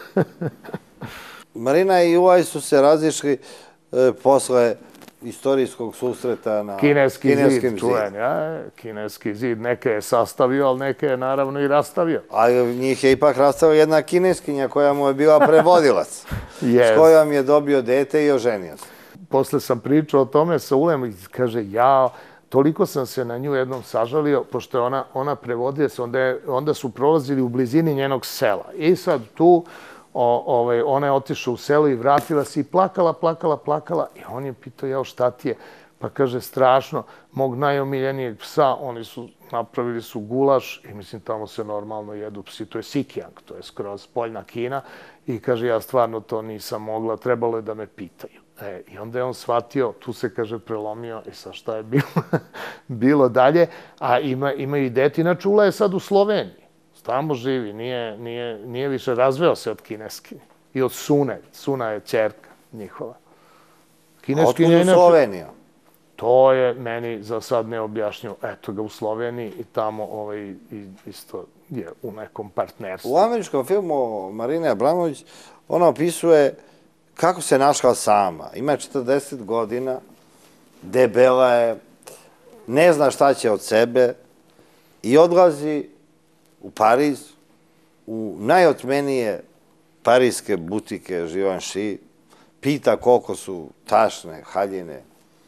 Marina i Ulaj su se razišli posle istorijskog susreta na Kineski zid. Čuven, Kineski zid. Neke je sastavio, ali neke je naravno i rastavio. Ali njih je ipak rastavio jedna kineskinja koja mu je bila prevodilac, s kojom je dobio dete i oženio se. Posle sam pričao o tome sa Ulajem i kaže, toliko sam se na nju jednom sažalio, pošto je ona prevodila se, onda su prolazili u blizini njenog sela. I sad tu ona je otišla u selo i vratila se i plakala. I on je pitao, šta ti je? Pa kaže, strašno, mog najomiljenijeg psa, oni su napravili gulaš i mislim, tamo se normalno jedu psi, to je Sikijang, to je skroz poljna Kina. I kaže, ja stvarno to nisam mogla, trebalo je da me pitaju. I onda je on shvatio, tu se, kaže, prelomio i sa šta je bilo dalje. A imaju i dete, inače Ula je sad u Sloveniji. Tamo živi, nije više razveo se od kineskinje. I od Sune. Suna je ćerka njihova. Otkud u Sloveniju? To je meni za sad neobjašnjivo. Eto ga u Sloveniji i tamo isto je u nekom partnerstvu. U američkom filmu Marine Abramović ona opisuje kako se našla sama. Ima 40 godina, debela je, ne zna šta će od sebe i odlazi u Pariz, u najotmenije parijske butike Givenchy, pita koliko su tašne haljine,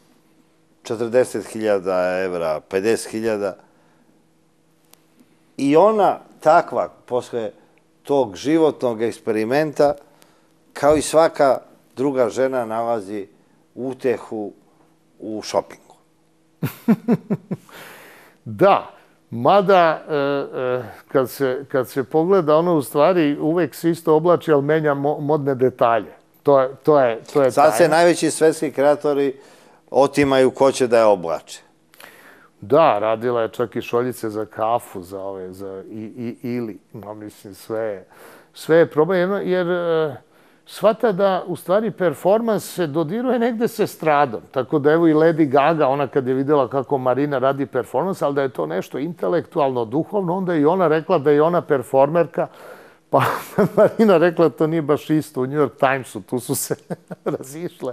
40.000 evra, 50.000. I ona takva, posle tog životnog eksperimenta, kao i svaka druga žena, nalazi utehu u šopingu. Da. Mada, kad se pogleda, ono u stvari uvek se isto oblači, ali menja modne detalje. To je tajna. Sad se najveći svetski kreatori otimaju ko će da je oblače. Da, radila je čak i šoljice za kafu, ili, mislim, sve je problem, jer shvata da, u stvari, performans se dodiruje negde se stradom. Tako da, evo i Lady Gaga, ona kad je videla kako Marina radi performans, ali da je to nešto intelektualno, duhovno, onda je i ona rekla da je ona performerka, Pa Marina rekla to nije baš isto u New York Timesu, tu su se razišle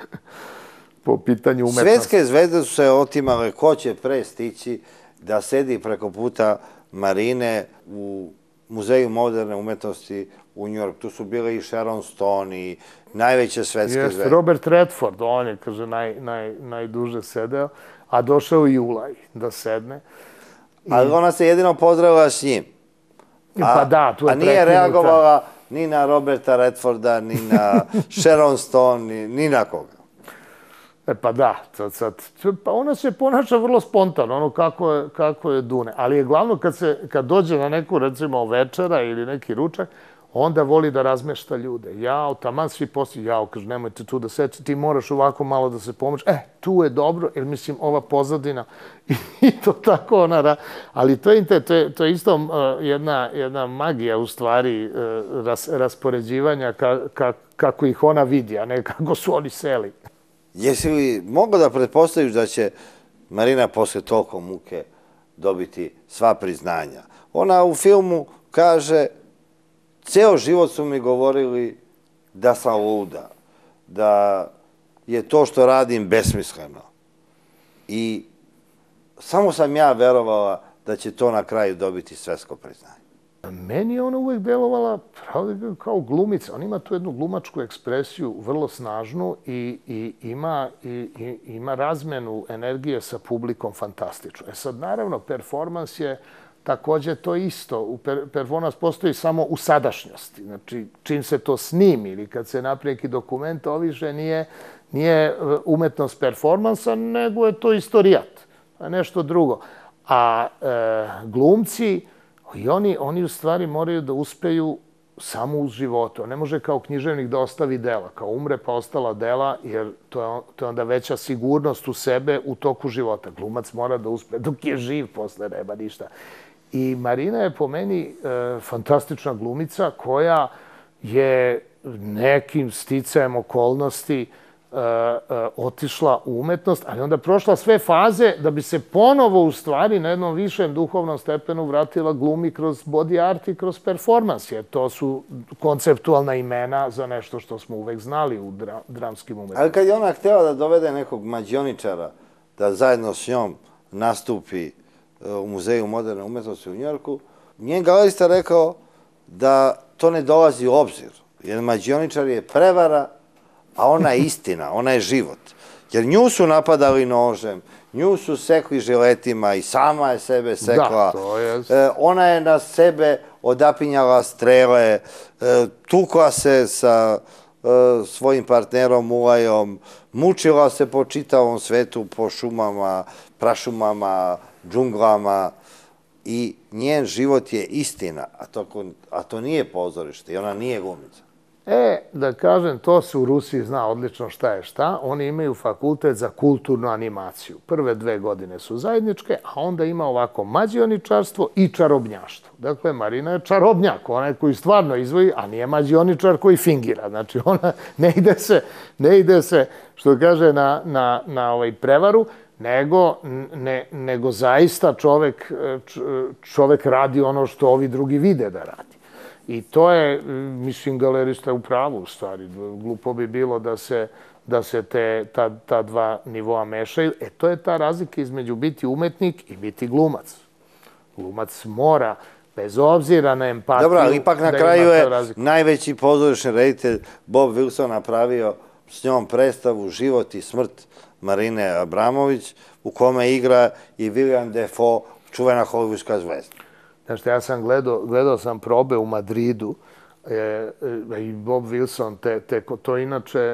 po pitanju umetnosti. Svetske zvezde su se otimale ko će pre stići da sedi preko puta Marine u Muzeju moderne umetnosti u New York. Tu su bile i Sharon Stone i najveće svetske zvezde. Robert Redford, on je, kaže, najduže sedeo, a došao i Ulaj da sedne. Ali ona se jedino pozdravila s njim. Pa da, tu je prekinuta. A nije reagovala ni na Roberta Redforda, ni na Sharon Stone, ni na koga. Pa da, pa ona se ponaša vrlo spontano, ono kako je Dune. Ali je glavno kad dođe na neku, recimo, večera ili neki ručak, onda voli da razmešta ljude. Jao, taman svi poslije, jao, kaže, nemojte tu da sedite, ti moraš ovako malo da se pomoći. Tu je dobro, jer mislim, ova pozadina i to tako ona ali to je isto jedna magija, u stvari, raspoređivanja kako ih ona vidi, a ne kako su oni seli. Jesi li mogao da pretpostaviš da će Marina posle toliko muke dobiti sva priznanja? Ona u filmu kaže, ceo život su mi govorili da sam luda, da je to što radim besmisleno. I samo sam ja verovala da će to na kraju dobiti svetsko priznanje. Meni je ona uvek delovala kao glumica. On ima tu jednu glumačku ekspresiju, vrlo snažnu i ima razmenu energije sa publikom fantastičnu. Sad, naravno, performans je takođe to isto. Performans postoji samo u sadašnjosti. Znači, čim se to snimi ili kad se napravi neki dokument, to više nije umetnost performansa, nego je to istorijat, nešto drugo. A glumci, i oni u stvari moraju da uspeju samo uz životu. Ne može kao književnik da ostavi dela. Kao umre pa ostala dela, jer to je onda veća sigurnost u sebe u toku života. Glumac mora da uspe dok je živ, posle nema ništa. I Marina je po meni fantastična glumica koja je nekim sticajem okolnosti otišla u umetnost, ali onda prošla sve faze da bi se ponovo u stvari na jednom višem duhovnom stepenu vratila glumi kroz body art i kroz performans, jer to su konceptualna imena za nešto što smo uvek znali u dramskim umetnostima. Ali kad je ona htjela da dovede nekog mađioničara da zajedno s njom nastupi u Muzeju moderne umetnosti u Njujorku, njen galerista rekao da to ne dolazi u obzir, jer mađioničar je prevara, a ona je istina, ona je život. Jer nju su napadali nožem, nju su sekli žiletima i sama je sebe sekla. Da, to je. Ona je na sebe odapinjala strele, tukla se sa svojim partnerom Ulajom, mučila se po čitavom svetu, po šumama, prašumama, džunglama i njen život je istina, a to nije pozorište i ona nije glumica. Da kažem, to se u Rusiji zna odlično šta je šta. Oni imaju fakultet za kulturnu animaciju. Prve 2 godine su zajedničke, a onda ima ovako mađioničarstvo i čarobnjaštvo. Dakle, Marina je čarobnjak, onaj koji stvarno izvoji, a nije mađioničar koji fingira. Znači, ona ne ide se, što kaže, na prevaru, nego zaista čovek radi ono što ovi drugi vide da radi. I to je, mislim, galerista u pravu, u stvari. Glupo bi bilo da se ta dva nivoa mešaju. To je ta razlika između biti umetnik i biti glumac. Glumac mora, bez obzira na empatiju... Dobro, ali ipak na kraju je najveći pozorišni reditelj Bob Wilson napravio s njom predstavu Život i smrt Marine Abramović, u kome igra i William Dafoe, čuvena hollywoodska zvezda. Znaš, ja sam gledao sam probe u Madridu i Bob Wilson, to inače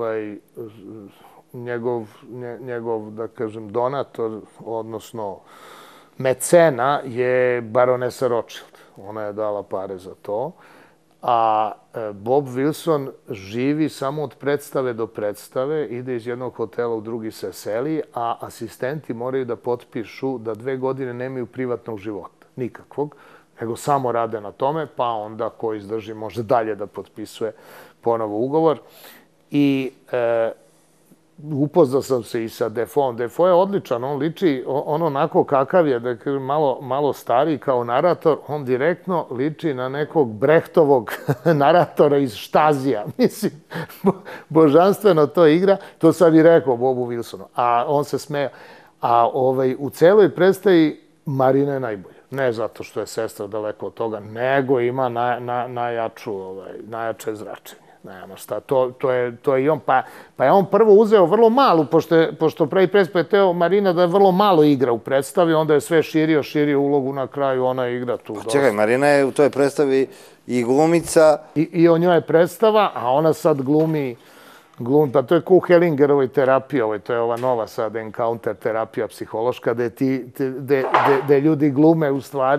njegov, da kažem, donator, odnosno mecena je baronesa Rothschild. Ona je dala pare za to. A Bob Wilson živi samo od predstave do predstave, ide iz jednog hotela u drugi se seli, a asistenti moraju da potpišu da 2 godine nemaju privatnog života. Nikakvog, nego samo rade na tome, pa onda ko izdrži može dalje da potpisuje ponovo ugovor. I upoznao sam se i sa Defoom. Defo je odličan, on liči, on onako kakav je, da kažem, malo stariji kao narator, on direktno liči na nekog Brehtovog naratora iz Štazija. Mislim, božanstveno to igra, to sam i rekao Bobu Wilsonu, a on se smeja. A u celoj predstavi Marina je najbolja. Ne zato što je sestra daleko od toga, nego ima najjače zračenje. Nema šta, to je i on, pa je on prvo uzeo vrlo malu, pošto pravi predstav je teo Marina da je vrlo malo igra u predstavi, onda je sve širio ulogu na kraju, ona igra tu dosta. Čekaj, Marina je u toj predstavi i glumica. I o njoj je predstava, a ona sad glumi, pa to je ko u Hellingerovoj terapiji, to je ova nova sad encounter terapija psihološka, gde ljudi glume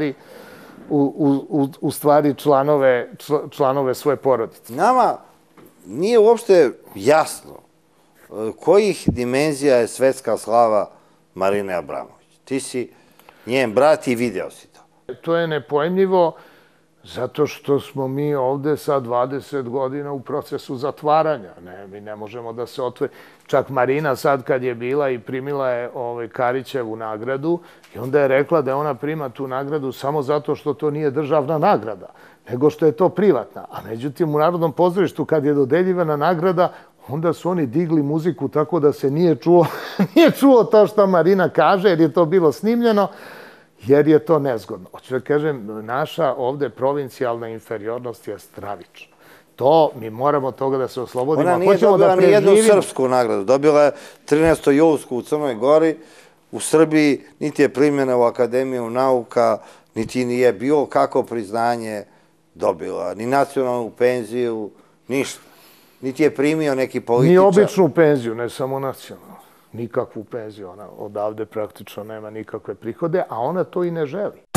u stvari članove svoje porodice. Nama nije uopšte jasno kojih dimenzija je svetska slava Marine Abramović. Ti si njen brat i video si to. To je nepojmljivo zato što smo mi ovde sa 20 godina u procesu zatvaranja. Mi ne možemo da se otvori. Čak Marina sad kad je bila i primila je Karićevu nagradu i onda je rekla da je ona prima tu nagradu samo zato što to nije državna nagrada, nego što je to privatna. A međutim, u Narodnom pozorištu kad je dodeljivana nagrada, onda su oni digli muziku tako da se nije čulo to što Marina kaže, jer je to bilo snimljeno, jer je to nezgodno. Hoću da kažem, naša ovde provincijalna inferiornost je stravična. To, mi moramo toga da se oslobodimo. Ona nije dobila ni jednu srpsku nagradu. Dobila je 13. julsku u Crnoj Gori. U Srbiji niti je primljena u Akademiju nauka, niti nije bilo kako priznanje dobila. Ni nacionalnu penziju, ništa. Niti je primio neki političar. Ni običnu penziju, ne samo nacionalnu. Nikakvu penziju. Ona odavde praktično nema nikakve prihode, a ona to i ne želi.